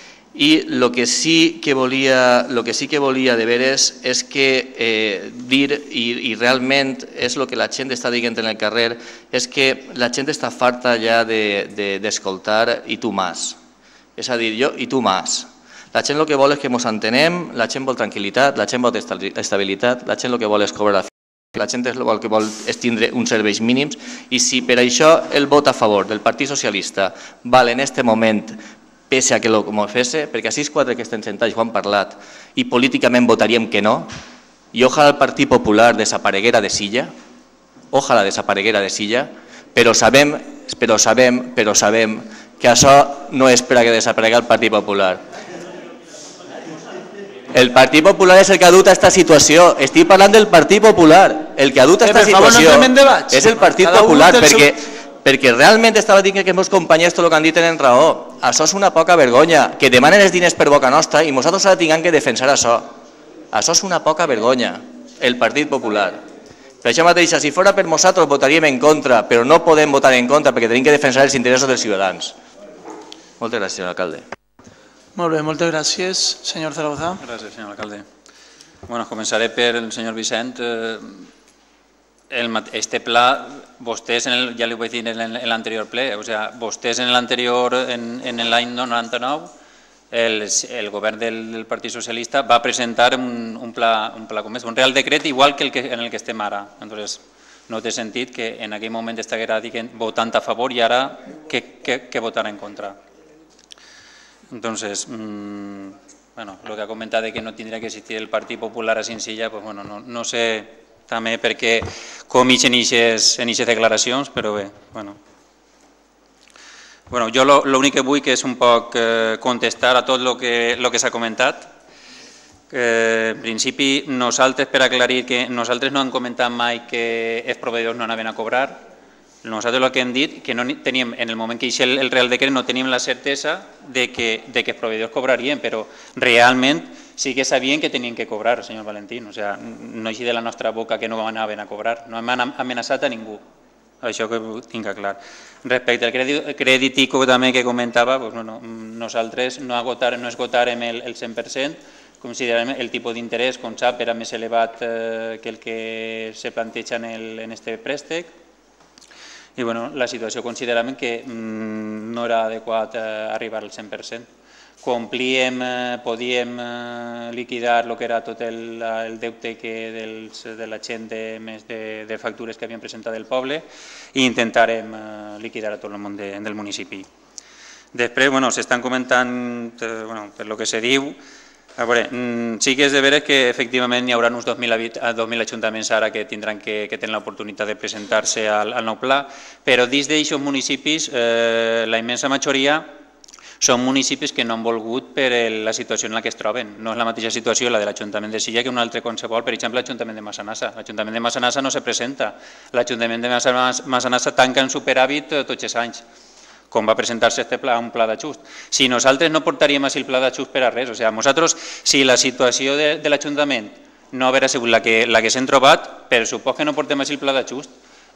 Speaker 8: I el que sí que volia, lo que sí que volia de veres és que eh, dir, i, i realment és el que la gent està dient en el carrer, és que la gent està farta ja d'escoltar de, de, i tu más. És a dir, jo i tu más. La gent el que vol és que ens entenem, la gent vol tranquil·litat, la gent vol estabilitat, la gent el que vol és cobrar la gent el que vol és tindre uns serveis mínims i si per això el vot a favor del Partit Socialista val en aquest moment pese a que ho fes, perquè així quatre que estem sentats ho han parlat i políticament votaríem que no, i ojalà el Partit Popular desapareguera de Silla, ojalà desapareguera de Silla, però sabem, però sabem, però sabem que això no és per a que desaparegui el Partit Popular. El Partit Popular és el que ha dut a aquesta situació. Estic parlant del Partit Popular. El que ha dut a aquesta situació és el Partit Popular, perquè... perquè realment estava dient que els meus companys tot el que han dit tenen raó. Això és una poca vergonya, que demanen els diners per boca nostra i nosaltres ara tinguem que defensar això. Això és una poca vergonya, el Partit Popular. Per això mateix, si fora per nosaltres votaríem en contra, però no podem votar en contra perquè tenim que defensar els interessos dels ciutadans. Moltes gràcies, senyor alcalde.
Speaker 1: Molt bé, moltes gràcies. Senyor Zaragoza.
Speaker 4: Gràcies, senyor alcalde. Bueno, començaré per el senyor Vicent. Este pla, vostès, ja li ho vaig dir en l'anterior ple, o sea, vostès en l'anterior, en l'any noranta-nou, el govern del Partit Socialista va presentar un pla, un real decret igual que en el que estem ara. Entonces, no té sentit que en aquell moment estiguera votant a favor i ara que votar en contra. Entonces, bueno, lo que ha comentat de que no tindria que existir el Partit Popular a Silla, pues bueno, no sé també perquè com ixen aquestes declaracions, però bé, bueno. Bueno, jo l'únic que vull que és un poc contestar a tot el que s'ha comentat, En principi, nosaltres, per aclarir que nosaltres no hem comentat mai que els proveïdors no anaven a cobrar. Nosaltres el que hem dit que no teníem, en el moment que hi el Real Decret no teníem la certesa de que, de que els proveïdors cobrarien, però realment sí que sabien que tenien que cobrar, senyor Valentín. O sea, no és de la nostra boca que no anaven a cobrar. No hem amenaçat a ningú. Això que ho tinc clar. Respecte al crèdit I C O també que comentava, doncs, bueno, nosaltres no, agotar, no esgotarem el, el cent per cent, considerem el tipus d'interès, com sap, era més elevat eh, que el que se planteja en aquest préstec. I bueno, la situació considerem que mm, no era adequat eh, arribar al cent per cent. Complíem, eh, podíem eh, liquidar el que era tot el, el deute que dels, de la gent de, més de, de factures que havien presentat del poble i intentarem eh, liquidar a tot el món de, del municipi. Després, bueno, s'estan comentant, eh, bueno, per lo que se diu, a veure, sí que és de veres que efectivament hi haurà uns dos mil ajuntaments ara que tindran que, que tenen l'oportunitat de presentar-se al, al nou pla, però dins d'aixòs municipis, eh, la immensa majoria són municipis que no han volgut per la situació en la que es troben. No és la mateixa situació la de l'Ajuntament de Silla que un altre qualsevol, per exemple, l'Ajuntament de Massanassa. L'Ajuntament de Massanassa no se presenta. L'Ajuntament de Massanassa tanca en superàvit tots els anys, com va presentar-se este pla, un pla d'ajust. Si nosaltres no portaríem així el pla d'ajust per a res, o sigui, nosaltres, si la situació de, de l'Ajuntament no haguera sigut la que, la que s'hem trobat, per supòs que no portem així el pla d'ajust.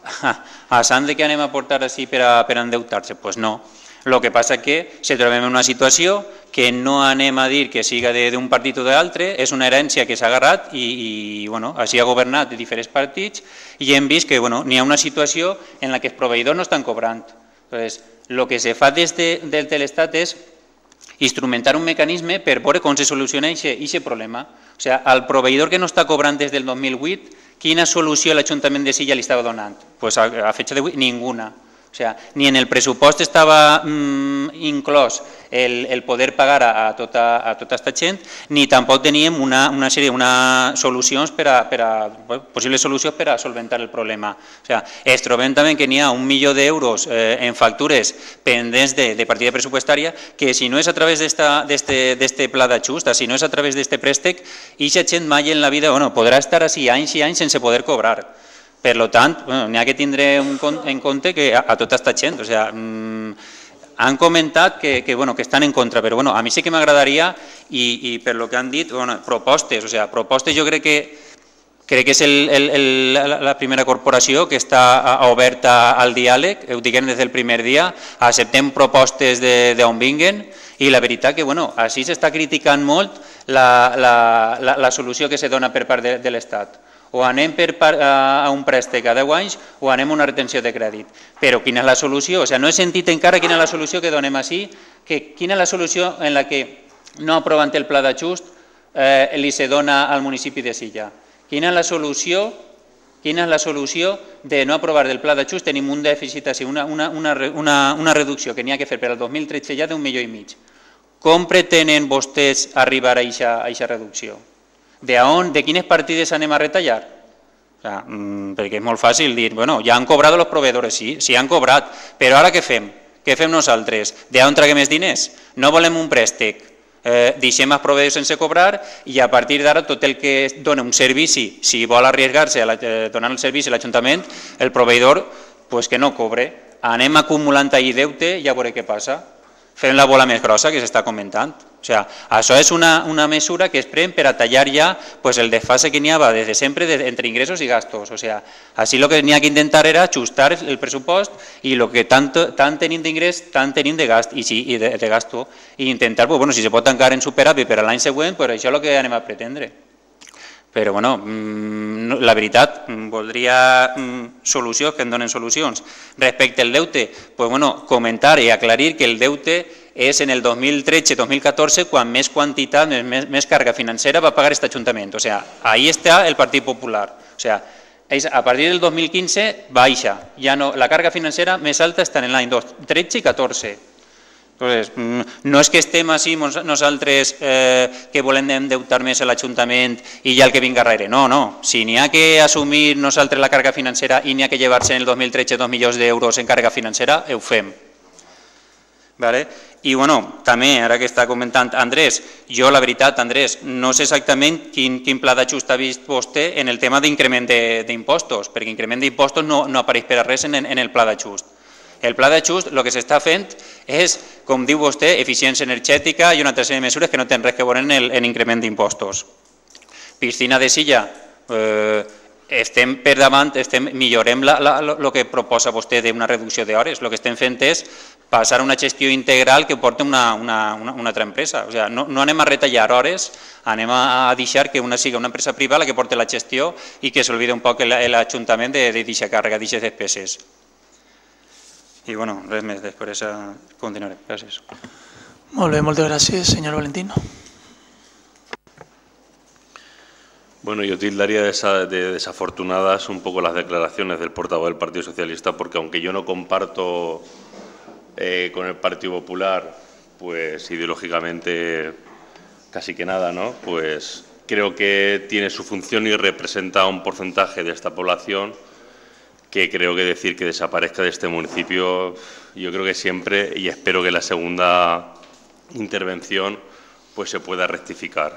Speaker 4: A sant de què anem a portar així per a, per a endeutar-se? Doncs pues no. El que passa és que se trobem en una situació que no anem a dir que siga d'un partit o de l'altre, és una herència que s'ha agarrat i, i bueno, així ha governat de diferents partits i hem vist que bueno, n'hi ha una situació en la que els proveïdors no estan cobrant. Entonces, el que se fa des de, des de l'Estat és instrumentar un mecanisme per veure com se soluciona aquest problema. O sigui, al proveïdor que no està cobrant des del dos mil vuit, quina solució l'Ajuntament de Silla li estava donant? Pues a, a fecha d'avui, ninguna. O sea, ni en el pressupost estava mm, inclòs el, el poder pagar a, a tota a tota aquesta gent, ni tampoc teníem una, una sèrie de solucions per a, per a, bueno, possibles solucions per a solventar el problema. O sea, es trobem també que n'hi ha un milió d'euros eh, en factures pendents de, de partida pressupostària que si no és a través d'aquest pla d'ajust, si no és a través d'aquest préstec, aquesta gent mai en la vida bueno, podrà estar així anys i anys sense poder cobrar. Per tant, bueno, n'hi ha que tindre un, en compte que a, a tota aquesta gent, o sigui, mmm, han comentat que, que, bueno, que estan en contra, però bueno, a mi sí que m'agradaria, i, i per lo que han dit, bueno, propostes, o sigui, propostes jo crec que crec que és el, el, el, la primera corporació que està oberta al diàleg, ho diguem des del primer dia, acceptem propostes d'on vinguen, i la veritat que, bueno, així s'està criticant molt la, la, la, la solució que se dona per part de, de l'Estat. O anem per, a un préstec a deu anys o anem a una retenció de crèdit. Però quina és la solució? O sigui, no he sentit encara quina és la solució que donem així, que quina és la solució en la que no aprovant el pla d'ajust eh, li se dona al municipi de Silla. Quina és la solució quina és la solució de no aprovar del pla d'ajust? Tenim un dèficit així, una, una, una, una, una reducció que n'hi ha que fer per al dos mil tretze ja d'un milió i mig. Com pretenen vostès arribar a aquesta reducció? De, on, de quines partides anem a retallar? O sea, mmm, perquè és molt fàcil dir, bueno, ja han cobrat els proveedors, sí, sí han cobrat, però ara què fem? Què fem nosaltres? D'on traguem més diners? No volem un préstec, eh, deixem els proveïdors sense cobrar i a partir d'ara tot el que dona un servici, si vol arriesgar-se a eh, donar el servici a l'Ajuntament, el proveïdor, pues que no cobre. Anem acumulant ahir deute i a veure què passa. Fem la bola més grossa que s'està comentant. O sigui, això és una, una mesura que es pren per a tallar ja pues, el desfase que n'hi havia des de sempre de, entre ingressos i gastos. O sigui, així el que n'hi ha que intentar era ajustar el pressupost i el que tant, tant tenim d'ingrés, tant tenim de gast i, sí, i de, de gasto. I intentar, pues, bueno, si se pot tancar en superàvit per a l'any següent, pues, això és el que anem a pretendre. Però, bueno, la veritat, voldria solucions que em donen solucions. Respecte al deute, pues, bueno, comentar i aclarir que el deute és en el dos mil tretze dos mil catorze quan més quantitat, més, més càrrega financera va pagar aquest Ajuntament. O sigui, ahí està el Partit Popular. O sigui, a partir del dos mil quinze baixa. Ja no, la càrrega financera més alta està en l'any dos mil tretze i dos mil catorze. Entonces, no és que estem així nosaltres eh, que volem endeutar més a l'Ajuntament i ja el que vinga darrere. No, no. Si n'hi ha que assumir nosaltres la càrrega financera i n'hi ha que llevar-se en el dos mil tretze dos milions d'euros en càrrega financera, ho fem. Vale? I bueno, també, ara que està comentant Andrés, jo la veritat, Andrés, no sé exactament quin, quin pla d'ajust ha vist vostè en el tema d'increment d'impostos, perquè increment d'impostos no, no apareix per a res en, en el pla d'ajust. El pla d'ajust el que s'està fent és, com diu vostè, eficiència energètica i una altra sèrie de mesures que no tenen res a veure en, el, en increment d'impostos. Piscina de Silla, eh, estem per davant, estem, millorem el que proposa vostè d'una reducció d'hores. El que estem fent és passar a una gestió integral que porta una, una, una, una altra empresa. O sigui, no, no anem a retallar hores, anem a, a deixar que una siga una empresa privada la que porti la gestió i que s'olvide un poc l'Ajuntament de deixar càrrega d'aquestes despeses. I bueno, res més, després continuaré. Gràcies.
Speaker 1: Molt bé, moltes gràcies. Senyor Valentino.
Speaker 5: Bueno, yo tildaría de desafortunadas un poco las declaraciones del portavoz del Partido Socialista, porque aunque yo no comparto eh, con el Partido Popular, pues ideológicamente casi que nada, ¿no? Pues creo que tiene su función y representa un porcentaje de esta población que creo que decir que desaparezca de este municipio, yo creo que siempre, y espero que la segunda intervención pues se pueda rectificar.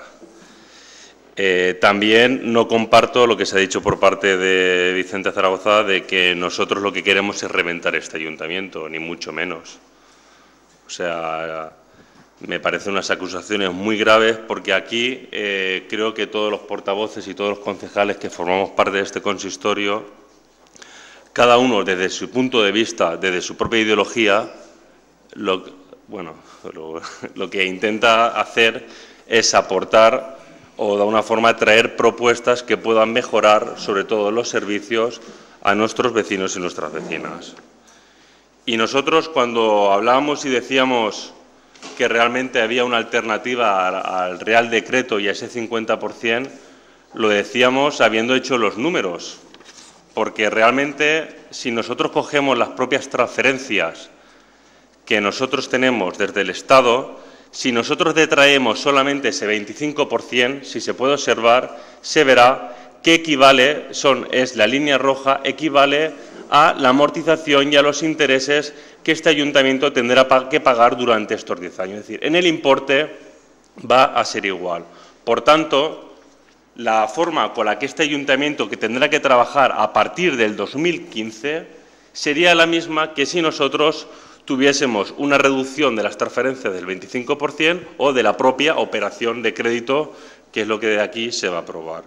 Speaker 5: Eh, también no comparto lo que se ha dicho por parte de Vicente Zaragoza de que nosotros lo que queremos es reventar este ayuntamiento, ni mucho menos. O sea, me parecen unas acusaciones muy graves porque aquí eh, creo que todos los portavoces y todos los concejales que formamos parte de este consistorio, cada uno desde su punto de vista, desde su propia ideología, lo, bueno, lo, lo que intenta hacer es aportar o de alguna forma traer propuestas que puedan mejorar sobre todo los servicios a nuestros vecinos y nuestras vecinas. Y nosotros cuando hablábamos y decíamos que realmente había una alternativa al, al Real Decreto y a ese cincuenta por cien, lo decíamos habiendo hecho los números, porque realmente si nosotros cogemos las propias transferencias que nosotros tenemos desde el Estado, si nosotros detraemos solamente ese veinticinco por cien, si se puede observar, se verá que equivale, son, es la línea roja, equivale a la amortización y a los intereses que este ayuntamiento tendrá que pagar durante estos diez años. Es decir, en el importe va a ser igual. Por tanto, la forma con la que este ayuntamiento que tendrá que trabajar a partir del dos mil quince sería la misma que si nosotros tuviésemos una reducción de las transferencias del veinticinco por cien o de la propia operación de crédito, que es lo que de aquí se va a aprobar.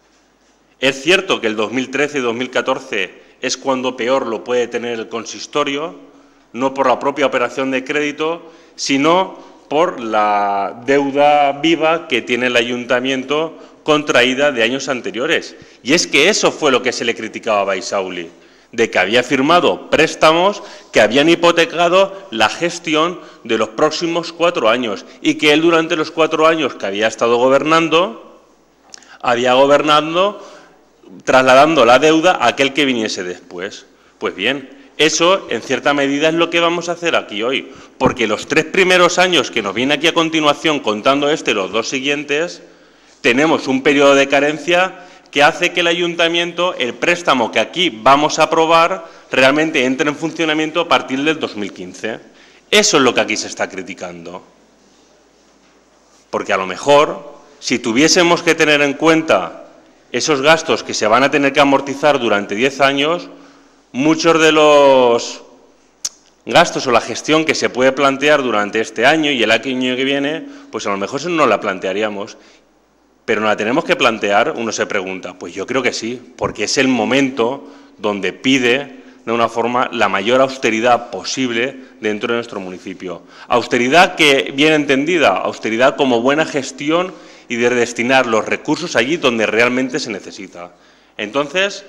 Speaker 5: Es cierto que el dos mil trece y dos mil catorce es cuando peor lo puede tener el consistorio, no por la propia operación de crédito, sino por la deuda viva que tiene el ayuntamiento contraída de años anteriores. Y es que eso fue lo que se le criticaba a Baisauli, de que había firmado préstamos que habían hipotecado la gestión de los próximos cuatro años y que él durante los cuatro años que había estado gobernando, había gobernado trasladando la deuda a aquel que viniese después. Pues bien, eso en cierta medida es lo que vamos a hacer aquí hoy, porque los tres primeros años que nos viene aquí a continuación contando este y los dos siguientes, tenemos un periodo de carencia que hace que el ayuntamiento, el préstamo que aquí vamos a aprobar, realmente entre en funcionamiento a partir del dos mil quince. Eso es lo que aquí se está criticando. Porque a lo mejor, si tuviésemos que tener en cuenta esos gastos que se van a tener que amortizar durante diez años, muchos de los gastos o la gestión que se puede plantear durante este año y el año que viene, pues a lo mejor eso no la plantearíamos. Pero nos la tenemos que plantear, uno se pregunta, pues yo creo que sí, porque es el momento donde pide de una forma la mayor austeridad posible dentro de nuestro municipio. Austeridad que, bien entendida, austeridad como buena gestión y de destinar los recursos allí donde realmente se necesita. Entonces,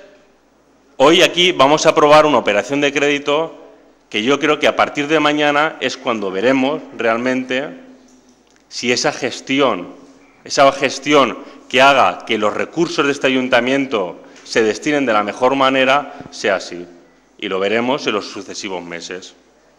Speaker 5: hoy aquí vamos a aprobar una operación de crédito que yo creo que a partir de mañana es cuando veremos realmente si esa gestión Esa gestión que haga que los recursos de este ayuntamiento se destinen de la mejor manera sea así. Y lo veremos en los sucesivos meses.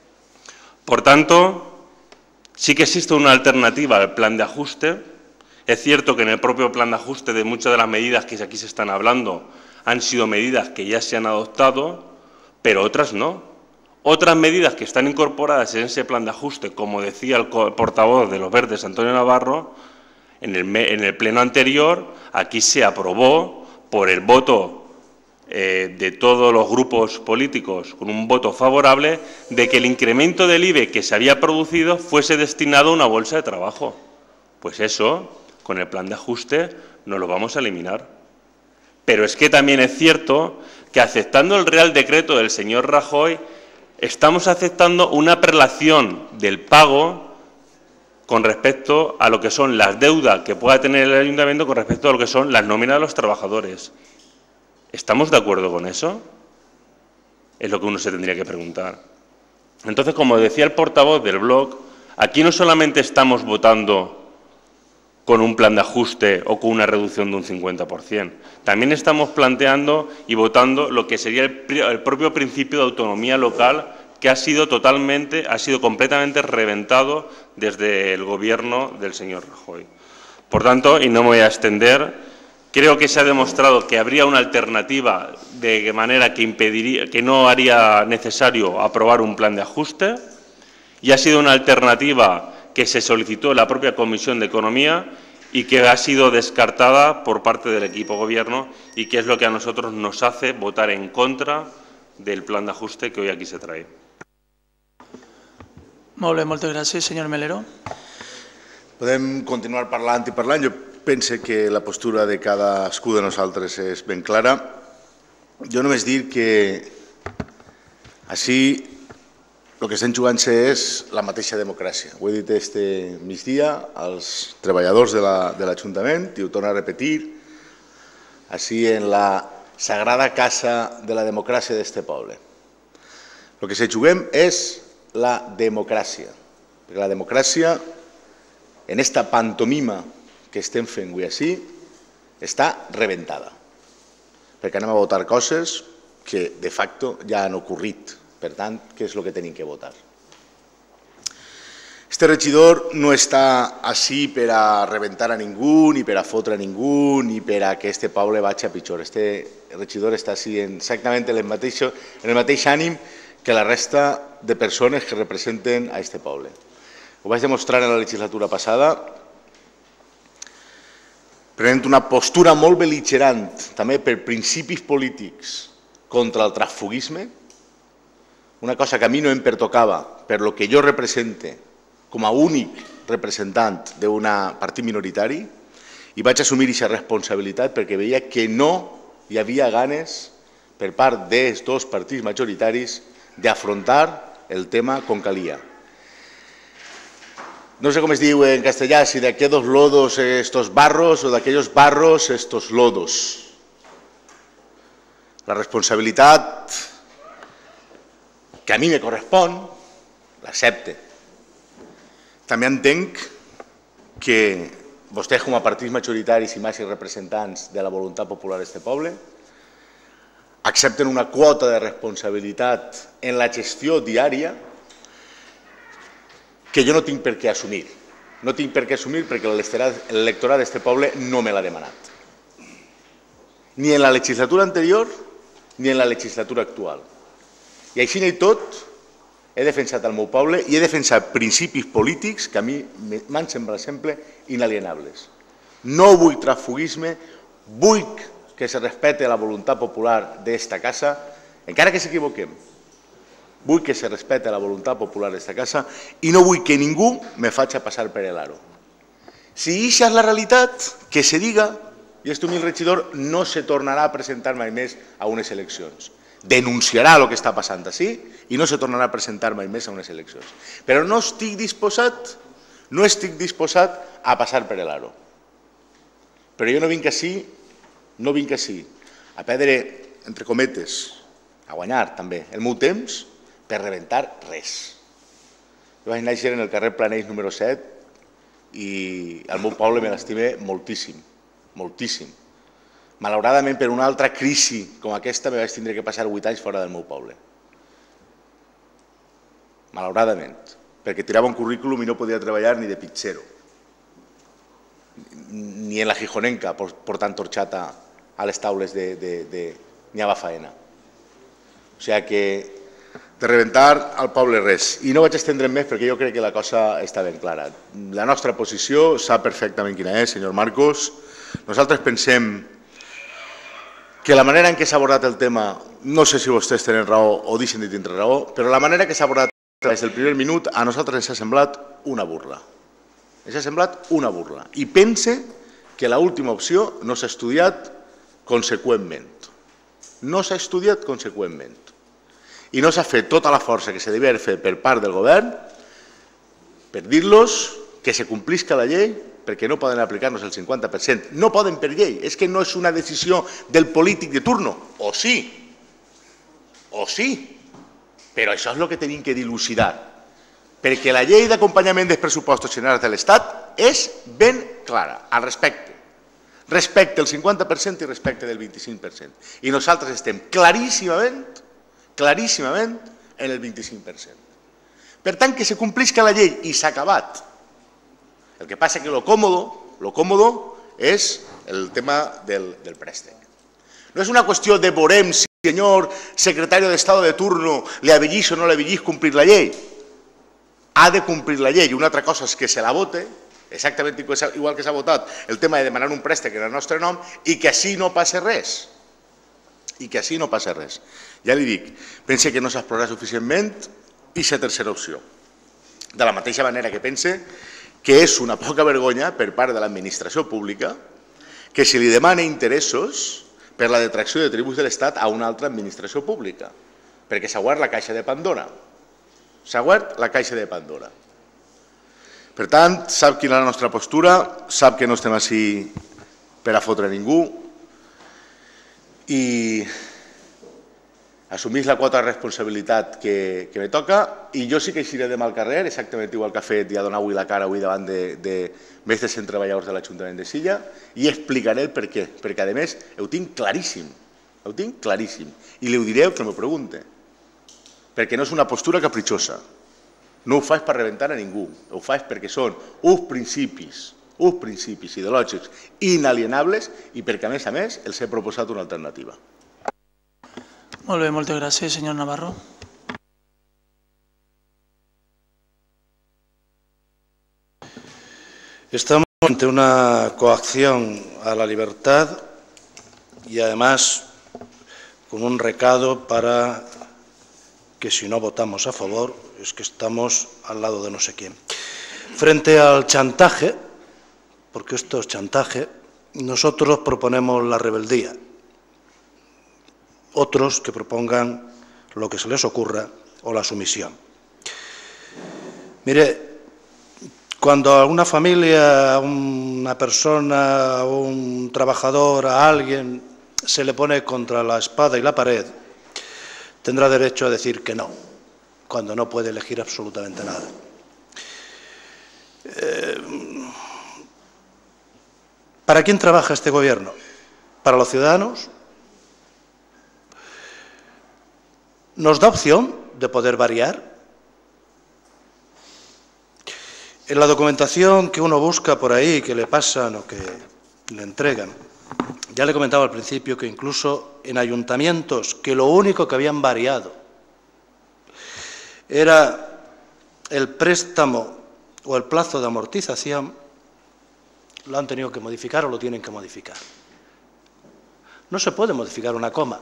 Speaker 5: Por tanto, sí que existe una alternativa al plan de ajuste. Es cierto que en el propio plan de ajuste de muchas de las medidas que aquí se están hablando han sido medidas que ya se han adoptado, pero otras no. Otras medidas que están incorporadas en ese plan de ajuste, como decía el portavoz de los Verdes, Antonio Navarro, en el, en el pleno anterior, aquí se aprobó por el voto eh, de todos los grupos políticos, con un voto favorable, de que el incremento del I B E que se había producido fuese destinado a una bolsa de trabajo. Pues eso, con el plan de ajuste, no lo vamos a eliminar. Pero es que también es cierto que aceptando el Real Decreto del señor Rajoy, estamos aceptando una prelación del pago con respecto a lo que son las deudas que pueda tener el Ayuntamiento con respecto a lo que son las nóminas de los trabajadores. ¿Estamos de acuerdo con eso? Es lo que uno se tendría que preguntar. Entonces, como decía el portavoz del Bloc, aquí no solamente estamos votando con un plan de ajuste o con una reducción de un cincuenta por cien. También estamos planteando y votando lo que sería el, el propio principio de autonomía local, que ha sido totalmente, ha sido completamente reventado desde el Gobierno del señor Rajoy. Por tanto, y no me voy a extender, creo que se ha demostrado que habría una alternativa de manera que impediría, que no haría necesario aprobar un plan de ajuste, y ha sido una alternativa que se solicitó en la propia Comisión de Economía y que ha sido descartada por parte del equipo Gobierno, y que es lo que a nosotros nos hace votar en contra del plan de ajuste que hoy aquí se trae.
Speaker 1: Molt bé, moltes gràcies. Senyor Melero.
Speaker 6: Podem continuar parlant i parlant. Jo penso que la postura de cadascú de nosaltres és ben clara. Jo només dir que així el que estem jugant-se és la mateixa democràcia. Ho he dit este migdia als treballadors de l'Ajuntament i ho torno a repetir, així en la sagrada casa de la democràcia d'este poble. El que se juguem és la democràcia, perquè la democràcia, en esta pantomima que estem fent avui així, està rebentada, perquè anem a votar coses que de facto ja han ocorrit. Per tant, què és el que tenim que votar? Este regidor no està així per a rebentar a ningú, ni per a fotre a ningú, ni per a que este poble vagi a pitjor. Este regidor està així exactament en el mateix, en el mateix ànim que la resta de persones que representen a este poble. Ho vaig demostrar en la legislatura passada, prenent una postura molt bel·ligerant, també per principis polítics, contra el transfugisme, una cosa que a mi no em pertocava per lo que jo represente com a únic representant d'un partit minoritari, i vaig assumir aquesta responsabilitat perquè veia que no hi havia ganes per part dels dos partits majoritaris d'afrontar el tema com calia. No sé com es diu en castellà, si d'aquells lodos estos barros o d'aquells barros estos lodos. La responsabilitat que a mi me correspon, l'accepte. També entenc que vostès, com a partits majoritaris i màxims representants de la voluntat popular d'aquest poble, accepten una quota de responsabilitat en la gestió diària que jo no tinc per què assumir. No tinc per què assumir perquè l'electorat d'aquest poble no me l'ha demanat. Ni en la legislatura anterior ni en la legislatura actual. I així i tot he defensat el meu poble i he defensat principis polítics que a mi m'han semblat sempre inalienables. No vull transfugisme, vull que se respecte la voluntat popular d'esta casa, encara que s'equivoquem. Vull que se respecte la voluntat popular d'esta casa i no vull que ningú me faci passar per l'aro. Si això és la realitat, que se diga, i este humil regidor no se tornarà a presentar mai més a unes eleccions. Denunciarà el que està passant així i no se tornarà a presentar mai més a unes eleccions. Però no estic disposat, no estic disposat a passar per l'aro. Però jo no vinc així, no vinc així a perdre, entre cometes, a guanyar també el meu temps per rebentar res. Jo vaig néixer en el carrer Planells número set i el meu poble me l'estime moltíssim, moltíssim. Malauradament, per una altra crisi com aquesta, me vaig tindre que passar vuit anys fora del meu poble. Malauradament, perquè tirava un currículum i no podia treballar ni de pizzero, ni en la Gijonenca, portant torxata a les taules de Nyava Faena. O sigui que de rebentar al poble res. I no vaig estendre'm més perquè jo crec que la cosa està ben clara. La nostra posició sap perfectament quina és, senyor Marcos. Nosaltres pensem que la manera en què s'ha abordat el tema, no sé si vostès tenen raó o deixen de tindre raó, però la manera que s'ha abordat des del primer minut a nosaltres ens ha semblat una burla. Ens ha semblat una burla. I pense que l'última opció no s'ha estudiat conseqüentment. No s'ha estudiat conseqüentment. I no s'ha fet tota la força que se devia fer per part del govern per dir-los que se complisca la llei perquè no poden aplicar-nos el cinquanta per cent. No poden per llei. És que no és una decisió del polític de turno. O sí. O sí. Però això és el que tenim que dilucidar. Perquè la llei d'acompanyament dels pressupostos generals de l'Estat és ben clara al respecte. Respecte al cinquanta per cent i respecte del vint-i-cinc per cent. I nosaltres estem claríssimament, claríssimament en el vint-i-cinc per cent. Per tant, que se complisca la llei i s'ha acabat. El que passa que lo còmodo, lo còmodo és el tema del, del préstec. No és una qüestió de veurem si el senyor secretari d'Estat de turno li avellís o no li avellís complir la llei. Ha de complir la llei. Una altra cosa és que se la vote, exactament igual que s'ha votat el tema de demanar un préstec en el nostre nom i que així no passa res. I que així no passa res. Ja li dic, pense que no s'ha explorat suficientment i la tercera opció. De la mateixa manera que pense que és una poca vergonya per part de l'administració pública que se li demana interessos per la detracció de tributs de l'Estat a una altra administració pública, perquè s'ha obert la caixa de Pandora. S'ha obert la caixa de Pandora. Per tant, sap quina és la nostra postura, sap que no estem així per a fotre ningú i assumís la quota de responsabilitat que, que me toca i jo sí que eixiré demà al carrer, exactament igual que ha fet i ha donat avui la cara avui davant de, de més de cent treballadors de l'Ajuntament de Silla i explicaré el per què, perquè a més ho tinc claríssim, ho tinc claríssim i li ho diré el que me pregunte, perquè no és una postura capritxosa, no ho faig per rebentar a ningú, ho faig perquè són uns principis, uns principis ideològics inalienables i perquè a més a més els he proposat una alternativa.
Speaker 1: Molt bé, moltes gràcies, senyor Navarro.
Speaker 7: Estamos ante una coacción a la libertad y además con un recado para que si no votamos a favor es que estamos al lado de no sé quién. Frente al chantaje, porque esto es chantaje, nosotros proponemos la rebeldía. Otros que propongan lo que se les ocurra o la sumisión. Mire, cuando a una familia, a una persona, a un trabajador, a alguien se le pone contra la espada y la pared, tendrá derecho a decir que no, cuando no puede elegir absolutamente nada. Eh, ¿Para quién trabaja este gobierno? ¿Para los ciudadanos? ¿Nos da opción de poder variar? En la documentación que uno busca por ahí, que le pasan o que le entregan, ya le comentaba al principio que incluso en ayuntamientos que lo único que habían variado era el préstamo o el plazo de amortización, lo han tenido que modificar o lo tienen que modificar. No se puede modificar una coma.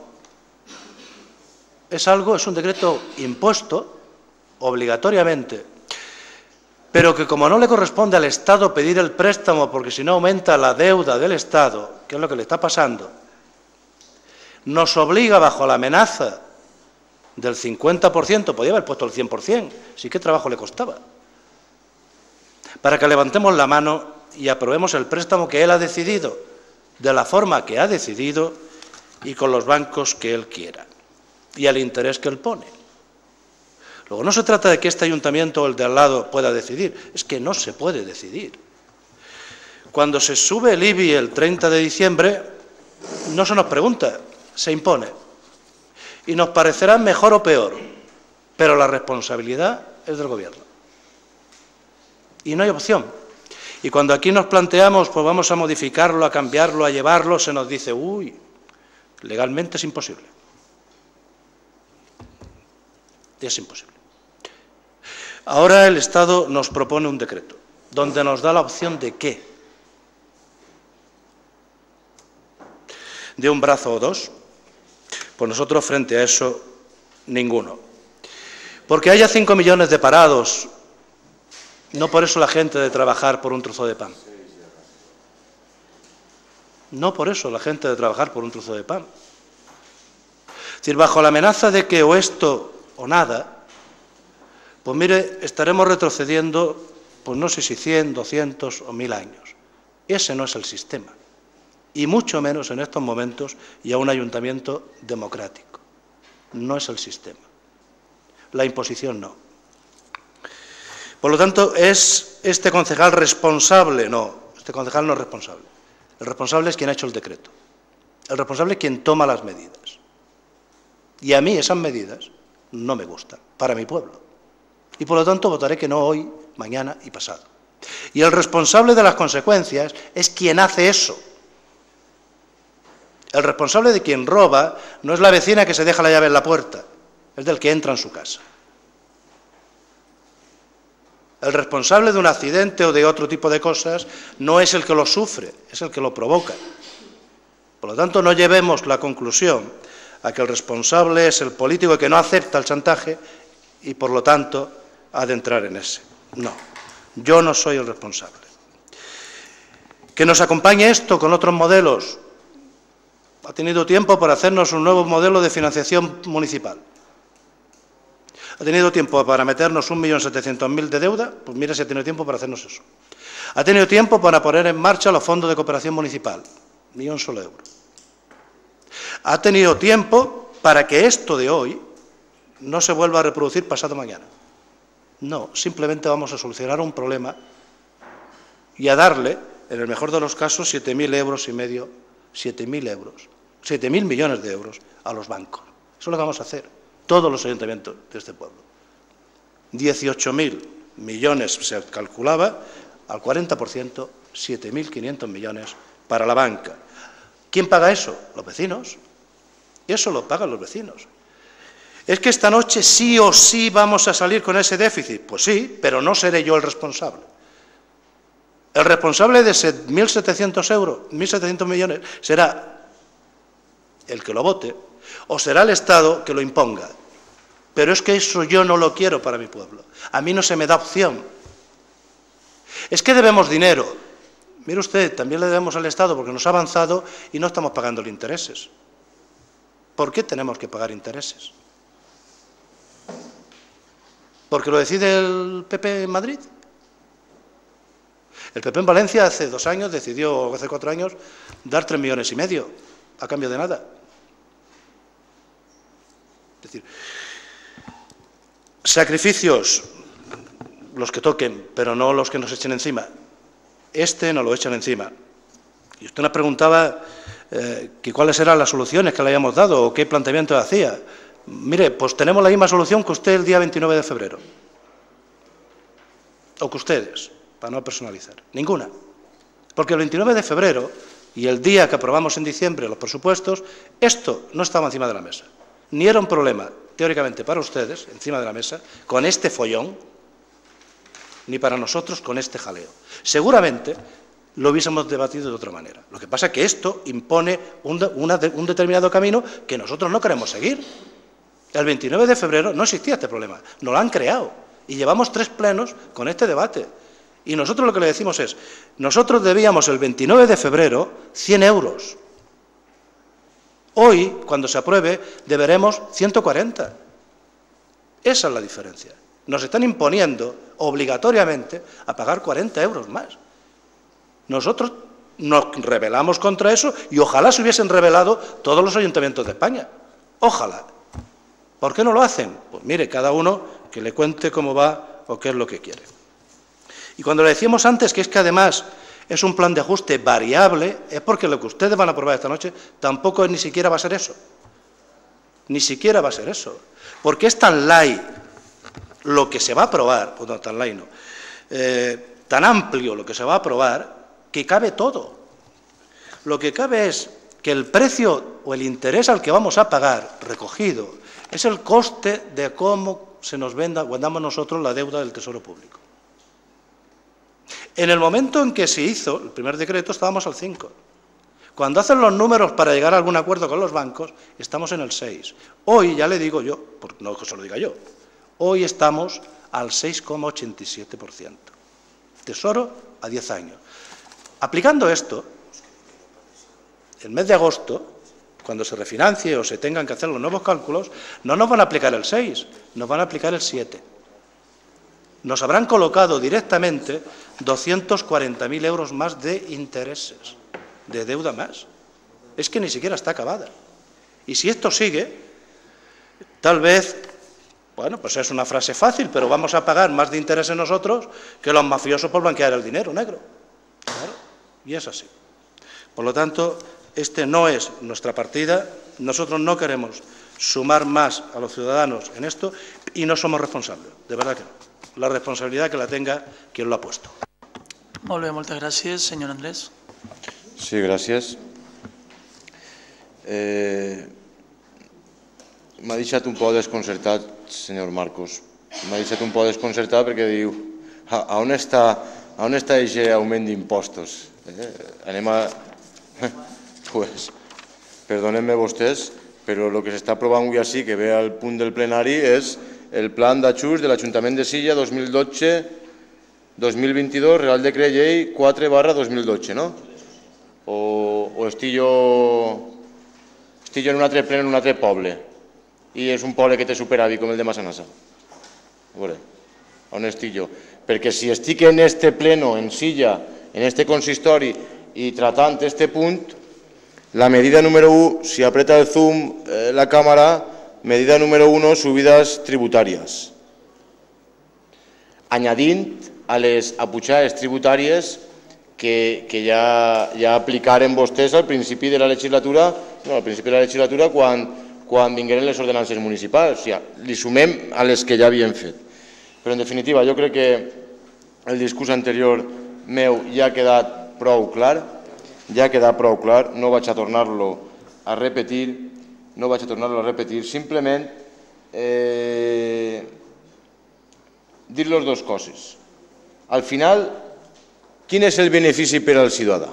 Speaker 7: Es algo, es un decreto impuesto obligatoriamente, pero que como no le corresponde al Estado pedir el préstamo porque si no aumenta la deuda del Estado, que es lo que le está pasando, nos obliga bajo la amenaza del cincuenta por ciento, podía haber puesto el cien por cien, sí que trabajo le costaba, para que levantemos la mano y aprobemos el préstamo que él ha decidido, de la forma que ha decidido y con los bancos que él quiera y al interés que él pone. Luego, no se trata de que este ayuntamiento o el de al lado pueda decidir, es que no se puede decidir. Cuando se sube el I B I el treinta de diciembre, no se nos pregunta, se impone. Y nos parecerá mejor o peor, pero la responsabilidad es del Gobierno. Y no hay opción. Y cuando aquí nos planteamos, pues vamos a modificarlo, a cambiarlo, a llevarlo, se nos dice, uy, legalmente es imposible. Es imposible. Ahora el Estado nos propone un decreto, donde nos da la opción de qué. De un brazo o dos. Pues nosotros, frente a eso, ninguno. Porque haya cinco millones de parados, no por eso la gente debe trabajar por un trozo de pan. No por eso la gente debe trabajar por un trozo de pan. Es decir, bajo la amenaza de que o esto o nada, pues mire, estaremos retrocediendo, pues no sé si cien, doscientos o mil años. Ese no es el sistema. Y mucho menos en estos momentos y a un ayuntamiento democrático. No es el sistema. La imposición no. Por lo tanto, ¿es este concejal responsable? No, este concejal no es responsable. El responsable es quien ha hecho el decreto. El responsable es quien toma las medidas. Y a mí esas medidas no me gustan, para mi pueblo. Y por lo tanto votaré que no hoy, mañana y pasado. Y el responsable de las consecuencias es quien hace eso. El responsable de quien roba no es la vecina que se deja la llave en la puerta, es del que entra en su casa. El responsable de un accidente o de otro tipo de cosas no es el que lo sufre, es el que lo provoca. Por lo tanto, no llevemos la conclusión a que el responsable es el político que no acepta el chantaje y, por lo tanto, ha de entrar en ese. No, yo no soy el responsable. Que nos acompañe esto con otros modelos. Ha tenido tiempo para hacernos un nuevo modelo de financiación municipal. Ha tenido tiempo para meternos un millón setecientos mil de deuda, pues mira si ha tenido tiempo para hacernos eso. Ha tenido tiempo para poner en marcha los fondos de cooperación municipal, ni un solo euro. Ha tenido tiempo para que esto de hoy no se vuelva a reproducir pasado mañana. No, simplemente vamos a solucionar un problema y a darle, en el mejor de los casos, siete mil euros y medio, siete mil euros, siete mil millones de euros a los bancos. Eso es lo que vamos a hacer, todos los ayuntamientos de este pueblo. dieciocho mil millones se calculaba, al cuarenta por ciento, siete mil quinientos millones para la banca. ¿Quién paga eso? Los vecinos. Y eso lo pagan los vecinos. ¿Es que esta noche sí o sí vamos a salir con ese déficit? Pues sí, pero no seré yo el responsable. El responsable de ese mil setecientos euros, mil setecientos millones, será el que lo vote o será el Estado que lo imponga. Pero es que eso yo no lo quiero para mi pueblo. A mí no se me da opción. Es que debemos dinero. Mire usted, también le debemos al Estado porque nos ha avanzado y no estamos pagando intereses. ¿Por qué tenemos que pagar intereses? ¿Porque lo decide el P P en Madrid? El P P en Valencia hace dos años decidió, o hace cuatro años, dar tres millones y medio a cambio de nada. Es decir, sacrificios, los que toquen, pero no los que nos echen encima. Este no lo echan encima. Y usted nos preguntaba eh, que cuáles eran las soluciones que le habíamos dado o qué planteamiento hacía. Mire, pues tenemos la misma solución que usted el día veintinueve de febrero. O que ustedes, para no personalizar. Ninguna. Porque el veintinueve de febrero y el día que aprobamos en diciembre los presupuestos, esto no estaba encima de la mesa. Ni era un problema, teóricamente, para ustedes, encima de la mesa, con este follón, ni para nosotros con este jaleo. Seguramente lo hubiésemos debatido de otra manera. Lo que pasa es que esto impone un, de, una de, un determinado camino que nosotros no queremos seguir. El veintinueve de febrero no existía este problema, nos lo han creado y llevamos tres plenos con este debate. Y nosotros lo que le decimos es, nosotros debíamos el veintinueve de febrero cien euros. Hoy, cuando se apruebe, deberemos ciento cuarenta. Esa es la diferencia. Nos están imponiendo obligatoriamente a pagar cuarenta euros más. Nosotros nos rebelamos contra eso y ojalá se hubiesen rebelado todos los ayuntamientos de España. Ojalá. ¿Por qué no lo hacen? Pues mire, cada uno que le cuente cómo va o qué es lo que quiere. Y cuando le decíamos antes que es que además es un plan de ajuste variable, es porque lo que ustedes van a aprobar esta noche tampoco ni siquiera va a ser eso. Ni siquiera va a ser eso. Porque es tan light lo que se va a aprobar, pues no, tan light no, eh, tan amplio lo que se va a aprobar, que cabe todo. Lo que cabe es que el precio o el interés al que vamos a pagar recogido es el coste de cómo se nos venda, vendamos nosotros la deuda del Tesoro Público. En el momento en que se hizo el primer decreto estábamos al cinco. Cuando hacen los números para llegar a algún acuerdo con los bancos, estamos en el seis. Hoy, ya le digo yo, porque no que se lo diga yo, hoy estamos al seis coma ochenta y siete por ciento. Tesoro a diez años. Aplicando esto, el mes de agosto, cuando se refinancie o se tengan que hacer los nuevos cálculos, no nos van a aplicar el seis, nos van a aplicar el siete. Nos habrán colocado directamente doscientos cuarenta mil euros más de intereses, de deuda más. Es que ni siquiera está acabada. Y si esto sigue, tal vez, bueno, pues es una frase fácil, pero vamos a pagar más de intereses nosotros que los mafiosos por blanquear el dinero negro. Claro, y es así. Por lo tanto, este no es nuestra partida. Nosotros no queremos sumar más a los ciudadanos en esto y no somos responsables, de verdad que no. La responsabilidad que la tenga quien lo ha puesto.
Speaker 1: Molt bé, moltes gràcies. Senyor Andrés.
Speaker 2: Sí, gràcies. Eh, M'ha deixat un poc desconcertat, senyor Marcos. M'ha deixat un poc desconcertat perquè diu a, a on està a on està aquest augment d'impostos? Eh, anem a... Pues, perdonen-me vostès, però el que s'està aprovant avui així, que ve al punt del plenari, és el plan d'ajust de l'Ajuntament de Silla dos mil dotze dos mil vint-i-dos, Real Decret Llei quatre barra dos mil dotze, no? O, o estic jo, estic jo en un altre ple, en un altre poble, i és un poble que té superàvit com el de Massanassa. A veure, on estic jo? Perquè si estic en este pleno, en Silla, en este consistori, i tratant este punt, la medida número u, si aprieta el zoom eh, la càmera, medida número uno, subidas tributàries. Añadint a les apujades tributàries que, que ja, ja aplicaren vostès al principi de la legislatura, no, al principi de la legislatura quan, quan vingueren les ordenances municipals. O sigui, li sumem a les que ja havien fet. Però, en definitiva, jo crec que el discurs anterior meu ja ha quedat prou clar, ja ha quedat prou clar, no vaig a tornar-lo a repetir, no vaig a tornar-lo a repetir, simplement eh, dir-los dues coses. Al final, quin és el benefici per al ciutadà?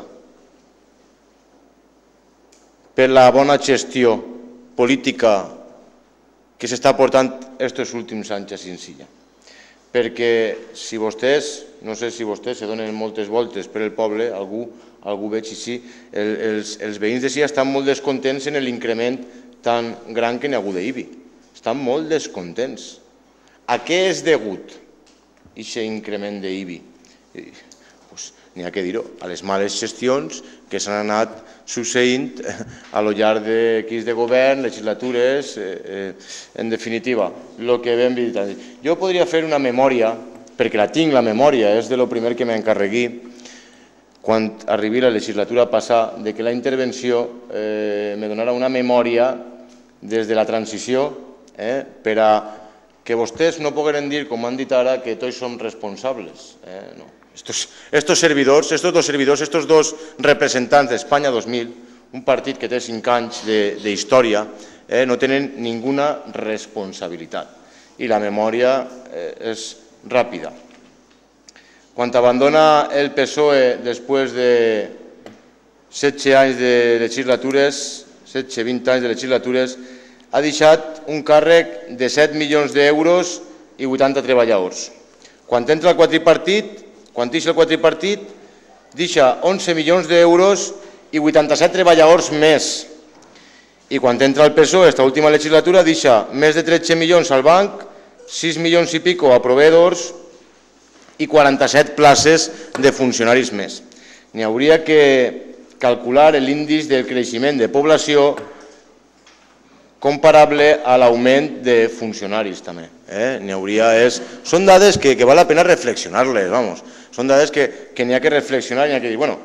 Speaker 2: Per la bona gestió política que s'està portant aquests últims anys a Silla. Perquè si vostès, no sé si vostès se donen moltes voltes per el poble, algú, algú veig així, el, els, els veïns de Silla estan molt descontents en l'increment tan gran que n'hi ha hagut d'I B I. Estan molt descontents. A què és degut aquest increment d'I B I? Pues, n'hi ha que dir-ho, a les males gestions que s'han anat succeint a lo llarg d'equips de govern, legislatures, eh, eh, en definitiva, el que vam visitar. Jo podria fer una memòria, perquè la tinc, la memòria, és de lo primer que m'encarregui, quan arribi la legislatura passada, de que la intervenció eh, me donara una memòria des de la transició eh, per a que vostès no pogueren dir, com han dit ara, que tots som responsables. Eh, no. Estos, estos servidors, estos dos servidors, estos dos representants d'Espanya dos mil, un partit que té cinc anys d'història, eh, no tenen ninguna responsabilitat. I la memòria eh, és ràpida. Quan abandona el P S O E després de setze anys de legislatures, setze vint anys de legislatures, ha deixat un càrrec de set milions d'euros i vuitanta treballadors. Quan entra el quadripartit, quan deixa el quadripartit, deixa onze milions d'euros i vuitanta-set treballadors més. I quan entra el P S O E, esta última legislatura, deixa més de tretze milions al banc, sis milions i pico a proveedors i quaranta-set places de funcionaris més. N'hi hauria que calcular l'índex del creixement de població comparable a l'augment de funcionaris també. Eh? N'hi hauria, és... Són dades que, que val la pena reflexionar-les, vamos. Són dades que, que n'hi ha que reflexionar i n'hi ha que dir, bueno,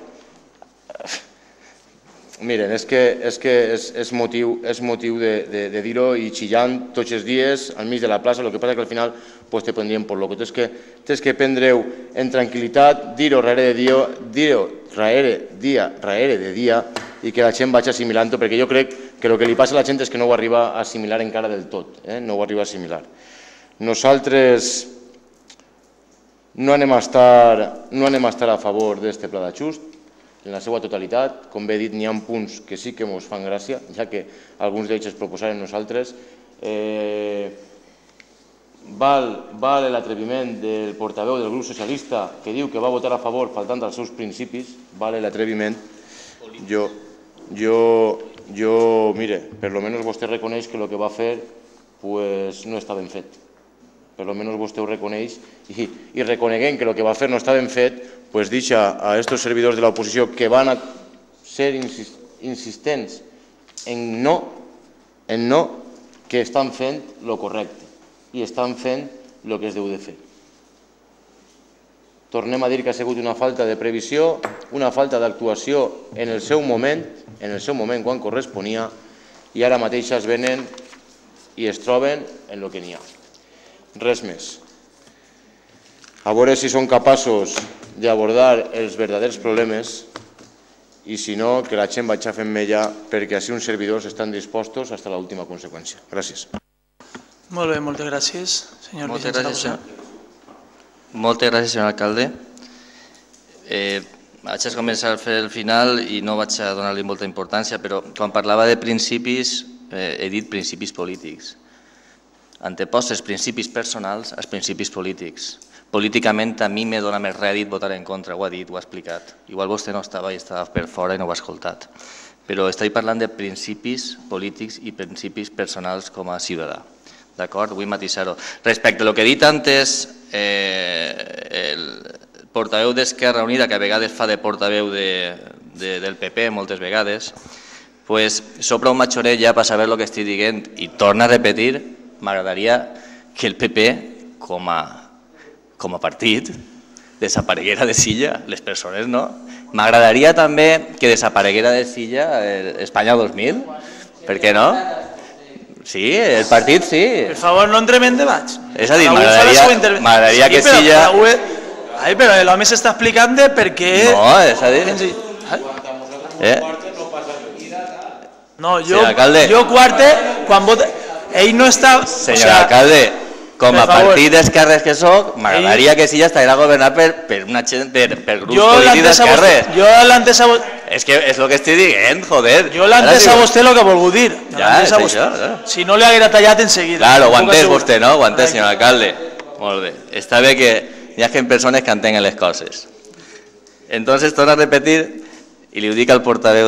Speaker 2: miren, és que és, que és, és motiu, és motiu de, de, de dir-ho i xillant tots els dies al mig de la plaça, el que passa que al final pues, te prendrien per loco. Tens que, tens que prendre-ho en tranquil·litat, dir-ho darrere de dia, dir-ho darrere dia, darrere de dia i que la gent vagi assimilant-ho, perquè jo crec que el que li passa a la gent és que no ho arriba a assimilar encara del tot, eh? no ho arriba a assimilar. Nosaltres no anem a estar, no anem a estar a favor d'aquest pla d'ajust en la seva totalitat. Com bé he dit, n'hi ha punts que sí que ens fan gràcia, ja que alguns d'ells els proposarem nosaltres. Eh, val, val l'atreviment del portaveu del grup socialista que diu que va votar a favor faltant als seus principis, val l'atreviment. Jo, jo, jo, mire, per lo menos vostè reconeix que el que va fer pues, no està ben fet. Per lo menos vostè ho reconeix i, i reconeguent que el que va fer no està ben fet, pues deixa a estos servidors de l'oposició que van a ser insistents en no, en no, que estan fent el correcte i estan fent el que es deu de fer. Tornem a dir que ha sigut una falta de previsió, una falta d'actuació en el seu moment, en el seu moment quan corresponia, i ara mateix es venen i es troben en el que n'hi ha. Res més. A veure si són capaços d'abordar els verdaders problemes i si no, que la gent vagi fent mella perquè així uns servidors estan dispostos fins a l'última conseqüència. Gràcies.
Speaker 1: Molt bé, moltes gràcies. Senyor
Speaker 8: Moltes
Speaker 1: Vicent
Speaker 8: gràcies,
Speaker 1: Saragossa.
Speaker 8: senyor. Moltes gràcies, senyor alcalde. Eh, vaig a començar a fer el final i no vaig a donar-li molta importància, però quan parlava de principis, eh, he dit principis polítics. Antepost els principis personals als principis polítics. Políticament a mi me dona més rèdit votar en contra, ho ha dit, ho ha explicat. Igual vostè no estava i estava per fora i no ho ha escoltat. Però estic parlant de principis polítics i principis personals com a ciutadà. D'acord? Vull matisar-ho. Respecte al que he dit antes, eh, el portaveu d'Esquerra Unida, que a vegades fa de portaveu de, de, del P P, moltes vegades, pues, sopra un matxorella per saber el que estic dient i torna a repetir. M'agradaria que el P P, com a, com a partit, desapareguera de Silla, les persones no. M'agradaria també que desapareguera de Silla Espanya dos mil, per què no? Sí, el partit sí.
Speaker 1: Per favor, no entrem en debats.
Speaker 8: És a dir, m'agradaria que Silla...
Speaker 1: Ai, però l'home s'està explicant de per què...
Speaker 8: No, és a dir... Eh?
Speaker 1: No, jo, jo quarte, quan vota... Ell no està...
Speaker 8: Senyor alcalde, com a partit d'esquerres que soc, m'agradaria que Silla estigués a governar per grups polítics d'esquerres.
Speaker 1: Jo l'entès a vostè...
Speaker 8: És que és el que estic dient, joder.
Speaker 1: Jo l'entès a vostè el que ha volgut dir.
Speaker 8: Ja, és això.
Speaker 1: Si no li haguera tallat en seguida.
Speaker 8: Claro, ho ha entès vostè, no? Ho ha entès, senyor alcalde. Molt bé. Està bé que hi hagi persones que entenguen les coses. Entonces, torno a repetir... I li ho dic al portaveu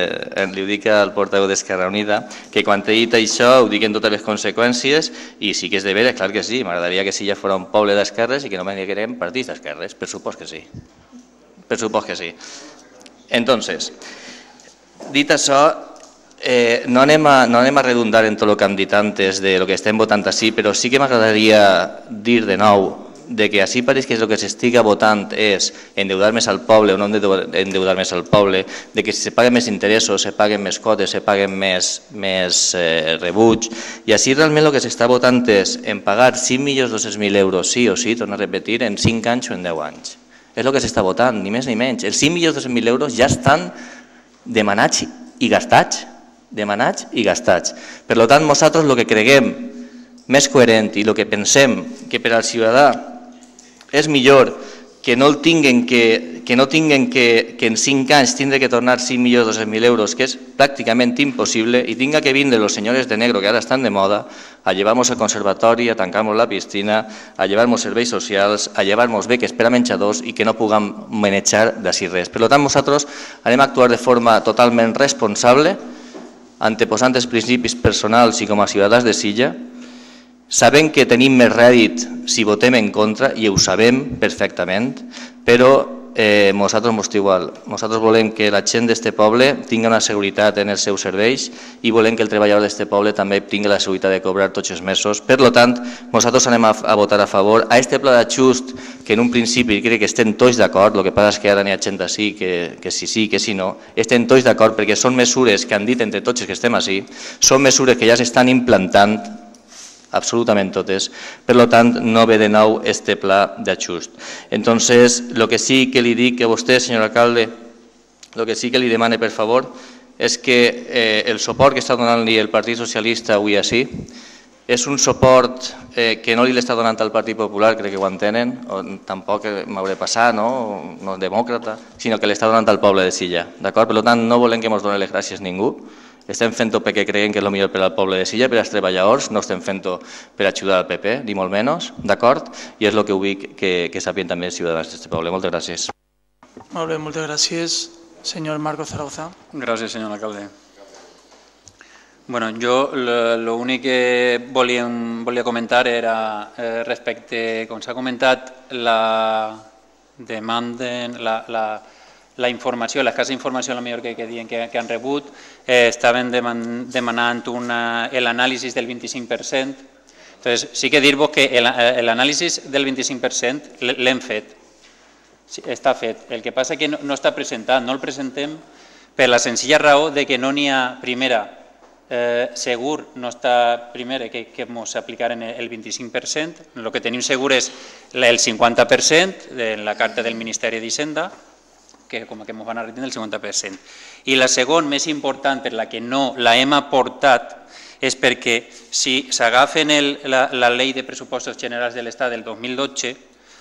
Speaker 8: d'Esquerra Unida, que quan he dit això ho dic en totes les conseqüències i sí que és de veres, clar que sí, m'agradaria que Silla fos un poble d'esquerres i que no m'aneguem partits d'esquerres, per supost que sí. Per supost que sí. Entonces, dit això, eh, no, anem a, no anem a redundar en tot el que hem dit antes de lo que estem votant així, però sí que m'agradaria dir de nou de que així pareix que el que s'estiga votant és endeudar més al poble o no endeudar més al poble, de que si se paguen més interessos, se paguen més cotes, se paguen més, més eh, rebuig, i així realment el que s'està votant és en pagar cinc milions dos-cents mil euros sí o sí, torno a repetir, en cinc anys o en deu anys. És el que s'està votant, ni més ni menys. Els cinc milions dos-cents mil euros ja estan demanats i gastats, demanats i gastats. Per tant, nosaltres el que creguem més coherent i el que pensem que per al ciutadà és millor que no el tinguen que, que, no tinguen que, que en cinc anys tindre que tornar cinc milions dos-cents mil euros, que és pràcticament impossible, i tinga que vindre los senyores de negro que ara estan de moda a llevar-nos al conservatori, a tancar-nos la piscina, a llevar-nos serveis socials, a llevar-nos beques per a menjadors i que no puguem manejar d'ací res. Per tant, nosaltres anem a actuar de forma totalment responsable, anteposant els principis personals i com a ciutadans de Silla, sabem que tenim més rèdit si votem en contra, i ho sabem perfectament, però eh, nosaltres mos igual. Nosaltres volem que la gent d'este poble tingui una seguretat en els seus serveis i volem que el treballador d'este poble també tingui la seguretat de cobrar tots els mesos. Per tant, nosaltres anem a, a votar a favor a este pla d'ajust que en un principi crec que estem tots d'acord, el que passa és que ara n'hi ha gent així que, que sí sí, que sí no, estem tots d'acord perquè són mesures que han dit entre tots els que estem així, són mesures que ja s'estan implantant absolutament totes, per tant no ve de nou este pla d'ajust. Entonces, lo que sí que li dic a vostè, senyor alcalde, lo que sí que li demane per favor és que eh, el suport que està donant-li el Partit Socialista avui així És un suport eh, que no li està donant al Partit Popular, crec que ho entenen, o tampoc m'hauré passat, no, no demòcrata, sinó que l'està donant al poble de Silla, d'acord? Per tant, no volem que ens doni les gràcies ningú, estem fent-ho perquè creiem que és el millor per al poble de Silla, per als treballadors, no estem fent-ho per ajudar al P P, ni molt menys, d'acord? I és el que vull que, que sàpien també els ciutadans d'aquest poble. Moltes gràcies.
Speaker 1: Molt bé, moltes gràcies. Senyor Marco Zaragoza.
Speaker 4: Gràcies, senyor alcalde. Bueno, jo l'únic que volia, volia comentar era eh, respecte, com s'ha comentat, la demanda, la, la, la informació, l'escassa informació la millor que, que diuen que, que han rebut, eh, estaven deman, demanant l'anàlisi del vint-i-cinc per cent. Entonces, sí que dir-vos que l'anàlisi del vint-i-cinc per cent l'hem fet, sí, està fet. El que passa que no, no està presentat, no el presentem per la senzilla raó de que no n'hi ha, primera, Eh, segur no està primer que, que ens aplicaren el vint-i-cinc per cent, el que tenim segur és el cinquanta per cent de la carta del Ministeri d'Hisenda, que com que ens van a retindre el cinquanta per cent. I la segona, més important, per la que no la hem aportat, és perquè si s'agafen la, la llei de pressupostos generals de l'Estat del dos mil dotze,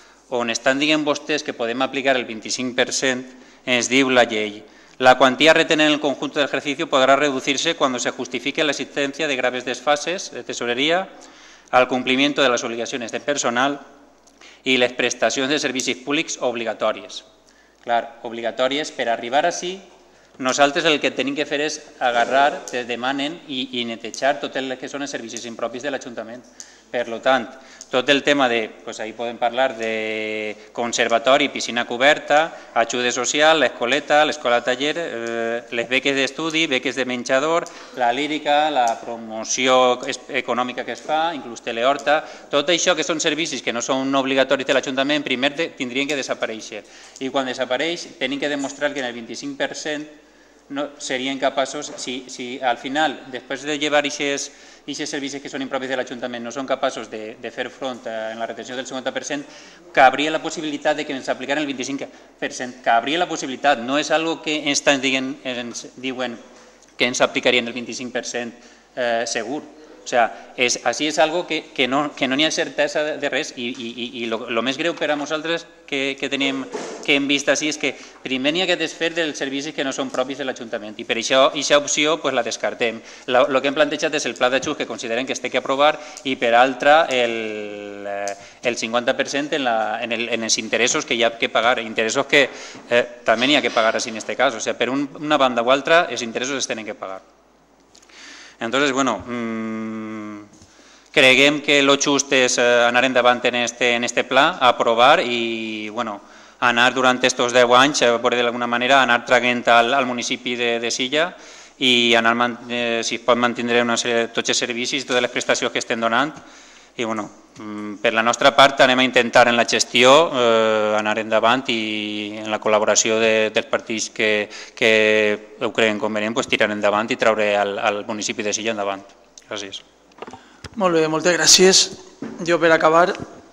Speaker 4: on estan dient vostès que podem aplicar el vint-i-cinc per cent, ens diu la llei: la cuantía retenida en el conjunto del ejercicio podrá reducirse cuando se justifique la existencia de graves desfases de tesorería al cumplimiento de las obligaciones de personal y las prestacions de servicis públics obligatòries. Clar, obligatòries, per arribar així, nosaltres el que tenim que fer és agarrar, te demanen, i, i netejar tot el que són els servicis impropis de l'Ajuntament. Per tant, tot el tema de, doncs ahí podem parlar de conservatori, piscina coberta, ajuda social, l'escoleta, l'escola taller, eh, les beques d'estudi, beques de menjador, la lírica, la promoció econòmica que es fa, inclús telehorta, tot això que són servicis que no són obligatoris de l'Ajuntament, primer tindrien que desaparèixer. I quan desapareix, tenim que demostrar que en el vint-i-cinc per cent no serien capaços, si, si al final, després de llevar aquests servicis que són impropis de l'Ajuntament, no són capaços de, de fer front a, en la retenció del cinquanta per cent, cabria la possibilitat de que ens aplicaran el vint-i-cinc per cent. Cabria la possibilitat, no és algo que ens, diguen, ens diuen que ens aplicarien el vint-i-cinc per cent eh, segur. O sigui, és, així és algo que, que no que no n'hi ha certesa de res i, i, i el més greu per a nosaltres que, que, tenim, que hem vist així és que primer n'hi ha que desfer dels servicis que no són propis de l'Ajuntament i per això aquesta opció pues, la descartem. El que hem plantejat és el pla d'ajust que considerem que es té que aprovar i per altra el, el cinquanta per cent en, la, en, el, en els interessos que hi ha que pagar, interessos que eh, també n'hi ha que pagar així en aquest cas. O sigui, per un, una banda o altra els interessos es tenen que pagar. Entonces, bueno, mmm, creguem que lo just és eh, anar endavant en este, en este pla, aprovar i, bueno, anar durant aquests deu anys, eh, per d'alguna manera, anar traguent al, al municipi de, de Silla i anar, eh, si es pot mantenir una sèrie, tots els servicis, totes les prestacions que estem donant. I, bueno, per la nostra part anem a intentar en la gestió eh, anar endavant i en la col·laboració de, dels partits que, que ho creuen convenient pues, tirar endavant i treure al, al municipi de Silla endavant. Gràcies.
Speaker 1: Molt bé, moltes gràcies. Jo per acabar,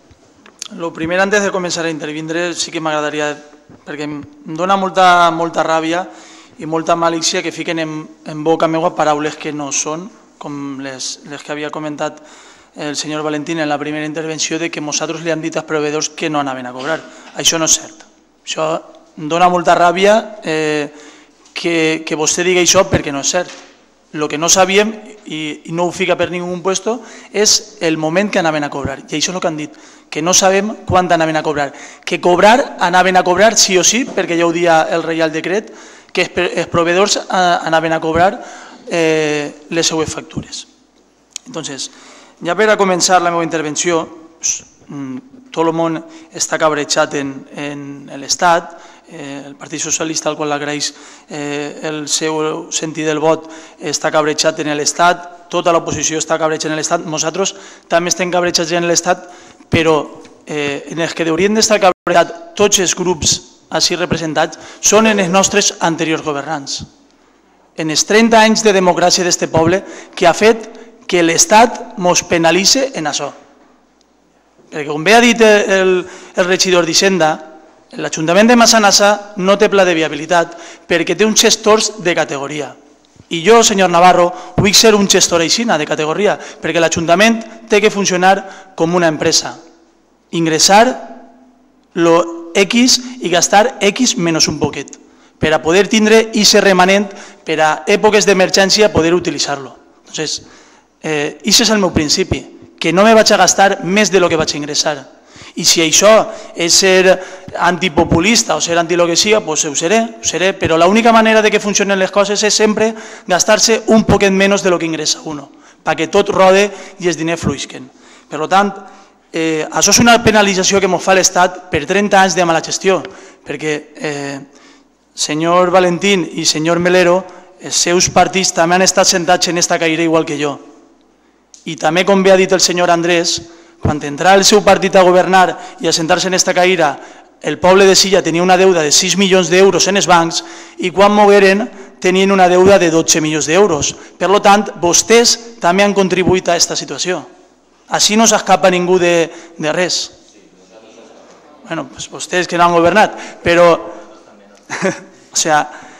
Speaker 1: el primer, antes de començar a intervindre, sí que m'agradaria, perquè em dona molta, molta ràbia i molta malícia que fiquen en, en boca meva paraules que no són, com les, les que havia comentat el senyor Valentín en la primera intervenció de que nosaltres li han dit als proveïdors que no anaven a cobrar. Això no és cert. Això em dona molta ràbia eh, que, que vostè digui això perquè no és cert. El que no sabíem, i, i no ho fica per ningú puesto, és el moment que anaven a cobrar. I això és el que han dit, que no sabem quan anaven a cobrar. Que cobrar, anaven a cobrar sí o sí, perquè ja ho dia el Reial Decret, que els proveïdors anaven a cobrar eh, les seues factures. Entonces, ja per a començar la meva intervenció, tot el món està cabrejat en, en l'Estat, eh, el Partit Socialista, al qual l'agraeix eh, el seu sentit del vot, està cabrejat en l'Estat, tota l'oposició està cabrejat en l'Estat, nosaltres també estem cabrejats en l'Estat, però eh, en els que haurien d'estar cabrejats tots els grups així representats són en els nostres anteriors governants. En els trenta anys de democràcia d'aquest poble que ha fet que l'Estat ens penalitze en això. Perquè com bé ha dit el, el regidor d'Hisenda, l'Ajuntament de Massanassa no té pla de viabilitat perquè té uns gestors de categoria. I jo, senyor Navarro, vull ser un gestor aixina de categoria, perquè l'Ajuntament té que funcionar com una empresa. Ingressar lo X i gastar X menys un poquet, per a poder tindre aquest remanent per a èpoques d'emergència poder utilitzar-lo. Entonces, eh, aquest és el meu principi, que no me vaig a gastar més de lo que vaig a ingressar. I si això és ser antipopulista o ser anti lo que siga, pues ho seré, ho seré, però l'única manera de que funcionen les coses és sempre gastar-se un poquet menys de lo que ingressa uno, perquè tot rode i els diners fluixen. Per tant, eh, això és una penalització que ens fa l'Estat per trenta anys de mala gestió, perquè eh, senyor Valentín i senyor Melero, els seus partits també han estat sentats en esta caire igual que jo. I també, com bé ha dit el senyor Andrés, quan entrà el seu partit a governar i a sentar-se en esta caïra, el poble de Silla tenia una deuda de sis milions d'euros en els bancs i quan mogueren tenien una deuda de dotze milions d'euros. Per tant, vostès també han contribuït a aquesta situació. Així no s'escapa ningú de, de res. Bueno, pues vostès que no han governat, però o sea,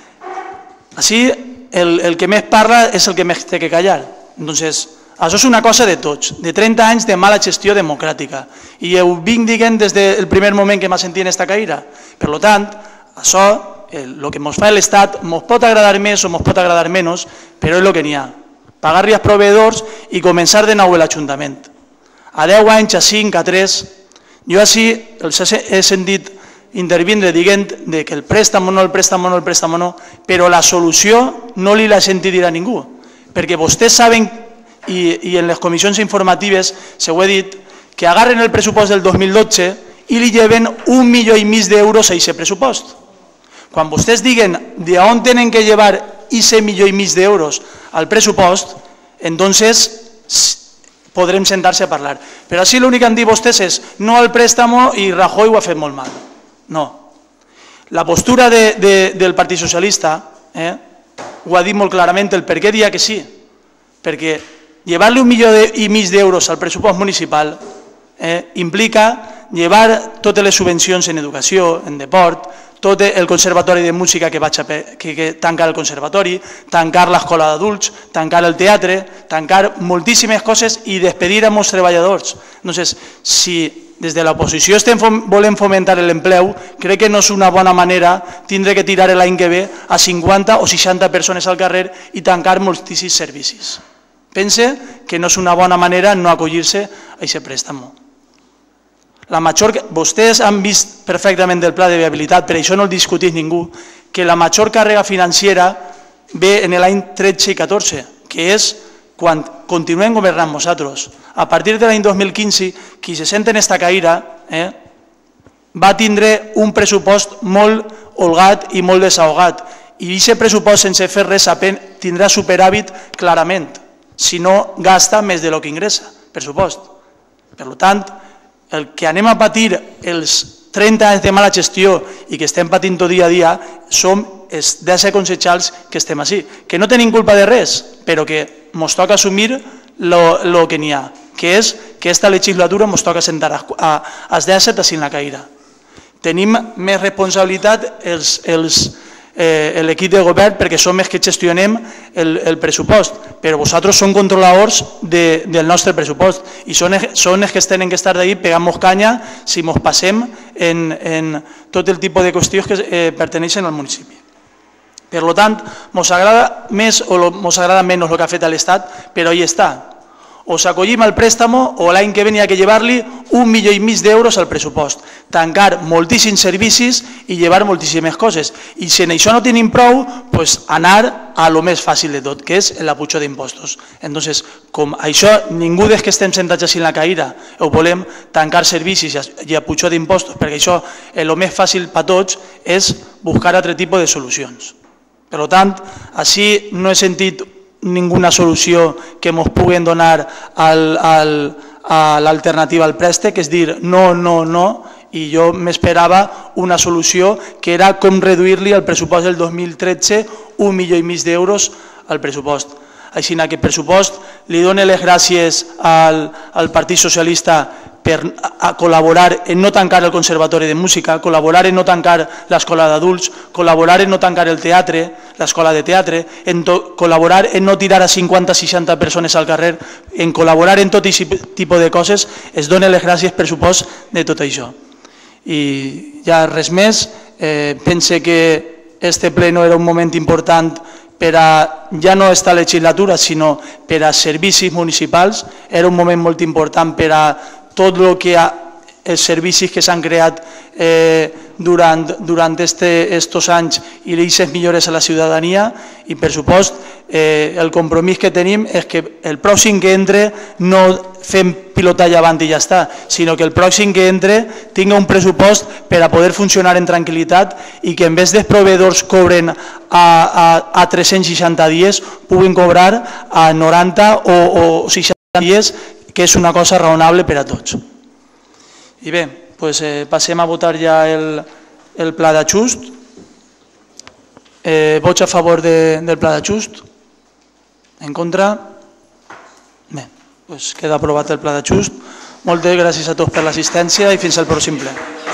Speaker 1: així el, el que més parla és el que més té que callar. Entonces, això és una cosa de tots, de trenta anys de mala gestió democràtica. I ho vinc dient des del primer moment que m'ha sentit en aquesta caïra. Per tant, això, el que ens fa l'Estat, ens pot agradar més o ens pot agradar menys, però és el que n'hi ha. Pagar-li als proveïdors i començar de nou l'Ajuntament. A deu anys, a cinc, a tres, jo així els he sentit intervindre dient que el préstamo no, el préstamo no, el préstamo no, però la solució no li la senti dir a ningú, perquè vostès saben I, i en les comissions informatives se ho he dit, que agarren el pressupost del dos mil dotze i li lleven un milió i mig d'euros a aquest pressupost. Quan vostès diguen d'on tenen que llevar aquest milió i mig d'euros al pressupost, entonces podrem sentar-se a parlar. Però així l'únic que han dit vostès és no al préstamo i Rajoy ho ha fet molt mal. No. La postura de, de, del Partit Socialista eh, ho ha dit molt clarament el per què dia que sí. Perquè llevar-li un milió i mig d'euros al pressupost municipal eh, implica llevar totes les subvencions en educació, en deport, tot el conservatori de música que vaig a que, que tancar el conservatori, tancar l'escola d'adults, tancar el teatre, tancar moltíssimes coses i despedir amb els treballadors. Entonces, si des de l'oposició estem volem fomentar l'empleu, crec que no és una bona manera tindre que tirar l'any que ve a cinquanta o seixanta persones al carrer i tancar moltíssims servicis. Pense que no és una bona manera no acollir-se a aquest préstamo. La major, vostès han vist perfectament el pla de viabilitat, per això no el discutís ningú, que la major càrrega financera ve en l'any tretze i catorze, que és quan continuem governant nosaltres. A partir de l'any dos mil quinze, qui se sent en esta caïra eh, va tindre un pressupost molt holgat i molt desahogat. I aquest pressupost sense fer res tindrà superàvit clarament, si no gasta més de lo que ingressa, per supost. Per tant, el que anem a patir els trenta anys de mala gestió i que estem patint tot dia a dia som els deu consellers que estem així, que no tenim culpa de res, però que ens toca assumir el que n'hi ha, que és que aquesta legislatura ens toca sentar als deu així en la caïra. Tenim més responsabilitat els Eh, l'equip de govern perquè som els que gestionem el, el pressupost, però vosaltres són controladors de, del nostre pressupost i són, són els que tenen que estar d'ahí pegant-nos canya si ens passem en, en tot el tipus de qüestions que eh, perteneixen al municipi. Per tant, ens agrada més o ens agrada menys el que ha fet l'Estat, però ahí està. O s'acollim al préstamo o l'any que ve n'hi ha que llevar-li un milió i mig d'euros al pressupost, tancar moltíssims servicis i llevar moltíssimes coses. I si en això no tenim prou, pues anar a lo més fàcil de tot, que és l'apujó d'impostos. Entonces, com això ningú dels que estem sentats així en la caïra ho volem tancar servicis i apujó d'impostos, perquè això el més fàcil per tots és buscar altre tipus de solucions. Per tant, així no he sentit ninguna solució que ens puguen donar al, al, a l'alternativa al préstec, és dir, no, no, no, i jo m'esperava una solució que era com reduir-li al pressupost del dos mil tretze un milió i mig d'euros al pressupost. Així que aquest pressupost li dono les gràcies al, al Partit Socialista per a col·laborar en no tancar el Conservatori de Música, col·laborar en no tancar l'escola d'adults, col·laborar en no tancar el teatre, l'escola de teatre, en col·laborar en no tirar a cinquanta o seixanta persones al carrer, en col·laborar en tot aquest tipus de coses, es donen les gràcies per supost de tot això. I ja res més, eh, pense que este ple no era un moment important per a ja no esta legislatura, sinó per a servicis municipals, era un moment molt important per a tot el que ha, els servicis que s'han creat eh, durant, durant este, estos anys i aquestes millores a la ciutadania i, per supost, eh, el compromís que tenim és que el pròxim que entre no fem pilotar avant i ja està, sinó que el pròxim que entre tingui un pressupost per a poder funcionar en tranquil·litat i que en vez dels proveïdors cobren a, a, a tres-cents seixanta dies puguin cobrar a noranta o, o seixanta dies, que és una cosa raonable per a tots. I bé, doncs, eh, passem a votar ja el, el pla d'ajust. Eh, vots a favor de, del pla d'ajust? En contra? Bé, doncs queda aprovat el pla d'ajust. Moltes gràcies a tots per l'assistència i fins al pròxim ple.